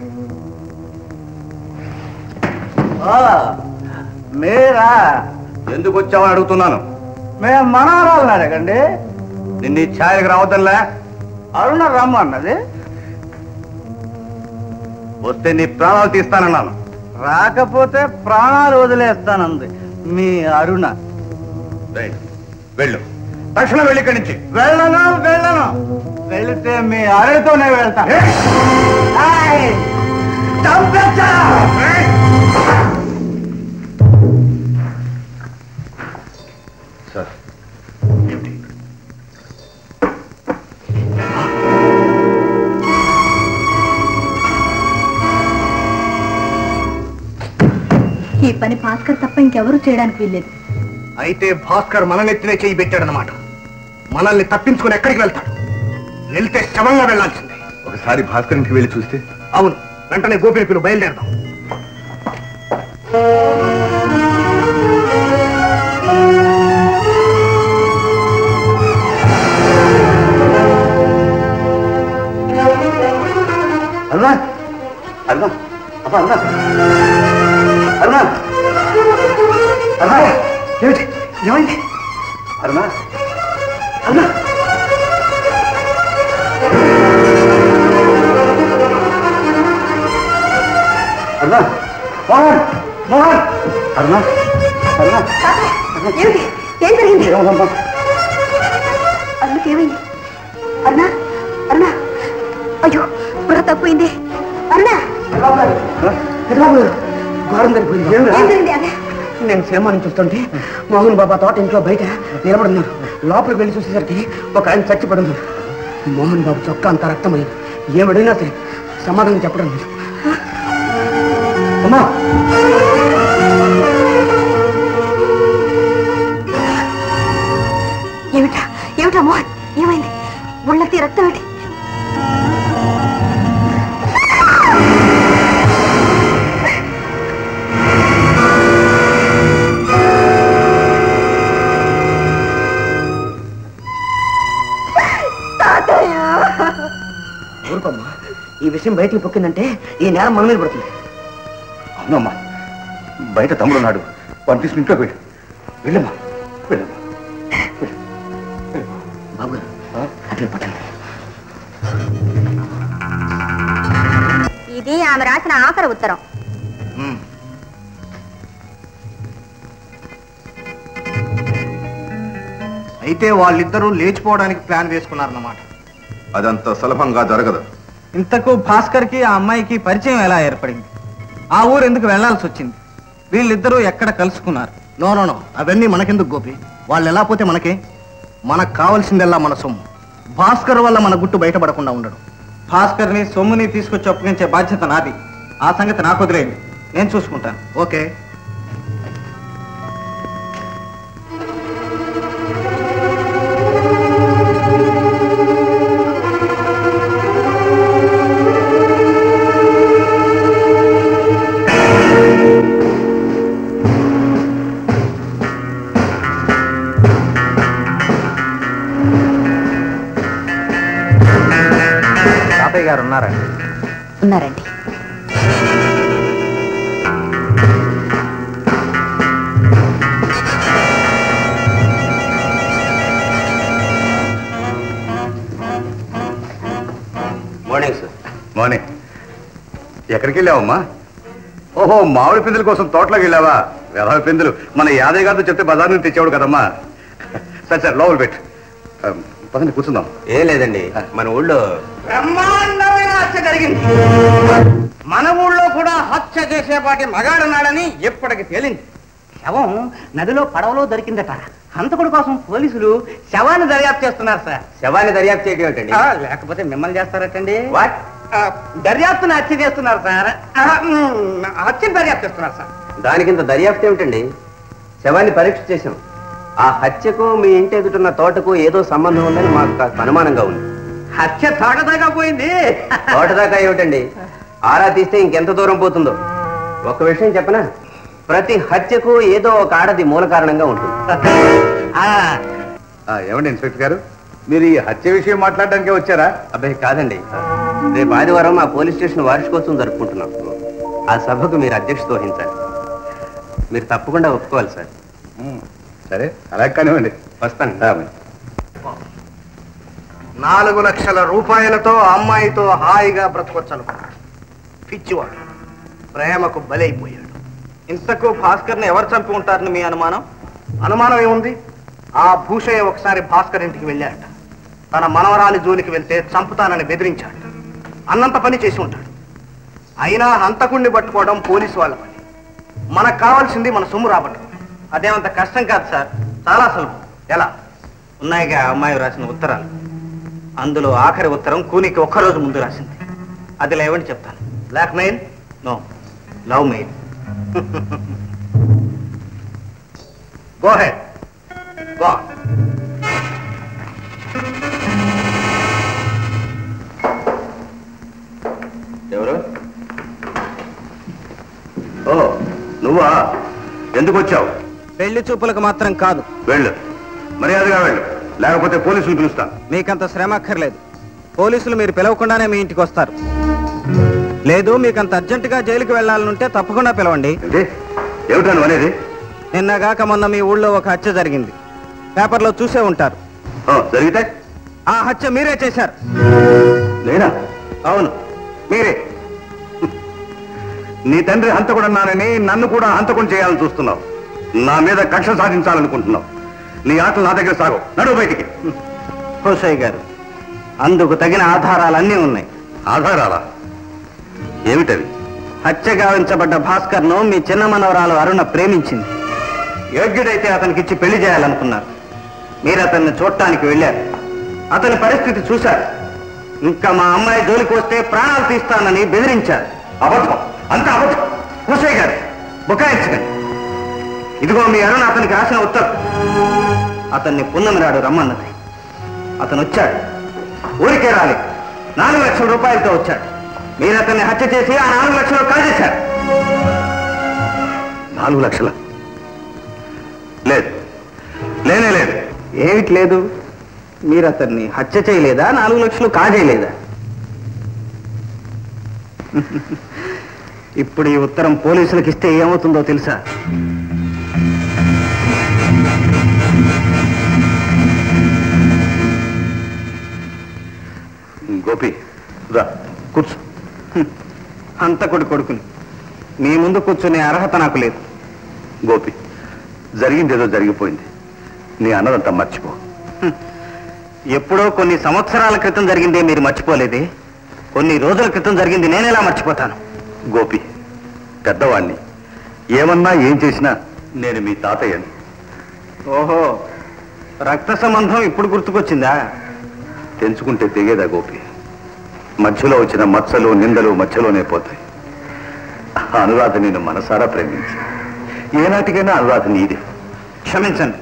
మీరా? ఎందుకు వచ్చావని అడుగుతున్నాను. మేము మనవరాలను అడగండి. నిన్ను ఛాయలకు రావద్దనిలే. అరుణ రమ్మన్నది. వస్తే నీ ప్రాణాలు తీస్తానన్నాను. రాకపోతే ప్రాణాలు వదిలేస్తానంది మీ అరుణ. వెళ్ళు, తక్షణం వెళ్ళి ఇక్కడి నుంచి. వెళ్ళను వెళ్ళను. వెళితే మీ అరుణతోనే వెళ్తాను. సార్, ఈ పని భాస్కర్ తప్ప ఇంకెవరూ చేయడానికి వీల్లేదు. అయితే భాస్కర్ మన నెత్తినే చేయి పెట్టాడనమాట. మనల్ని తప్పించుకుని ఎక్కడికి వెళ్తాడు? వెళ్తే శవంగా వెళ్లాల్సిందే. ఒకసారి భాస్కర్ ఇంటికి వెళ్ళి చూస్తే? అవును, వెంటనే గోపిని బయలుదేరదాం. అరుణా, అరుణా, అబ్బా అరుణా, అరుణా, అరుణా, ఏమిటి? ఏమైంది? అరుణా, అరుణా, అరుణా, మోహన్, మోహన్, అరుణా, అరుణా, ఏమిటి? ఏం జరిగింది? అరుణకి ఏమైంది? అరుణా, అరుణా, అయ్యో బుర్ర తప్పింది. అరుణా, ఘోరం జరిగింది. ఏం జరిగింది? అదే నేను సినిమా నుంచి వస్తుంటే మోహన్ బాబా తోట ఇంట్లో బయట నిలబడున్నాను. లోపలికి వెళ్ళి చూసేసరికి ఒక ఆయన చచ్చిపడున్నాడు. మోహన్ బాబు చొక్కా అంత రక్తమైంది. ఏమడినా సరే సమాధానం చెప్పడం లేదు. అమ్మా ఏమిటా ఏమిటా మోహన్, ఏమైంది? ఒళ్ళకి రక్తం ఏంటి? ఊరుకోమ్మా, ఈ విషయం బయటికి పొక్కిందంటే ఈ నేరం మన మీద పడుతుంది. అవునమ్మా, బయట తమ్ముడు ఉన్నాడు, వాడిని తీసుకుని ఇంట్లోకి వెళ్ళు. వెళ్ళమ్మా వెళ్ళమ్మా. బాబు గారు అట్లా పట్టండి. ఇది ఆమె రాసిన ఆఖరి ఉత్తరం. అయితే వాళ్ళిద్దరూ లేచిపోవడానికి ప్లాన్ వేసుకున్నారన్నమాట. అదంత సులభంగా జరగదు. ఇంతకు భాస్కర్ కి ఆ అమ్మాయికి పరిచయం ఎలా ఏర్పడింది? ఆ ఊరు ఎందుకు వెళ్లాల్సి వచ్చింది? వీళ్ళిద్దరూ ఎక్కడ కలుసుకున్నారు? నో నో నో, అవన్నీ మనకెందుకు గోపి? వాళ్ళు ఎలా పోతే మనకే? మనకు కావాల్సిందల్లా మన సొమ్ము. భాస్కర్ వల్ల మన గుట్టు బయటపడకుండా ఉండడం. భాస్కర్ ని సొమ్ముని తీసుకొచ్చి ఒప్పగించే బాధ్యత నాది. ఆ సంగతి నాకు వదిలేయండి, నేను చూసుకుంటాను. ఓకే. తాతయ్య గారు ఉన్నారండి? ఉన్నారండి. Morning sir. మార్నింగ్. ఎక్కడికి వెళ్ళావమ్మా? ఓహో, మామిడి పిందుల కోసం తోటలోకి వెళ్ళావా? వెధవ పిందులు మన యాదయ్య గారితో చెప్తే బజార్ నుంచి తెచ్చేవాడు కదమ్మా. సరే సార్, లోపల పెట్టు. పదండి కూర్చుందాం. ఏం లేదండి, మన ఊళ్ళో బ్రహ్మాండమైన హత్య జరిగింది. మన ఊళ్ళో కూడా హత్య చేసేపాటి మగాడున్నాడని ఎప్పటికి తేలింది. శవం నదిలో పడవలో దొరికిందట. హంతకుడి కోసం పోలీసులు శవాన్ని దర్యాప్తు చేస్తున్నారు సార్. శవాన్ని దర్యాప్తు చేయడం ఏంటండి? లేకపోతే మిమ్మల్ని చేస్తారటండి. వాట్? దర్యాప్తుని హత్య చేస్తున్నారు సార్. హత్యను దర్యాప్తు చేస్తున్నారు సార్. దానికింత దర్యాప్తు ఏమిటండి? శవాన్ని పరీక్ష చేశాం. ఆ హత్యకు మీ ఇంటి ఎదుటిన్న తోటకు ఏదో సంబంధం ఉందని మాకు కాస్త అనుమానంగా ఉంది. హత్య తోటదాకా పోయింది. తోటదాకా ఏమిటండి, ఆరా తీస్తే ఇంకెంత దూరం పోతుందో. ఒక విషయం చెప్పనా, ప్రతి హత్యకు ఏదో ఒక ఆడది మూల కారణంగా ఉంటుంది. ఏమండి ఇన్స్పెక్టర్ గారు, మీరు ఈ హత్య విషయం మాట్లాడడానికే వచ్చారా? అబ్బాయి కాదండి, రేపు ఆదివారం మా పోలీస్ స్టేషన్ వార్షికోత్సవం జరుపుకుంటున్నాం. ఆ సభకు మీరు అధ్యక్షత వహించాలి. మీరు తప్పకుండా ఒప్పుకోవాలి సార్. సరే, అలా కానివ్వండి. వస్తాను. 4 లక్షల రూపాయలతో అమ్మాయితో హాయిగా బ్రతకొచ్చనుకున్నాడు. పిచ్చివాడు ప్రేమకు బలైపోయాడు. ఇంతకు భాస్కర్ని ఎవరు చంపి ఉంటారని మీ అనుమానం? అనుమానం ఏముంది? ఆ భూషయ్య ఒకసారి భాస్కర్ ఇంటికి వెళ్ళాడట. తన మనవరాలి జోలికి వెళ్తే చంపుతానని బెదిరించాడు. అన్నంత పని చేసి ఉంటాడు. అయినా హంతకుణ్ణి పట్టుకోవడం పోలీసు వాళ్ళ పని. మనకు కావాల్సింది మన సొమ్ము రాబట్టడం. అదేమంత కష్టం కాదు సార్, చాలా సులభం. ఎలా? ఉన్నాయిగా అమ్మాయి రాసిన ఉత్తరాలు. అందులో ఆఖరి ఉత్తరం కూనికి ఒక్కరోజు ముందు రాసింది. అది లేవని చెప్తాను. Blackmail? No, love mail. Go ahead. Go. ఎవరు? ఓ, నువ్వా? ఎందుకు వచ్చావు? పెళ్లి చూపులకు మాత్రం కాదు. వెళ్ళు, మర్యాదగా వెళ్ళు, లేకపోతే పోలీసులు పిలుస్తా. మీకంత శ్రమ అక్కర్లేదు. పోలీసులు మీరు పిలవకుండానే మీ ఇంటికి వస్తారు. లేదు, మీకంత అర్జెంటుగా జైలుకి వెళ్ళాలనుంటే తప్పకుండా పిలవండి. ఏమిటాను అనేది? నిన్నగాక మొన్న మీ ఊళ్ళో ఒక హత్య జరిగింది. పేపర్లో చూసే ఉంటారు. జరిగితే ఆ హత్య మీరే చేశారు. నేనా? అవును, మీరే. నీ తండ్రి హంతకుడన్నానని నన్ను కూడా హంతకుని చేయాలని చూస్తున్నావు. నా మీద కక్ష సాధించాలనుకుంటున్నావు. నీ ఆటలు నా దగ్గర సాగు. నడువు బయటికి. హోసయ్య గారు, అందుకు తగిన ఆధారాలన్నీ ఉన్నాయి. ఆధారాలా? ఏమిటవి? హత్య గావించబడ్డ భాస్కర్ను మీ చిన్న మనవరాలు అరుణ ప్రేమించింది. యోగ్యుడైతే అతనికి ఇచ్చి పెళ్లి చేయాలనుకున్నారు. మీరు అతన్ని చూడటానికి వెళ్ళారు. అతని పరిస్థితి చూశారు. ఇంకా మా అమ్మాయి జోలికి వస్తే ప్రాణాలు తీస్తానని బెదిరించారు. అబద్ధం, అంత అబద్ధం. హుసే గారు బుకాయించకండి. ఇదిగో మీ అరుణ అతనికి రాసిన ఉత్తరం. అతన్ని పున్నమి నాడు రమ్మన్నది. అతను వచ్చాడు. ఊరికే రాలేదు. 4 లక్షల రూపాయలతో వచ్చాడు. మీరు అతన్ని హత్య చేసి ఆ 4 లక్షలు కాజేశారు. 4 లక్షల? లేదు, లేనే లేదు. ఏమిటి లేదు? మీరు అతన్ని హత్య చేయలేదా? 4 లక్షలు కాజేయలేదా? ఇప్పుడు ఈ ఉత్తరం పోలీసులకు ఇస్తే ఏమవుతుందో తెలుసా? గోపి, రా కూర్చో. హంతకుడి కొడుకుని మీ ముందు కూర్చునే అర్హత నాకు లేదు. గోపి, జరిగిందేదో జరిగిపోయింది. నీ అన్నదంతా మర్చిపో. ఎప్పుడో కొన్ని సంవత్సరాల క్రితం జరిగిందే మీరు మర్చిపోలేదే. కొన్ని రోజుల క్రితం జరిగింది నేనెలా మర్చిపోతాను? గోపి, పెద్దవాణ్ణి. ఏమన్నా ఏం చేసినా నేను మీ తాతయ్యని. ఓహో, రక్త సంబంధం ఇప్పుడు గుర్తుకొచ్చిందా? తెంచుకుంటే తెగేదా గోపి? మధ్యలో వచ్చిన మచ్చలు నిందలు మధ్యలోనే పోతాయి. అనురాధ నేను మనసారా ప్రేమించి ఏనాటికైనా అనురాధ నీదే. క్షమించండి.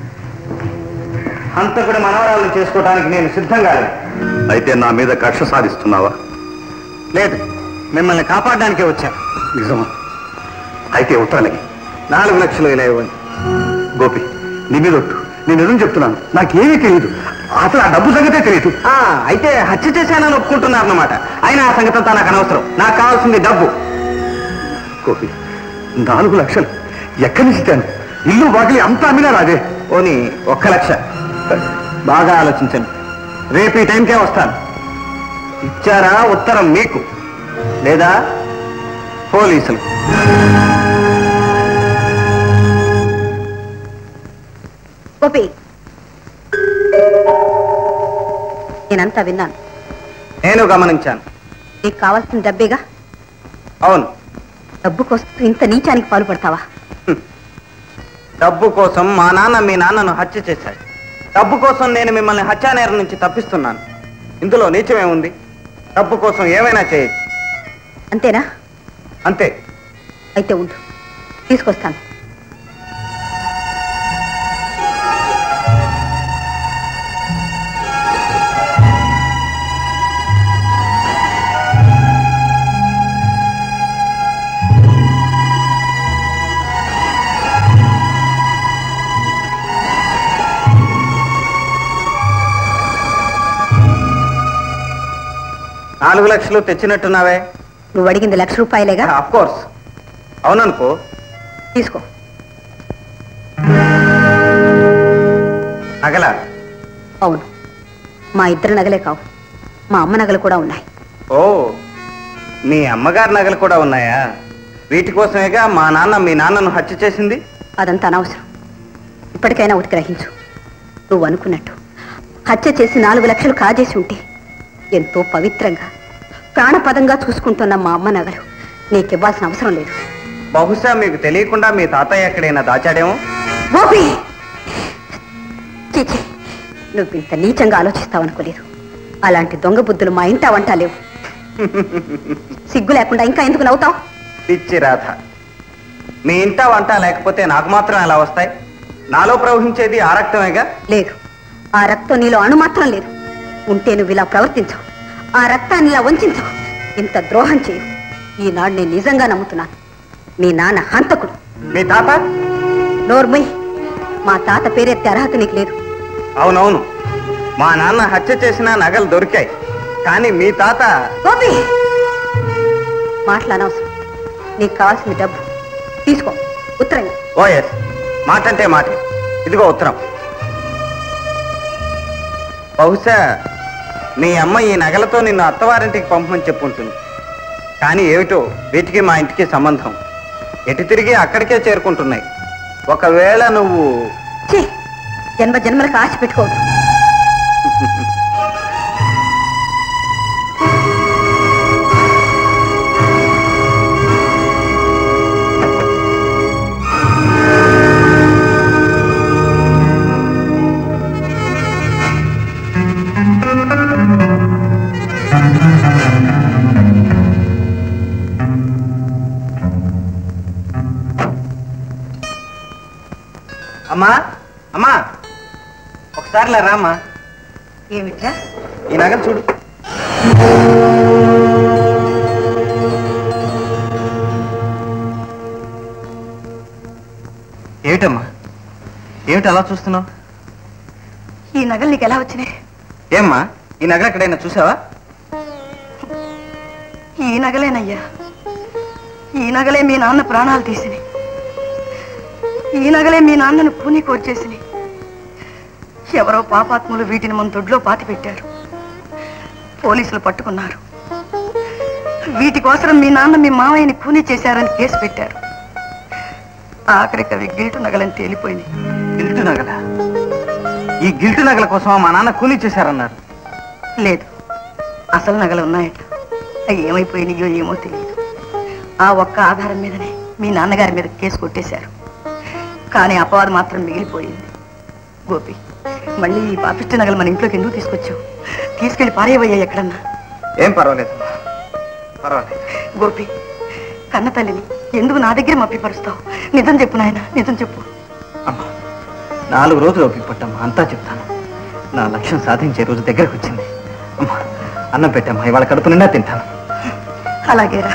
హంతకుడి మనవరాలను చేసుకోవడానికి నేను సిద్ధంగా లేదు. అయితే నా మీద కక్ష సాధిస్తున్నావా? లేదు, మిమ్మల్ని కాపాడడానికే వచ్చాను. నిజమా? అయితే ఉత్తరాలకి 4 లక్షలు ఇలా ఇవ్వండి. గోపి, నీ మీద ఒట్టు. నేను నిజం చెప్తున్నాను. నాకేమీ తెలియదు. అసలు ఆ డబ్బు సంగతే తెలియదు. అయితే హత్య చేశానని ఒప్పుకుంటున్నారన్నమాట. అయినా ఆ సంగతి అంతా నాకు అనవసరం. నాకు కావాల్సింది డబ్బు. గోపి, 4 లక్షలు ఎక్కడి నుంచి ఇస్తాను? ఇల్లు వాకిలి అంతా అమ్మినా రాదే. ఓని 1 లక్ష. బాగా ఆలోచించండి. రేపు ఈ టైంకే వస్తాను. ఇచ్చారా ఉత్తరం మీకు, లేదా పోలీసులు? గోపి, నేనంతా విన్నాను. నేను గమనించాను. నీకు కావాల్సిన డబ్బేగా? అవును. డబ్బు కోసం ఇంత నీచానికి పాల్పడతావా? డబ్బు కోసం మా నాన్న మీ నాన్నను హత్య చేశాడు. డబ్బు కోసం నేను మిమ్మల్ని హత్యానేరం నుంచి తప్పిస్తున్నాను. ఇందులో నీచమేముంది? డబ్బు కోసం ఏమైనా చేయొచ్చు. అంతేనా? అంతే. అయితే ఉండు, తీసుకొస్తాను. నాలుగు లక్షలు తెచ్చినట్టున్నావే. నువ్వు అడిగింది ₹1,00,000 ఆఫ్ కోర్స్. అవుననుకో. తీసుకో. నగలా? అవును, మా ఇద్దరు నగలే కావు, మా అమ్మ నగలు కూడా ఉన్నాయి. ఓ, మీ అమ్మగారి నగలు కూడా ఉన్నాయా? వీటి కోసమేగా మా నాన్న మీ నాన్నను హత్య చేసింది. అదంతా అనవసరం. ఇప్పటికైనా ఒకటి గ్రహించు. నువ్వు అనుకున్నట్టు హత్య చేసి 4 లక్షలు కాజేసి ఉంటే ఎంతో పవిత్రంగా ప్రాణపదంగా చూసుకుంటున్న మా అమ్మ నగలు నీకివ్వాల్సిన అవసరం లేదు. బహుశా మీకు తెలియకుండా మీ తాతయ్య ఎక్కడైనా దాచాడేమో. గోపి, చీచి, నువ్వు ఇంత నీచంగా ఆలోచిస్తావనుకోలేదు. అలాంటి దొంగ బుద్ధులు మా ఇంట వంట లేవు. సిగ్గు లేకుండా ఇంకా ఎందుకు నవ్వుతావు? పిచ్చి రాధ, మీ ఇంట వంట లేకపోతే నాకు మాత్రం ఎలా వస్తాయి? నాలో ప్రవహించేది ఆ రక్తమేగా. లేదు, ఆ రక్తం నీలో అణు మాత్రం లేదు. ఉంటే నువ్వు ఇలా ప్రవర్తించవు, ఆ రక్తాన్ని ఇలా వంచవు, ఇంత ద్రోహం చేయు. ఈనాడు నేను నిజంగా నమ్ముతున్నాను. మీ నాన్న హంతకుడు. మీ తాత? నోర్మయ్, మా తాత పేరెత్తే అర్హత నీకు లేదు. అవునవును, మా నాన్న హత్య చేసిన నగలు దొరికాయి, కానీ మీ తాత... గోపి, మాటలనవసరం. నీకు కావాల్సిన డబ్బు తీసుకో. ఉత్తరం. ఓఎస్, మాట అంటే మాట. ఇదిగో ఉత్తరం. బహుశా మీ అమ్మ ఈ నగలతో నిన్ను అత్తవారింటికి పంపమని చెప్పుంటుంది. కానీ ఏమిటో వీటికి మా ఇంటికి సంబంధం. ఎటు తిరిగి అక్కడికే చేరుకుంటున్నాయి. ఒకవేళ నువ్వు... జన్మ జన్మలకు ఆశ పెట్టుకోవద్దు. అమ్మా అమ్మా ఒకసారి లే రామ్మా. ఏమిట్రా? ఈ నగలు చూడు. ఏమిటమ్మా ఏమిటి అలా చూస్తున్నావు? ఈ నగలు నీకు ఎలా వచ్చినాయి? ఏమ్మా ఈ నగలు ఎక్కడైనా చూసావా? ఈ నగలేనయ్యా, ఈ నగలే మీ నాన్న ప్రాణాలు తీసినాయి. ఈ నగలే మీ నాన్నను పూని కోర్చేసినాయి. ఎవరో పాపాత్ములు వీటిని మన దొడ్లో పాతి పెట్టారు. పోలీసులు పట్టుకున్నారు. వీటి కోసం మీ నాన్న మీ మామయ్యని కూనీ చేశారని కేసు పెట్టారు. ఆఖరికి అవి గిల్టు నగలని తేలిపోయినాయి. గిల్టు నగల? ఈ గిల్టు నగల కోసం మా నాన్న కూలీ చేశారన్నారు. లేదు, అసలు నగలు ఉన్నాయట. అవి ఏమైపోయినాయో ఏమో తెలియదు. ఆ ఒక్క ఆధారం మీదనే మీ నాన్నగారి మీద కేసు కొట్టేశారు. కానీ అపవాదం మాత్రం మిగిలిపోయింది. గోపి, మళ్ళీ ఈ పాపిష్టి నగలు మన ఇంట్లోకి ఎందుకు తీసుకొచ్చావు? తీసుకెళ్లి పారేవయ్యా ఎక్కడన్నా. ఏం పర్వాలేదు పర్వాలేదు. గోపి, కన్న తల్లిని ఎందుకు నా దగ్గర మప్పిపరుస్తావు? నిజం చెప్పు నాయన, నిజం చెప్పు. అమ్మా 4 రోజులు ఓపిక పట్టమ్మా, అంతా చెప్తాను. నా లక్ష్యం సాధించే రోజు దగ్గరకు వచ్చింది. అమ్మా అన్నం పెట్టమ్మా, ఇవాళ కడుపు నిండా తింటాను. అలాగేరా.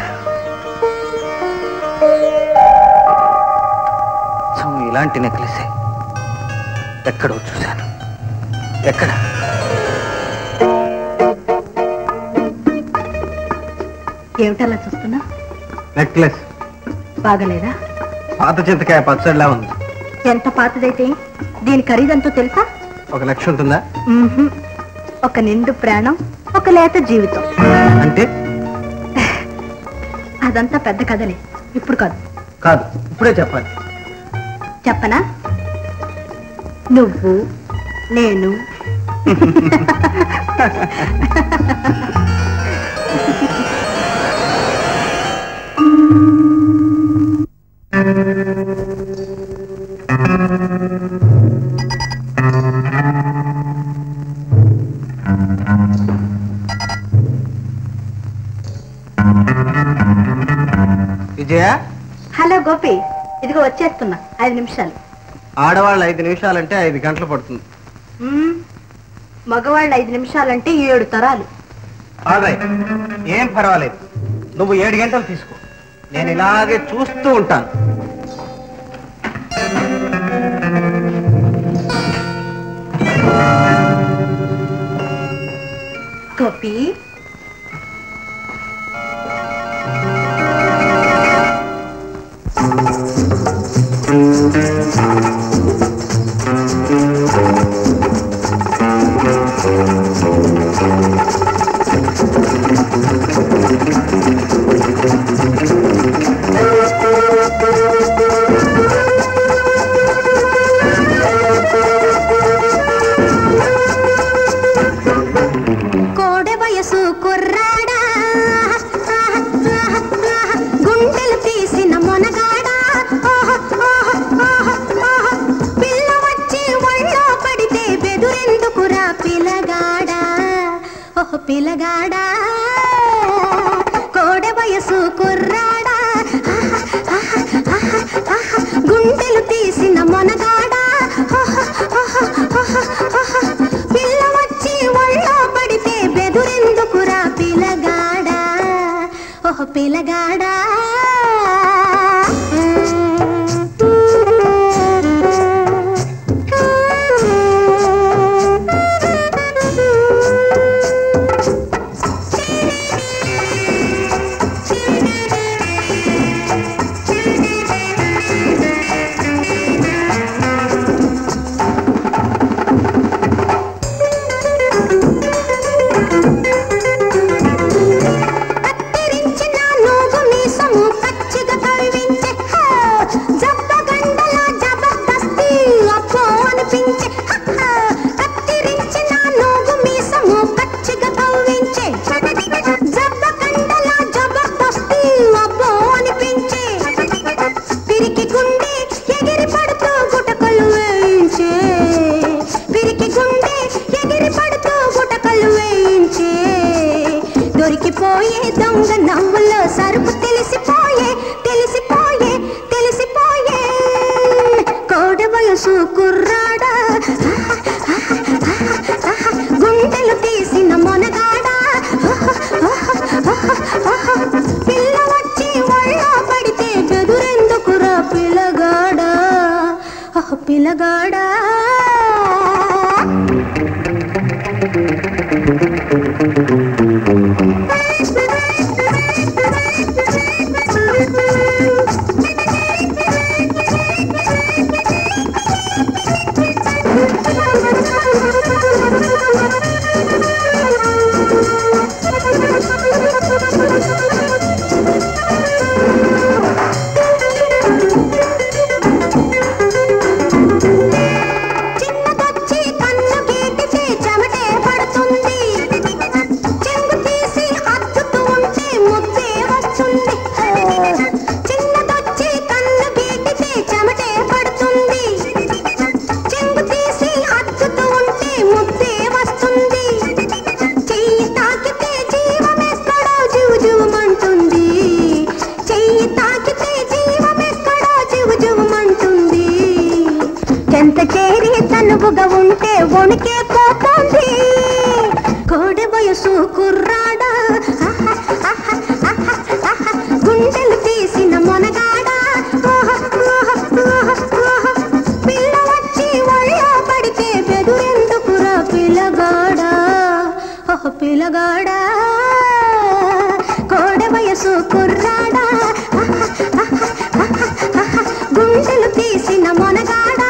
ఇలాంటి నెక్లెసే ఎక్కడో చూశాను. ఎక్కడ? ఏమిటలా చూస్తున్నా? నెక్లెస్ బాగలేదా? పాత చింతకాయ పచ్చడిలా ఉంది. ఎంత పాతదైతే దీని ఖరీదంతో తెలుసా? 1 లక్ష ఉంటుందా? ఒక నిండు ప్రాణం, ఒక లేత జీవితం. అంటే అదంతా పెద్ద కథలే, ఇప్పుడు కాదు. కాదు, ఇప్పుడే చెప్పాలి. చెప్పనా? నువ్వు నేను విజయ. హలో గోపి, ఇదిగో వచ్చేస్తున్నా. 5 నిమిషాలు. ఆడవాళ్ళు 5 నిమిషాలంటే 5 గంటలు పడుతుంది. మగవాళ్ళు 5 నిమిషాలంటే 7 తరాలు. ఆల్రైట్, ఏం పర్వాలేదు. నువ్వు 7 గంటలు తీసుకో, నేను ఇలాగే చూస్తూ ఉంటాను. గోపి, కోడె వయసు కుర్రాడా, గుండెలు తీసిన మొనగాడా, పిల్ల వచ్చి ఒళ్ళో పడితే బెదురెందుకురా పిలగాడా, ఓహ్ పిలగాడా. కోడె వయసు కుర్రాడా, గుండెలు తీసిన మొనగాడా, పిల్ల వచ్చి ఒళ్ళో పడితే బెదురెందుకురా పిలగాడా, ఓహ్ పిలగాడా. దొరికిపోయే దొంగ నవ్వులో సరుకు తెలిసిపోయే తెలిసిపోయే తెలిసిపోయే కోడ వయసు వణికే పోతోంది కోడి వయసు కుర్రాడా గుండెలు తీసిన మొనగాడా పిల్ల వచ్చి ఒళ్ళో పడితే బెదురెందుకురా పిల్లగాడా పిల్లగాడా కోడి వయసు కుర్రాడా గుండెలు తీసిన మొనగాడా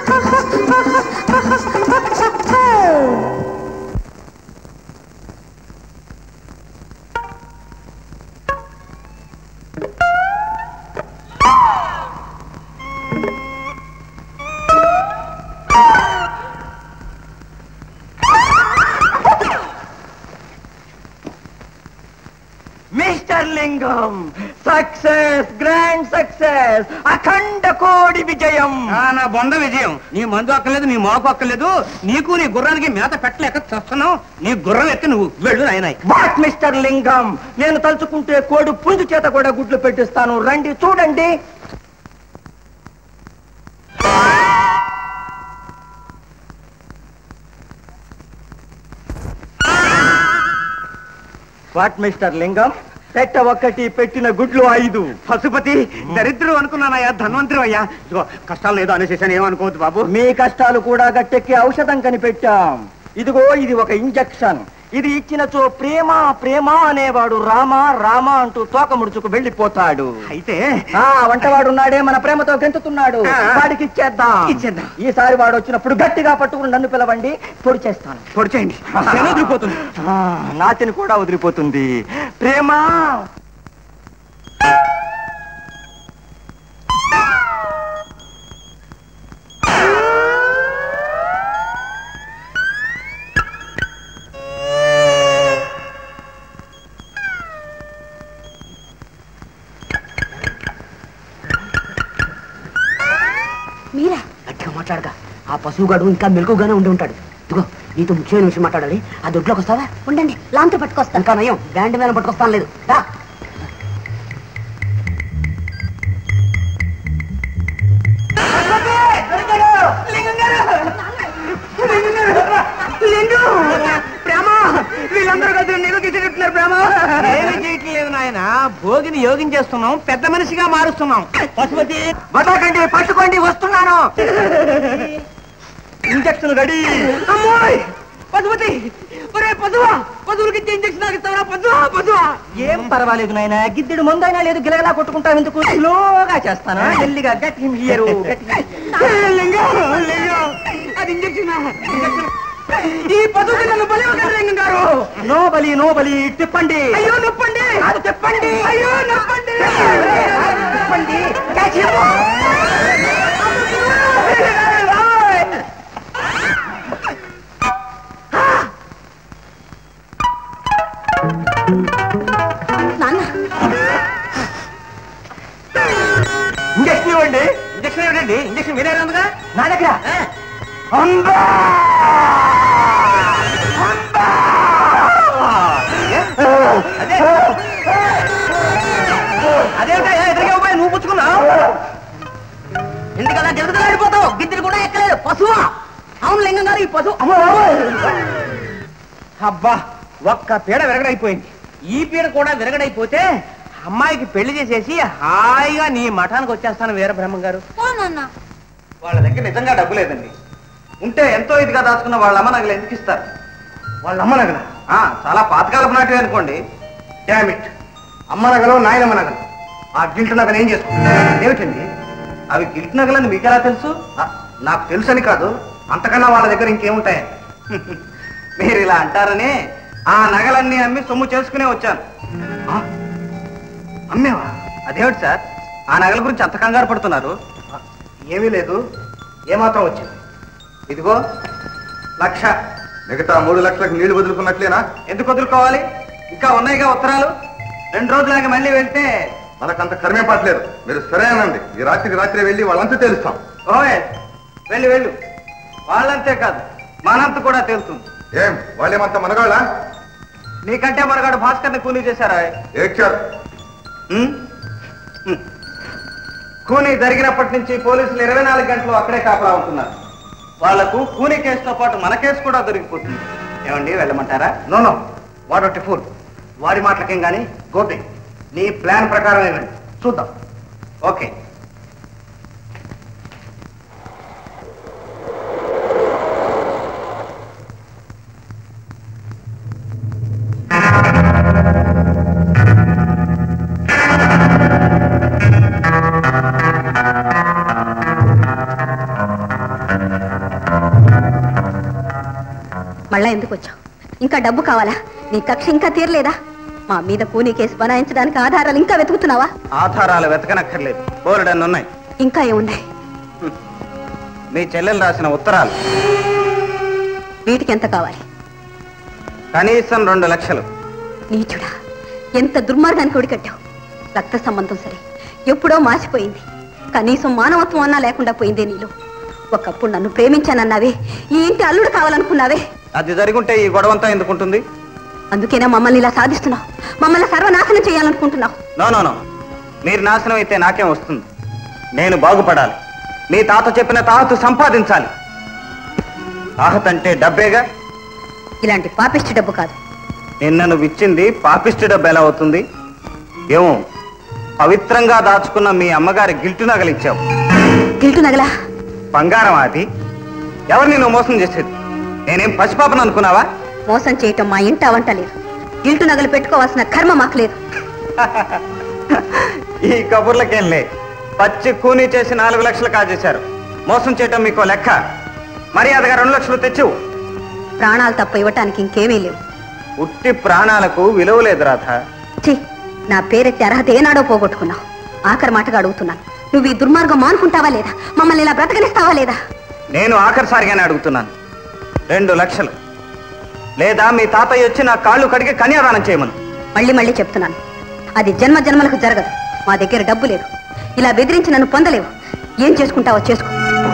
mister Lingam success, grand success, అఖండ కోడి విజయం. నా బొంద విజయం. నీ మందు అక్కర్లేదు, నీ మోకు అక్కర్లేదు. నీకు నీ గుర్రానికి మేత పెట్టలేక చూస్తున్నావు. నీ గుర్రం ఎక్కి నువ్వు వెళ్ళు నాయనాయ్. వాట్ మిస్టర్ లింగం, నేను తలుచుకుంటే కోడి పుంజు చేత కూడా గుడ్లు పెట్టిస్తాను. రండి చూడండి. వాట్ మిస్టర్ లింగం, పెట్ట ఒక్కటి పెట్టిన గుడ్లు 5. పశుపతి దరిద్రం అనుకున్నానయ్యా, ధన్వంతరి అయ్యా. ఇదిగో కష్టాలు లేదో అనేసేసాను, ఏమనుకోవద్దు బాబు. మీ కష్టాలు కూడా గట్టెక్కి ఔషధం కనిపెట్టాం. ఇదిగో ఇది ఒక ఇంజెక్షన్. ఇది ఇచ్చినచో ప్రేమ ప్రేమ అనేవాడు రామ రామ అంటూ తోక ముడుచుకు వెళ్ళిపోతాడు. అయితే వంటవాడున్నాడే మన ప్రేమతో గెంతుతున్నాడు, వాడికి ఇచ్చేద్దాం. ఈసారి వాడు వచ్చినప్పుడు గట్టిగా పట్టుకుని నన్ను పిలవండి, పొడి చేస్తాను. పొడి చేయండి, వదిలిపోతుంది. నాతిని కూడా వదిలిపోతుంది. ప్రేమ మీరా గట్టిగా మాట్లాడగా. ఆ పశువుగాడు ఇంకా మెలకుగానే ఉండి ఉంటాడు. ఇదిగో నీతో ముఖ్యమైన విషయం మాట్లాడాలి. ఆ దొడ్లోకి వస్తావా? ఉండండి, లాంతో పట్టుకొస్తాను. ఇంకా నయం, బ్యాండ్ మీద పట్టుకొస్తాను. లేదు రా. వీళ్ళందరూ కలిసి నీకు తీసుకుంటున్నారు. ప్రేమ ఏమి చేయట్లేదు నాయన, భోగిని యోగించేస్తున్నాం, పెద్ద మనిషిగా మారుస్తున్నాం. పశుపతి వదకండి, పట్టుకోండి, వస్తున్నాను. Injection ready. అమ్మోయ్ పశుపతి, ఒరే పశువా, పశువులకి ఇచ్చే ఇంజక్షన్ ఆగిస్తావా? పశువా ఏం పర్వాలేదు నాయన, గిద్దెడు ముందైనా లేదు, గిలగలా కొట్టుకుంటాం ఎందుకు? స్లోగా చేస్తాను, మెల్లిగా. Get him here. అది ఇంజక్షన్. ఈ పశువుకి నన్ను బలివ్వకండి లింగం గారు. నో బలి, నో బలి. తిప్పండి. అయ్యో నొప్పండి, అది తిప్పండి. అయ్యో నొప్పండి, తిప్పండి. ఇంజక్షన్ ఇవ్వండి. ఇంజక్షన్ ఏమిటండి? ఇంజక్షన్ మీరే ఉందిగా నా దగ్గర. అదేమిటా ఎదురుగా పోయి నువ్వు పుచ్చుకున్నావు? ఎందుకలా జరుగుతున్నా వెళ్ళిపోతావు? గిద్దెలు కూడా ఎక్కలేదు. పశువా? అవును లింగం గారు, ఈ పశువు. అబ్బా, ఒక్క పీడ విరగడైపోయింది. ఈ పీడ కూడా విరగడైపోతే అమ్మాయికి పెళ్లి చేసేసి హాయిగా నీ మఠానికి వచ్చేస్తాను వీరబ్రహ్మం గారు. వాళ్ళ దగ్గర నిజంగా డబ్బు లేదండి. ఉంటే ఎంతో ఇదిగా దాచుకున్న వాళ్ళ అమ్మ నగలు ఎందుకు ఇస్తారు? వాళ్ళ అమ్మ నగల చాలా పాతకాలపు నాటివి అనుకోండి. డామిట్, అమ్మ నగలు నాయనమ్మ నగలు. ఆ గిల్ట్ నగలు ఏం చేసుకుంటారు? ఏమిటండి అవి గిల్ట్ నగలని మీకు ఎలా తెలుసు? నాకు తెలుసని కాదు, అంతకన్నా వాళ్ళ దగ్గర ఇంకేముంటాయి. మీరు ఇలా అంటారని ఆ నగలన్నీ అమ్మి సొమ్ము చేసుకునే వచ్చాను. అమ్మేవా? అదేమిటి సార్ ఆ నగల గురించి అంత కంగారు పడుతున్నారు? ఏమీ లేదు, ఏమాత్రం వచ్చింది. ఇదిగో 1,00,000. మిగతా 3 లక్షలకు నీళ్లు వదులుకున్నట్లేనా? ఎందుకు వదులుకోవాలి? ఇంకా ఉన్నాయిగా ఉత్తరాలు. 2 రోజులాగా మళ్ళీ వెళ్తే మనకంత కర్మే పట్టలేదు. మీరు సరేనండి, ఈ రాత్రి వెళ్ళి వాళ్ళంతా తెలుస్తాం. ఓయ్ వెళ్ళు. వాళ్ళంతే కాదు, మనంత కూడా తెలుస్తుంది. ఏం వాళ్ళేమంత మనగాళ్ళ? నీకంటే మనగాడు భాస్కర్ని కూలీ చేశారా? ఏడ్చారు. కూనీ జరిగినప్పటి నుంచి పోలీసులు 24 గంటలు అక్కడే కాపలా ఉంటున్నారు. వాళ్లకు కూని కేసుతో పాటు మన కేసు కూడా దొరికిపోతుంది. ఏమండి వెళ్ళమంటారా? నో వాట్ ఫుల్ వాడి మాటలకేం కానీ గోపి నీ ప్లాన్ ప్రకారం ఇవ్వండి చూద్దాం. ఓకే. మళ్ళా ఎందుకు వచ్చావు? ఇంకా డబ్బు కావాలా? నీ కక్ష ఇంకా తీరలేదా? మా మీద కూనీ కేసు బనాయించడానికి ఆధారాలు ఇంకా వెతుకుతున్నావా? ఆధారాలు వెతకనక్కర్లేదు, బోలెడన్ని ఉన్నాయి. ఇంకా ఏమున్నాయి? మీ చెల్లెలు రాసిన ఉత్తరాలు. వీటికి ఎంత కావాలి? కనీసం 2 లక్షలు. నీచుడా, ఎంత దుర్మార్గానికి ఒడికట్టావు. రక్త సంబంధం సరే, ఎప్పుడో మాసిపోయింది. కనీసం మానవత్వం అన్నా లేకుండా పోయిందే నీలో. ఒకప్పుడు నన్ను ప్రేమించానన్నావే, ఈ ఇంటి అల్లుడు కావాలనుకున్నావే. అది జరుగుంటే ఈ గొడవంతా ఎందుకుంటుంది? అందుకేనా మమ్మల్ని ఇలా సాధిస్తున్నావు? మమ్మల్ని సర్వనాశనం చేయాలనుకుంటున్నావు? నో, మీరు నాశనం అయితే నాకేం వస్తుంది? నేను బాగుపడాలి. మీ తాత చెప్పిన తాహతు సంపాదించాలి. తాహత్ అంటే డబ్బేగా. ఇలాంటి పాపిష్టి డబ్బు కాదు. నిన్న నువ్వు ఇచ్చింది పాపిష్టి డబ్బు ఎలా అవుతుంది? ఏమో, పవిత్రంగా దాచుకున్న మీ అమ్మగారి గిల్టు నగలిచ్చావు. గిల్టు నగలా? బంగారం అది. ఎవరిని నువ్వు మోసం చేసేది? నేనేం పసిపాపను అనుకున్నావా? మోసం చేయటం మా ఇంట వంట లేదు. గిల్టు నగలు పెట్టుకోవాల్సిన కర్మ మాకు లేదు. ఈ కబుర్లకేం లే. పచ్చి కూనీ చేసి 4 లక్షలు కాజేశారు. మోసం చేయటం మీకో లెక్క. మర్యాదగా 2 లక్షలు తెచ్చివు. ప్రాణాలు తప్ప ఇవ్వటానికి ఇంకేమీ లేవు. ఉట్టి ప్రాణాలకు విలువ లేదు రాధ. ఛీ, నా పేరెత్తి అర్హత ఏనాడో పోగొట్టుకున్నావు. ఆఖరి మాటగా అడుగుతున్నాను, నువ్వు ఈ దుర్మార్గం మానుకుంటావా లేదా? మమ్మల్ని ఇలా బ్రతకనిస్తావా లేదా? నేను ఆఖరిసారిగానే అడుగుతున్నాను. 2 లక్షలు లేదా మీ తాతయ్య వచ్చి నా కాళ్ళు కడిగి కన్యాదానం చేయమను. మళ్ళీ చెప్తున్నాను, అది జన్మ జన్మలకు జరగదు. మా దగ్గర డబ్బు లేదు. ఇలా బెదిరించి నన్ను పొందలేవు. ఏం చేసుకుంటావో చేసుకో.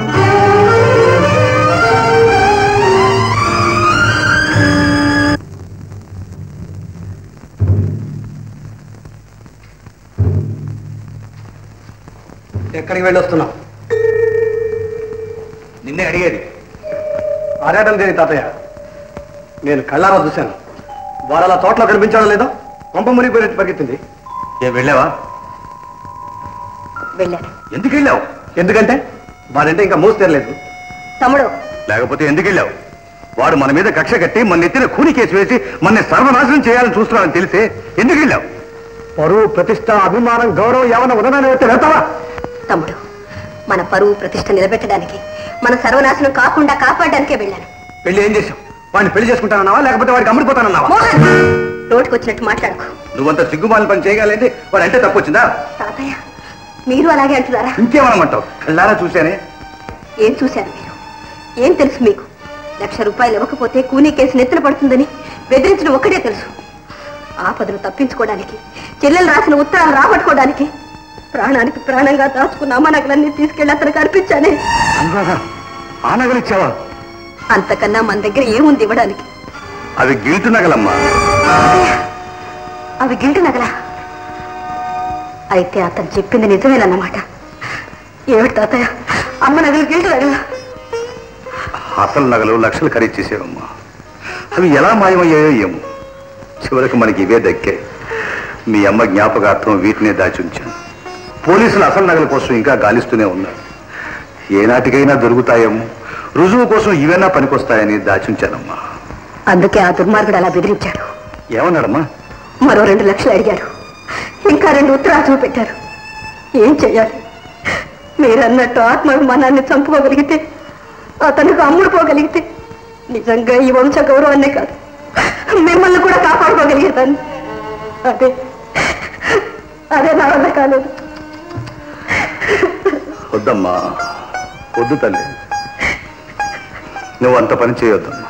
ఎక్కడికి వెళ్ళొస్తున్నావు? నిన్నే అడిగేది. ఆరాటం దేని తాతయ్య? నేను కళ్ళారా చూశాను. వారు అలా తోటలో కనిపించాడో లేదో పంప మునిగిపోయినట్టు పరిగెత్తింది. ఏ వెళ్ళావా? వెళ్ళాను. ఎందుకు వెళ్ళావు? ఎందుకంటే వాడంటే ఇంకా మూసి తెరలేదు. తమ్ముడు, లేకపోతే ఎందుకు వెళ్ళావు? వాడు మన మీద కక్ష కట్టి మన ఎత్తిన కూని కేసు వేసి మన సర్వనాశనం చేయాలని చూస్తున్నాడని తెలిసే ఎందుకు వెళ్ళావు? పరువు, ప్రతిష్ట, అభిమానం, గౌరవం ఏమన్నా ఉన్నదాన్ని అయితే వెళ్తావా? తమ్ముడు, మన పరువు ప్రతిష్ట నిలబెట్టడానికి, మన సర్వనాశనం కాకుండా కాపాడడానికే వెళ్ళాను. పెళ్లి ఏం చేశావు? వాడిని పెళ్లి చేసుకుంటానన్నావా లేకపోతే వాడికి అమ్ముడిపోతానన్నావా? మోహన్, రోడ్డుకు వచ్చినట్టు మాట్లాడుకో. నువ్వంత సిగ్గుమాలిన పని చేయగలంటే వాడు అంటే తప్పు వచ్చిందా? తాతయ్య, మీరు అలాగే అంటున్నారా? ఇంకేమనమంటావు? కళ్ళారా చూశానే. ఏం చూశారు మీరు? ఏం తెలుసు మీకు? 1,00,000 రూపాయలు ఇవ్వకపోతే కూనీ కేసు నెత్తిన పడుతుందని బెదిరించడం ఒక్కటే తెలుసు. ఆపదను తప్పించుకోవడానికి, చెల్లెలు రాసిన ఉత్తరాలు రాబట్టుకోవడానికి ప్రాణానికి ప్రాణంగా దాచుకున్న అమ్మ నగలన్నీ తీసుకెళ్లి అతనికి అర్పించానే. ఆ నగలిచ్చావా? అంతకన్నా మన దగ్గర ఏముంది ఇవ్వడానికి? అవి గిల్టు నగలమ్మా. అవి గిల్టు నగలా? అయితే అతను చెప్పింది నిజమేనన్నమాట. ఏమిటి తాతయ్య, అమ్మ నగలు గిల్టు నగలా? అసలు నగలు లక్షలు ఖరీదు చేసేవమ్మా. అవి ఎలా మాయమయ్యాయో ఏమో. చివరికి మనకి ఇవే దక్కాయి. మీ అమ్మ జ్ఞాపకార్థం వీటినే దాచి ఉంచాను. పోలీసులు అసలు నగల కోసం ఇంకా గాలిస్తూనే ఉన్నారు. ఏనాటికైనా దొరుకుతాయేమో, రుజువు కోసం ఇవైనా పనికొస్తాయని దాచుంచానమ్మా. అందుకే ఆ దుర్మార్గుడు అలా బెదిరించాడు. ఏమన్నాడమ్మా? మరో 2 లక్షలు అడిగారు. ఇంకా 2 ఉత్తరాలు చూపెట్టారు. ఏం చెయ్యాలి? మీరన్నట్టు ఆత్మాభిమానాన్ని చంపుకోగలిగితే, అతనికి అమ్ముడుపోగలిగితే నిజంగా ఈ వంశ గౌరవాన్నే కాదు, మిమ్మల్ని కూడా కాపాడుకోగలిగేదాన్ని. అదే నా వల్ల కాలేదు. వద్దమ్మా, వద్దు తల్లి, నువ్వు అంత పని చేయొద్దమ్మా.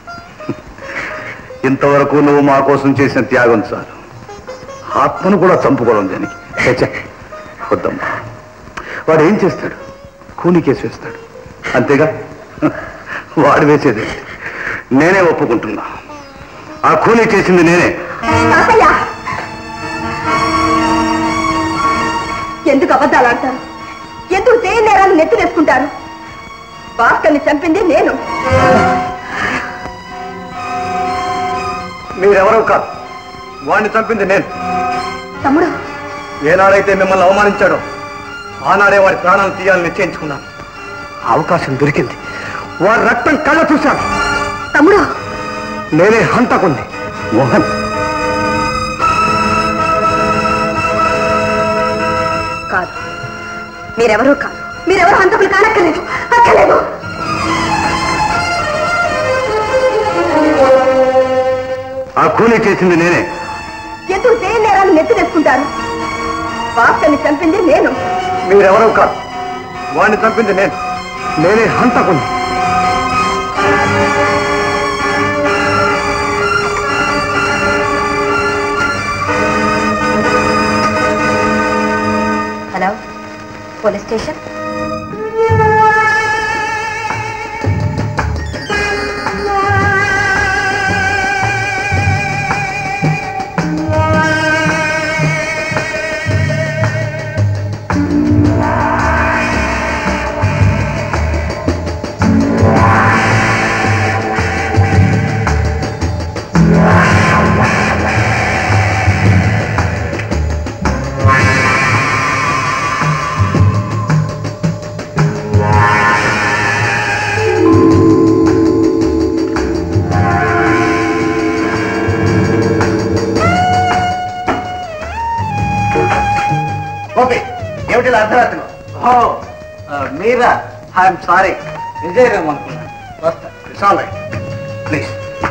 ఇంతవరకు నువ్వు మా కోసం చేసిన త్యాగం చాలు. ఆత్మను కూడా చంపుకోవడం దానికి వద్దమ్మా. వాడు ఏం చేస్తాడు? కూని కేసు వేస్తాడు, అంతేగా. వాడు వేసేది నేనే ఒప్పుకుంటున్నా. ఆ కూని చేసింది నేనే. ఎందుకు అబద్ధాలు ఆడతారు? ఎందుకు చేయ నేరాలు నెత్తినేసుకుంటారు? భాస్కర్ని చంపింది నేను. మీరెవరో కాదు, వాడిని చంపింది నేను. తమ్ముడు, ఏనాడైతే మిమ్మల్ని అవమానించాడో ఆనాడే వాడి ప్రాణాలు తీయాలని నిశ్చయించుకున్నాను. అవకాశం దొరికింది. వాడి రక్తం కళ్ళ చూశాను. తమ్ముడు, నేనే హంతకుంది. మోహన్, కాదు, మీరెవరూ కాదు. మీరెవరూ హంతకులు కానక్కర్లేదు. అక్కర్లేదు. ఆ కూలీ చేసింది నేనే. ఎందుకు చేయని నేరాలు నెత్తి తెచ్చుకుంటారు? భాస్కర్ని చంపింది నేను. మీరెవరో కాదు, వాడిని చంపింది నేను. నేనే హంతకుంది. Hello, police station. ఏమిటి అర్ధరాత్రి? మీరా? ఐఎమ్ సారీ, విజయరామ్ అనుకున్నాను. వస్తా. It's all right, please.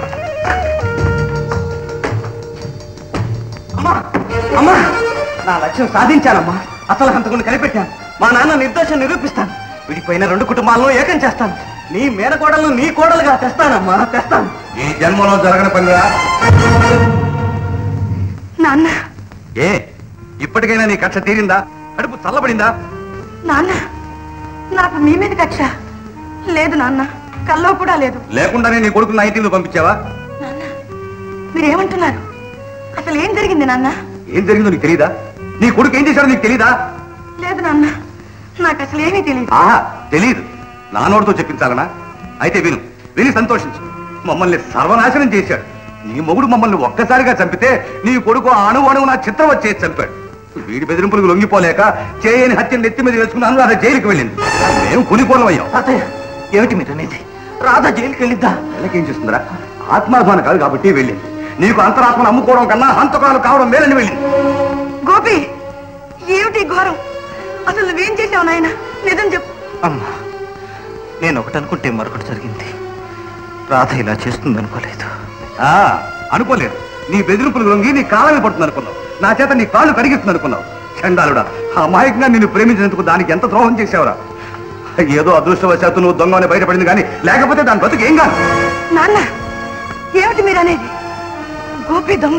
అమ్మా, అమ్మా, నా లక్ష్యం సాధించానమ్మా. అసలు హంతకుని కనిపెట్టాను. మా నాన్న నిర్దోషం నిరూపిస్తాను. విడిపోయిన 2 కుటుంబాలను ఏకం చేస్తాను. నీ మేనకోడలను నీ కోడలుగా తెస్తానమ్మా, తెస్తాను. ఈ జన్మలో జరగని పనిరా. నాన్న, ఏ ఇప్పటికైనా నీ కక్ష తీరిందా? కడుపు చల్లబడిందా? నాన్న, నాకు మీ మీద కక్ష లేదు నాన్న. కల్లో కూడా లేదు. లేకుండానే నీ కొడుకుని ఐటీలో పంపించావా? నాన్న, మీరేమంటున్నారు? అసలు ఏం జరిగింది నాన్న? ఏం జరిగిందో నీకు తెలీదా? నీ కొడుకు ఏం చేశాడో నీకు తెలీదా? లేదు నాన్న, నాకు అసలు ఏమీ తెలియదు. ఆహా, తెలీదు. నా నోటితో చెప్పించాలనా? అయితే విను, విని సంతోషించు. మమ్మల్ని సర్వనాశనం చేశాడు. నీ మొగుడు మమ్మల్ని ఒక్కసారిగా చంపితే నీ కొడుకు అణువు నా చిత్రం వచ్చేసి చంపాడు. వీడి బెదిరింపులకు లొంగిపోలేక చేయని హత్యను నెత్తి మీద వేసుకున్నాను. రాధ జైలుకి వెళ్ళింది. మేము కూలిపోలం అయ్యాం. ఏమిటి మీరు అనేది? రాధ జైలుకి వెళ్ళిద్దా? వెళ్ళకేం చేస్తుందిరా? ఆత్మాభిమానం కాదు కాబట్టి వెళ్ళింది. నీకు అంతరాత్మను అమ్ముకోవడం కన్నా హంతకాలు కావడం మేలని వెళ్ళింది. గోపి, ఏమిటి ఘోరం? అసలు నువ్వేం చేసావు నాయన? నిజం చెప్పు. అమ్మా, నేను ఒకటి అనుకుంటే మరొకటి జరిగింది. రాధ ఇలా చేస్తుంది అనుకోలేదు. అనుకోలేదు. నీ బెదిరింపులు లొంగి నీ కాలమే పడుతుంది అనుకున్నావు. నా చేత నీ కాళ్ళు కడిగిస్తుంది అనుకున్నావు. చండాలుడా, అమాయకంగా నిన్ను ప్రేమించినందుకు దానికి ఎంత ద్రోహం చేసావురా. ఏదో అదృష్టవశాత్తు నువ్వు దొంగని బయటపడింది కానీ లేకపోతే దాని బతుకు ఏం కాదు. నాన్న, ఏమిటి మీరు అనేది? గోపి దొంగ?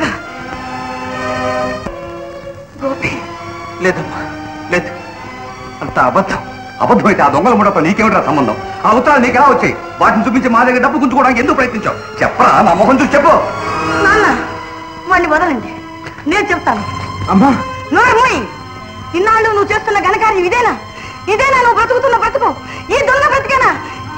గోపి లేదమ్మా, లేదు, అంత అబద్ధం. అబద్ధమైతే ఆ దొంగల ముడతో నీకేమిట్రా సంబంధం? ఆ ఉత్తరాలు నీకు ఎలా వచ్చాయి? వాటిని చూపించి మా దగ్గర డబ్బు గుంజుకోవడానికి ఎందుకు ప్రయత్నించావు? చెప్పరా, నా మొహం చూసి చెప్పు. నాన్న, వాడిని వదలండి, నేను చెప్తాను. అమ్మా, నోర్మోయ్, ఇన్నాళ్ళు నువ్వు చేస్తున్న ఘనకార్యం ఇదేనా? ఇదేనా నువ్వు బ్రతుకుతున్న బ్రతుకు? ఈ దొంగ బ్రతికేనా?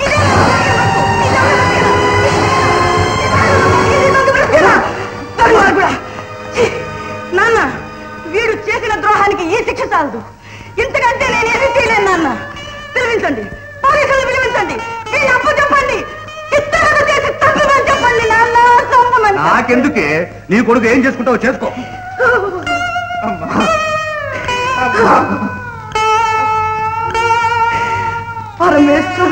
నాన్న, వీడు చేసిన ద్రోహానికి ఈ శిక్ష చాలదు. ఇంతకంటే నేనేమీ చేయలేను నాన్న. పిలిపించండి, పోలీసులు పిలిపించండి. వీళ్ళు అప్పు చెప్పండి, చిత్తాలను చేసి తప్పమని చెప్పండి నాన్న. చంపమని. నాకెందుకే? నీ కొడుకు ఏం చేసుకుంటావో చేసుకో. పరమేశ్వర,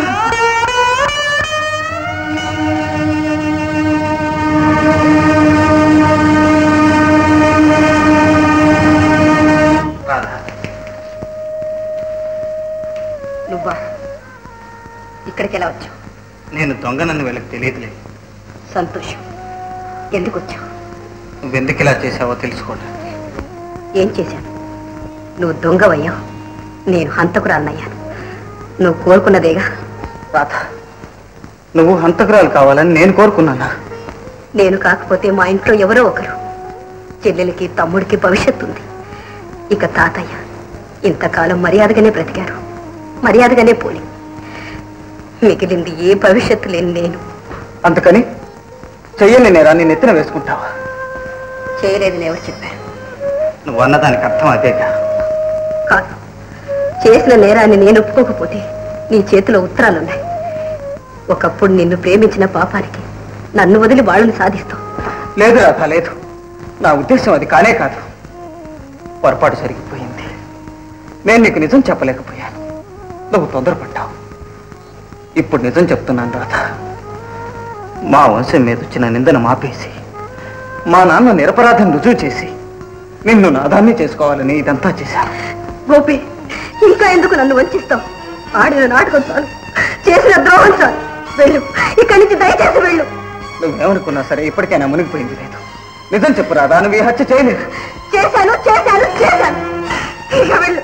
నువ్వా? ఇక్కడికి ఎలా వచ్చావు? నేను దొంగనని వీళ్ళకి తెలియదులే. సంతోషం. ఎందుకు వచ్చావు? నువ్వెందుకు ఇలా చేసావో తెలుసుకోవడానికి. ఏం చేశాను? నువ్వు దొంగవయ్యావు, నేను హంతకురాలనయ్యాను. నువ్వు కోరుకున్నదేగా. రాధ, నువ్వు హంతకురాలు కావాలని నేను కోరుకున్నానా? నేను కాకపోతే మా ఇంట్లో ఎవరో ఒకరు. చెల్లెలకి తమ్ముడికి భవిష్యత్తు ఉంది. ఇక తాతయ్య ఇంతకాలం మర్యాదగానే బ్రతికారు, మర్యాదగానే పోలి. మిగిలింది ఏ భవిష్యత్తు లేని నేను. అందుకని చెయ్యని నేరాన్ని నెత్తిన వేసుకుంటావా? చేయలేదని ఎవరు చెప్పారు? నువ్వు అన్నదానికి అర్థం అదేగా? కాదు, చేసిన నేరాన్ని నేను ఒప్పుకోకపోతే నీ చేతిలో ఉత్తరాలున్నాయి. ఒకప్పుడు నిన్ను ప్రేమించిన పాపానికి నన్ను వదిలి వాళ్ళని సాధిస్తావు. లేదు రాధ, లేదు. నా ఉద్దేశం అది కానే కాదు. పొరపాటు జరిగిపోయింది. నేను నీకు నిజం చెప్పలేకపోయాను. నువ్వు తొందరపడ్డావు. ఇప్పుడు నిజం చెప్తున్నాను రాధ. మా వంశం మీద వచ్చిన నిందను మాపేసి మా నాన్న నిరపరాధం రుజువు చేసి నిన్ను నాదాన్ని చేసుకోవాలని ఇదంతా చేశాను. గోపి, ఇంకా ఎందుకు నన్ను వంచిస్తావు? ఆడిన నాటకం చాలు, చేసిన ద్రోహం చాలు. వెళ్ళు, ఇక్కడి నుంచి దయచేసి వెళ్ళు. నువ్వేమనుకున్నా సరే ఇప్పటికైనా మునిగిపోయింది లేదు. నిజం చెప్పు రాధా, నువ్వు ఈ హత్య చేయలేదు. చేశాను చేశాను చేశాను. ఇక వెళ్ళు.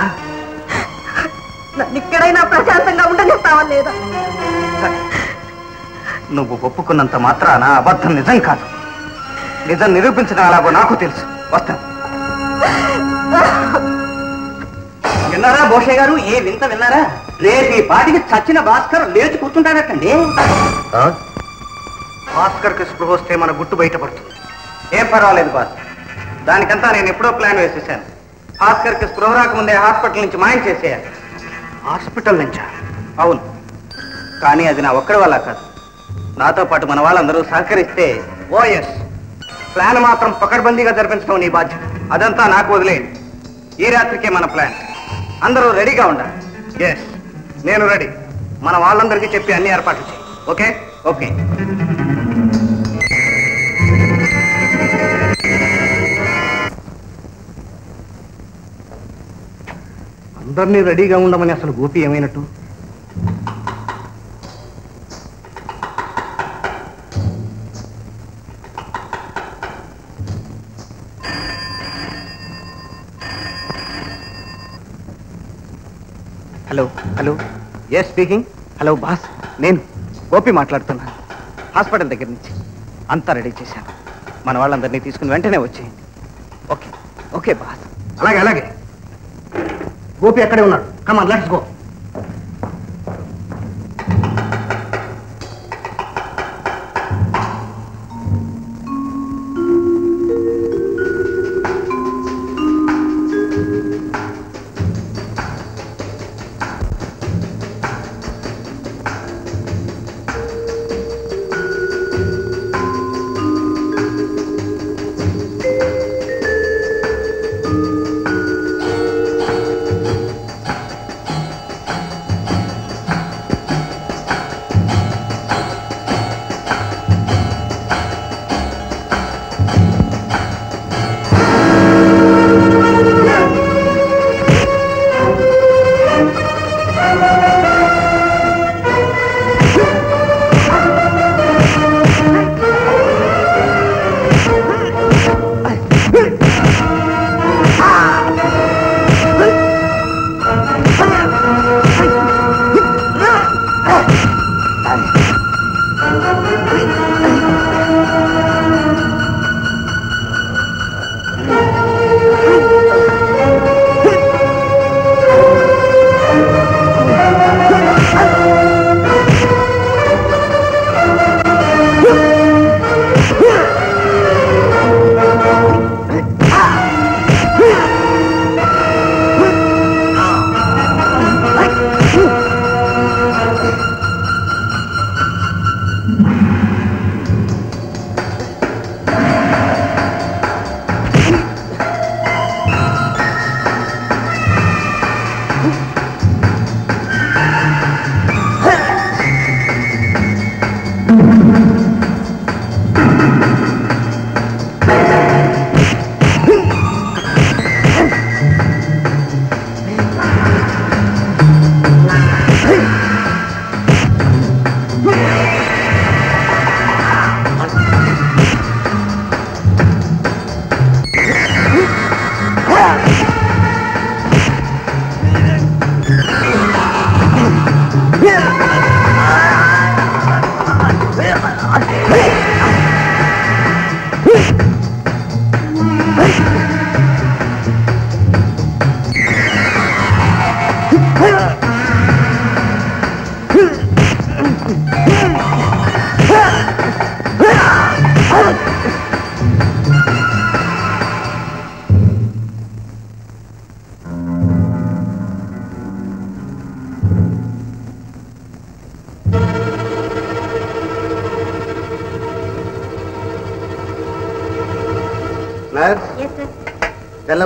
నన్ను ఇక్కడైనా ప్రశాంతంగా ఉండనిస్తావా లేదా? నువ్వు ఒప్పుకున్నంత మాత్రాన అబద్ధం నిజం కాదు. నిజం నిరూపించడం అలాగో నాకు తెలుసు. వస్తాను. విన్నారా భోషయ్య గారు? ఏ వింత విన్నారా? రేపు ఈ పాటికి చచ్చిన భాస్కర్ లేచి కూర్చుంటాడటండి. భాస్కర్కి స్పృహ వస్తే మన గుట్టు బయటపడుతుంది. ఏం పర్వాలేదు బాస్, దానికంతా నేను ఎప్పుడో ప్లాన్ వేసేసాను. భాస్కర్కి స్పృహ రాకముందే హాస్పిటల్ నుంచి మాయం చేసేయాలి. హాస్పిటల్ నుంచా? అవును, కానీ అది నా ఒక్కడి వల్ల కాదు. నాతో పాటు మన వాళ్ళందరూ సహకరిస్తే ఓఎస్ ప్లాన్ మాత్రం పకడ్బందీగా జరిపించడం నీ బాధ్యత. అదంతా నాకు వదిలేయండి. ఈ రాత్రికే మన ప్లాన్. అందరూ రెడీగా ఉండాలి. ఎస్, నేను రెడీ. మన వాళ్ళందరికీ చెప్పి అన్ని ఏర్పాట్లు చేయి. Okay okay. అందరినీ రెడీగా ఉండమని అసలు గోపి ఏమైనట్టు? Hello hello. Yes speaking. Hello boss, నేను గోపి మాట్లాడుతున్నాను. హాస్పిటల్ దగ్గర నుంచి అంతా రెడీ చేశాను. మన వాళ్ళందరినీ తీసుకుని వెంటనే వచ్చేయండి. Okay okay boss. అలాగే అలాగే. గోపి అక్కడే ఉన్నాడు. కమాన్, లెట్స్ గో.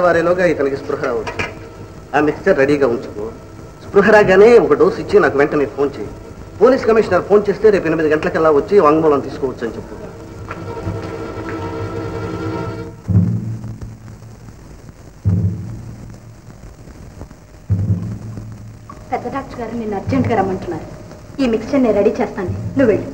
తెల్లవారేలోగా ఇతనికి స్పృహ రావచ్చు. ఆ మిక్స్చర్ రెడీగా ఉంచుకో. స్పృహ రాగానే ఒక డోసు ఇచ్చి నాకు వెంటనే ఫోన్ చేయి. పోలీస్ కమిషనర్ ఫోన్ చేస్తే రేపు 8 గంటలకల్లా వచ్చి వాంగ్మూలం తీసుకోవచ్చు అని చెప్పు. పెద్ద డాక్టర్ గారు నిన్ను అర్జెంట్గా రమ్మంటున్నారు. ఈ మిక్స్చర్ నేను రెడీ చేస్తాను, నువ్వు వెళ్ళు.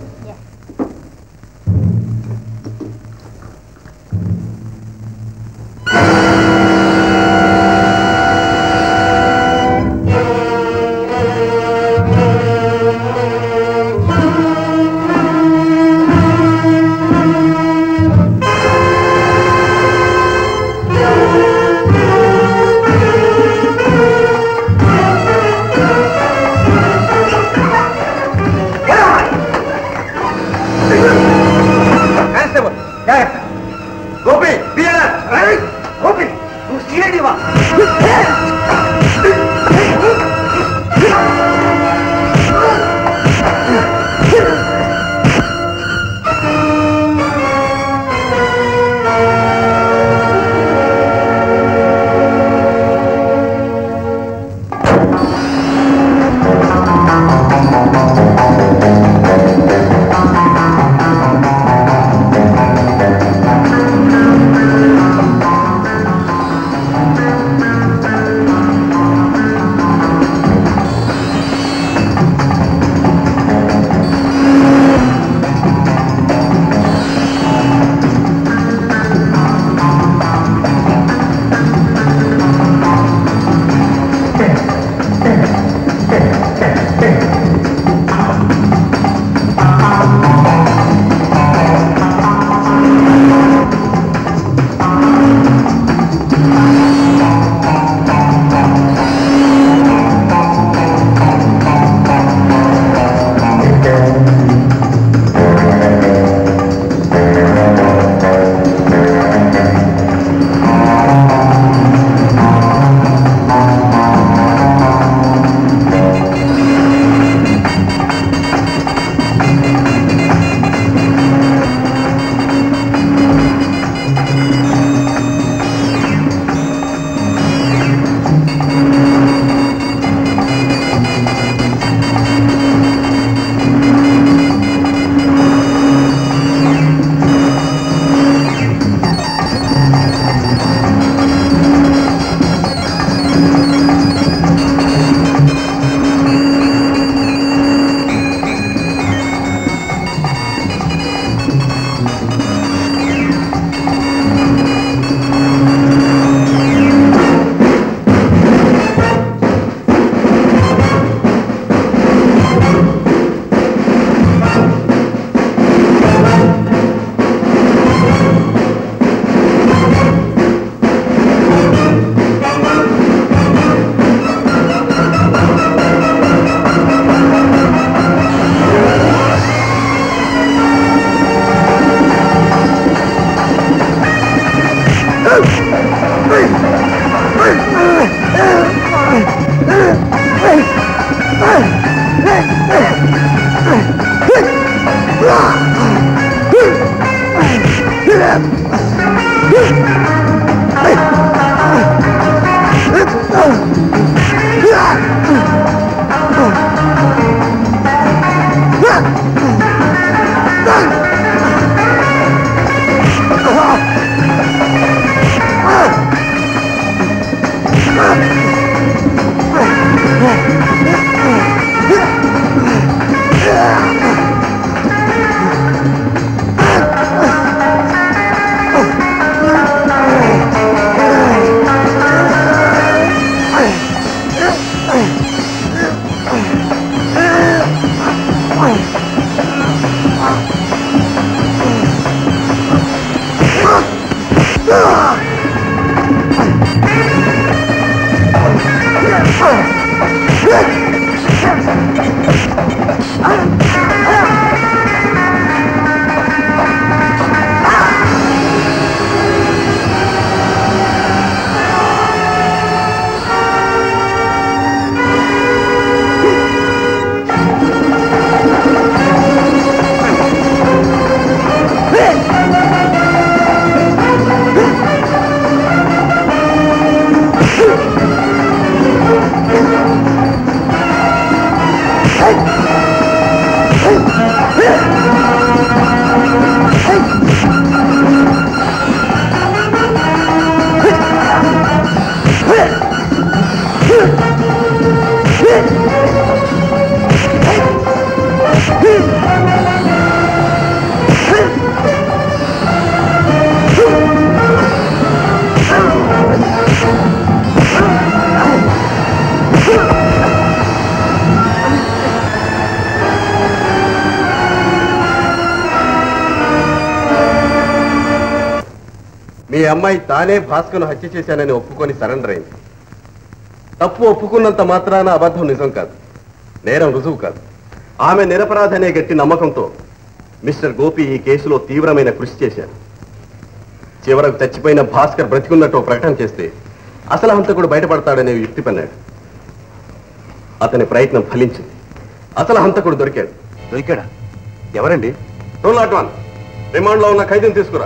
మీ అమ్మాయి తానే భాస్కర్ను హత్య చేశానని ఒప్పుకొని సరెండర్ అయింది. తప్పు ఒప్పుకున్నంత మాత్రాన అబద్ధం నిజం కాదు, నేరం రుజువు కాదు. ఆమె నిరపరాధి అనే గట్టి నమ్మకంతో మిస్టర్ గోపి ఈ కేసులో తీవ్రమైన కృషి చేశారు. చివరకు చచ్చిపోయిన భాస్కర్ బ్రతికున్నట్టు ప్రకటన చేస్తే అసలు హంతకుడు బయటపడతాడనే యుక్తి పన్నాడు. అతని ప్రయత్నం ఫలించింది. అసలు హంతకుడు దొరికాడు. దొరికాడా? ఎవరండి? 201 రిమాండ్లో ఉన్న ఖైదీని తీసుకురా.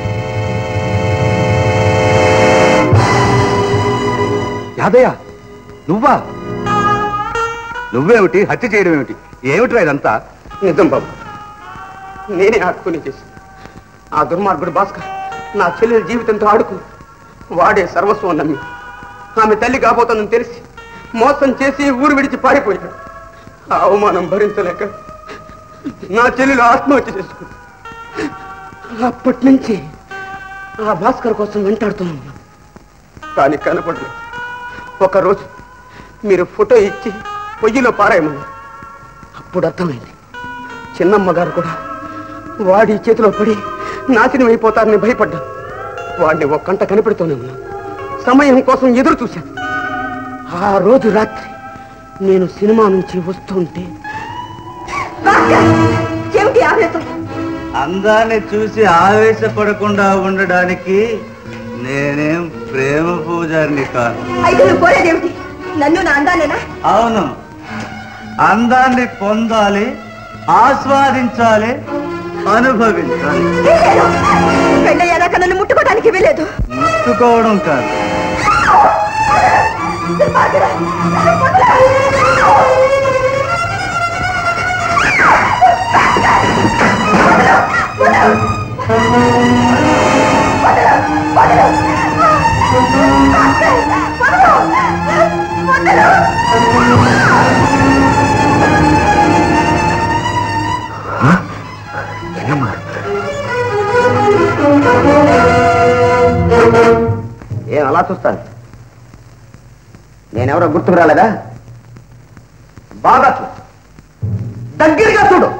యాదయ్య, నువ్వా? నువ్వేమిటి హత్య చేయడం ఏమిటి? ఏమిట్రా ఇదంతా? నిజం బాబు, నేనే ఆడుకుని చేసి ఆ దుర్మార్గుడు భాస్కర్ నా చెల్లెల జీవితంతో ఆడుకు వాడే సర్వస్వం నమ్మి ఆమె తల్లి కాబోతుందని తెలిసి మోసం చేసి ఊరు విడిచి పారిపోయాడు. ఆ అవమానం భరించలేక నా చెల్లెలు ఆత్మహత్య చేసుకుంది. అప్పటి నుంచి ఆ భాస్కర్ కోసం వెంటాడుతున్నాను, కానీ కనపడలేదు. ఒకరోజు మీరు ఫోటో ఇచ్చి పొయ్యిలో పారాయమన్నారు. అప్పుడు అర్థమైంది, చిన్నమ్మ గారు కూడా వాడి చేతిలో పడి నాశనం అయిపోతారని భయపడ్డాను. వాడిని ఒక్కంట కనిపెడుతూనే ఉన్నాను. సమయం కోసం ఎదురు చూశాను. ఆ రోజు రాత్రి నేను సినిమా నుంచి వస్తుంటే ఏమిటి ఆవేశం? అందాన్ని చూసి ఆవేశపడకుండా ఉండడానికి నేనేం ప్రేమ పూజారిని కాదు. అయితే నువ్వు కోరేదేమిటి? నన్ను నా అందానేనా? అవును, అందాన్ని పొందాలి, ఆస్వాదించాలి, అనుభవించాలి. పెళ్ళయ్యాక నన్ను ముట్టుకోవడానికి వీలేదు. ముట్టుకోవడం కాదు, ఏం అలా చూస్తాను? నేనెవరో గుర్తుకు రాలేదా? బాగా చూడు, దగ్గరగా చూడు.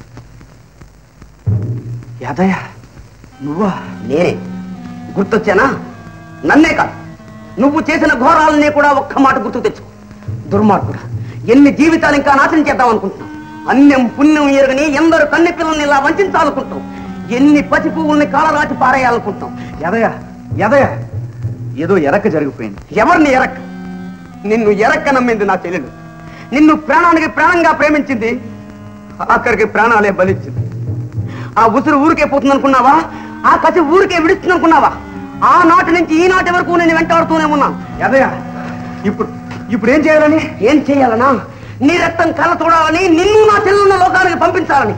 యాదయ్య, నువ్వా? నేనే. గుర్తొచ్చానా? నన్నే కాదు, నువ్వు చేసిన ఘోరాలనే కూడా ఒక్క మాట గుర్తు తెచ్చుకో. దుర్మార్గుడా, ఎన్ని జీవితాలు ఇంకా నాశనం చేద్దాం అనుకుంటున్నావు? అన్యం పుణ్యం ఎరుగని ఎందరు కన్నె పిల్లల్ని ఇలా వంచాలనుకుంటావు? ఎన్ని పసి పువ్వుల్ని కాలరాచి పారేయాలనుకుంటావు? యాదయ్య, యాదయ్య, ఏదో ఎరక్క జరిగిపోయింది. ఎవరిని ఎరక్క? నిన్ను ఎరక్క నమ్మింది నా చెల్లెలు. నిన్ను ప్రాణానికి ప్రాణంగా ప్రేమించింది, ఆఖరికి ప్రాణాలే బలిచ్చింది. ఆ ఉసురు ఊరికే పోతుంది అనుకున్నావా? ఆ కసి ఊరికే విడుస్తుంది అనుకున్నావా? ఆ నాటి నుంచి ఈ నాటి వరకు నేను వెంటాడుతూనే ఉన్నాను. యాదయ్య, ఇప్పుడు ఏం చేయాలని? ఏం చేయాలనా? నీ రక్తం కళ్ళ చూడాలని, నిన్ను నా చెల్లెలున్న లోకానికి పంపించాలని.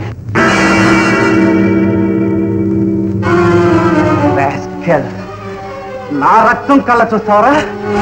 నా రక్తం కళ్ళ చూస్తావరా?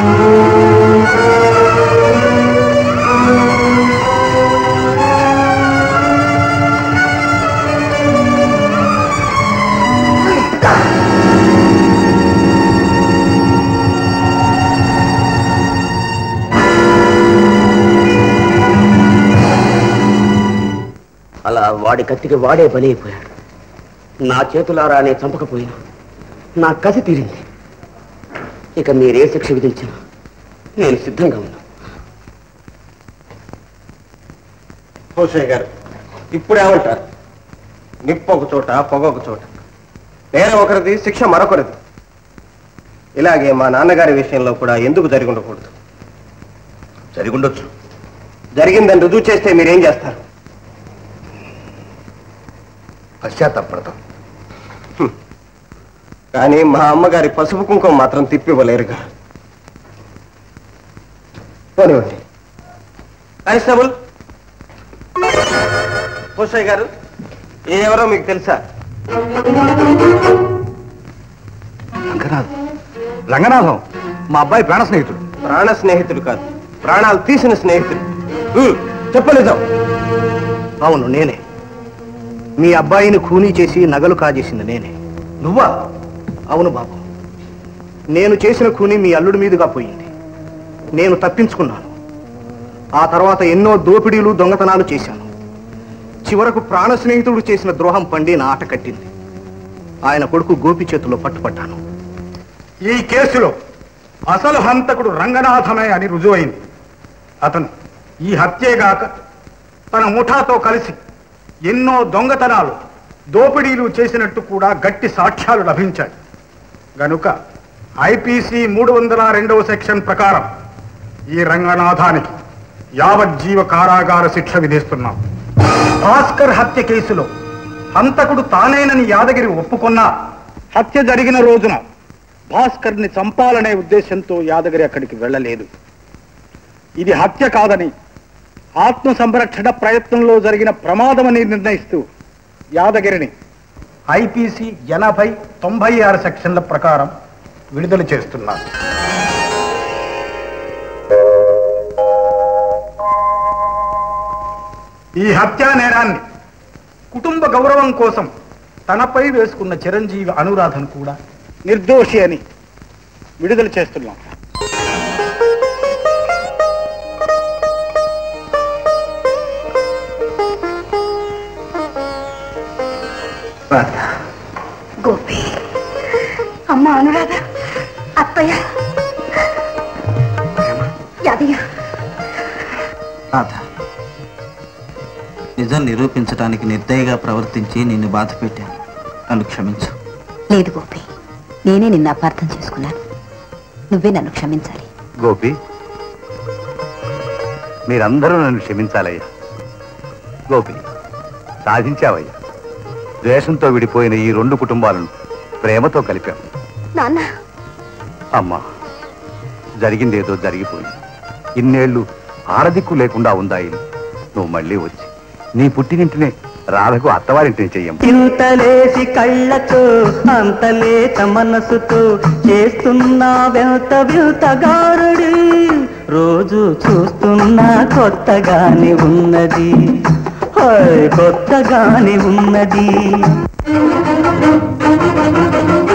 అలా వాడి కత్తికి వాడే బలి అయిపోయాడు. నా చేతులారా నే చంపకపోయినా నా కసి తీరింది. ఇక మీరే శిక్ష విధించినా నేను సిద్ధంగా ఉన్నా. హోషయ్య గారు, ఇప్పుడు ఏమంటారు? నిప్పు ఒక చోట, పొగ ఒక చోట. నేరం ఒకరిది, శిక్ష మరొకరిది. ఇలాగే మా నాన్నగారి విషయంలో కూడా ఎందుకు జరిగి ఉండకూడదు? జరిగుండొచ్చు. జరిగిందని రుజువు చేస్తే మీరేం చేస్తారు? పశ్చాత్తాపడతాం. కానీ మా అమ్మగారి పసుపు కుంకుమ మాత్రం తిప్పివ్వలేరుగా. పోనివ్వండి. కానిస్టేబుల్, హోషయ్య గారు, ఎవరో మీకు తెలుసా? రంగనాథం, మా అబ్బాయి ప్రాణ స్నేహితుడు. ప్రాణ స్నేహితుడు కాదు, ప్రాణాలు తీసిన స్నేహితుడు. చెప్పలేదాం. అవును, నేనే. మీ అబ్బాయిని ఖూనీ చేసి నగలు కాజేసింది నేనే. నువ్వా? అవును బాబు, నేను చేసిన ఖూనీ మీ అల్లుడి మీదుగా పోయింది. నేను తప్పించుకున్నాను. ఆ తర్వాత ఎన్నో దోపిడీలు, దొంగతనాలు చేశాను. చివరకు ప్రాణ స్నేహితుడు చేసిన ద్రోహం పండి నా ఆట కట్టింది. ఆయన కొడుకు గోపి చేతిలో పట్టుపట్టాను. ఈ కేసులో అసలు హంతకుడు రంగనాథమే అని రుజువైంది. అతను ఈ హత్యేగాక తన ముఠాతో కలిసి ఎన్నో దొంగతనాలు, దోపిడీలు చేసినట్టు కూడా గట్టి సాక్ష్యాలు లభించాయి. గనుక ఐపీసీ 302వ సెక్షన్ ప్రకారం ఈ రంగనాథానికి యావజ్జీవ కారాగార శిక్ష విధిస్తున్నాం. భాస్కర్ హత్య కేసులో హంతకుడు తానేనని యాదగిరి ఒప్పుకున్నా హత్య జరిగిన రోజున భాస్కర్ని చంపాలనే ఉద్దేశంతో యాదగిరి అక్కడికి వెళ్ళలేదు. ఇది హత్య కాదని, ఆత్మ సంరక్షణ ప్రయత్నంలో జరిగిన ప్రమాదమని నిర్ణయిస్తూ యాదగిరిని ఐపీసీ 80, 96 సెక్షన్ల ప్రకారం విడుదల చేస్తున్నారు. ఈ హత్యా నేరాన్ని కుటుంబ గౌరవం కోసం తనపై వేసుకున్న చిరంజీవి అనురాధను కూడా నిర్దోషి అని విడుదల చేస్తున్నాం. గోపి, అమ్మ అనురాధ, అత్తయ్య, యాదయ్య. నిజం నిరూపించడానికి నిర్దయగా ప్రవర్తించి నిన్ను బాధ పెట్టాను. నన్ను క్షమించు. లేదు గోపి, నేనే నిన్ను అపార్థం చేసుకున్నాను. నువ్వే నన్ను క్షమించాలి. గోపి, మీరందరూ నన్ను క్షమించాలయ్యా. గోపి, సాధించావయ్యా. ద్వేషంతో విడిపోయిన ఈ 2 కుటుంబాలను ప్రేమతో కలిపాము. నాన్న, అమ్మా, జరిగిందేదో జరిగిపోయింది. ఇన్నేళ్లు ఆరదిక్కు లేకుండా ఉందా ఇల్లు. నువ్వు మళ్ళీ వచ్చి నీ పుట్టినింటినే రాధకు అత్తవారింటిని చెయ్యము. ఇంతలేసి కళ్ళతో అంతలేత మనసుతో చేస్తున్నా వెంత వింతగారుడి, రోజు చూస్తున్నా కొత్తగానే ఉన్నది, కొత్తగానే ఉన్నది.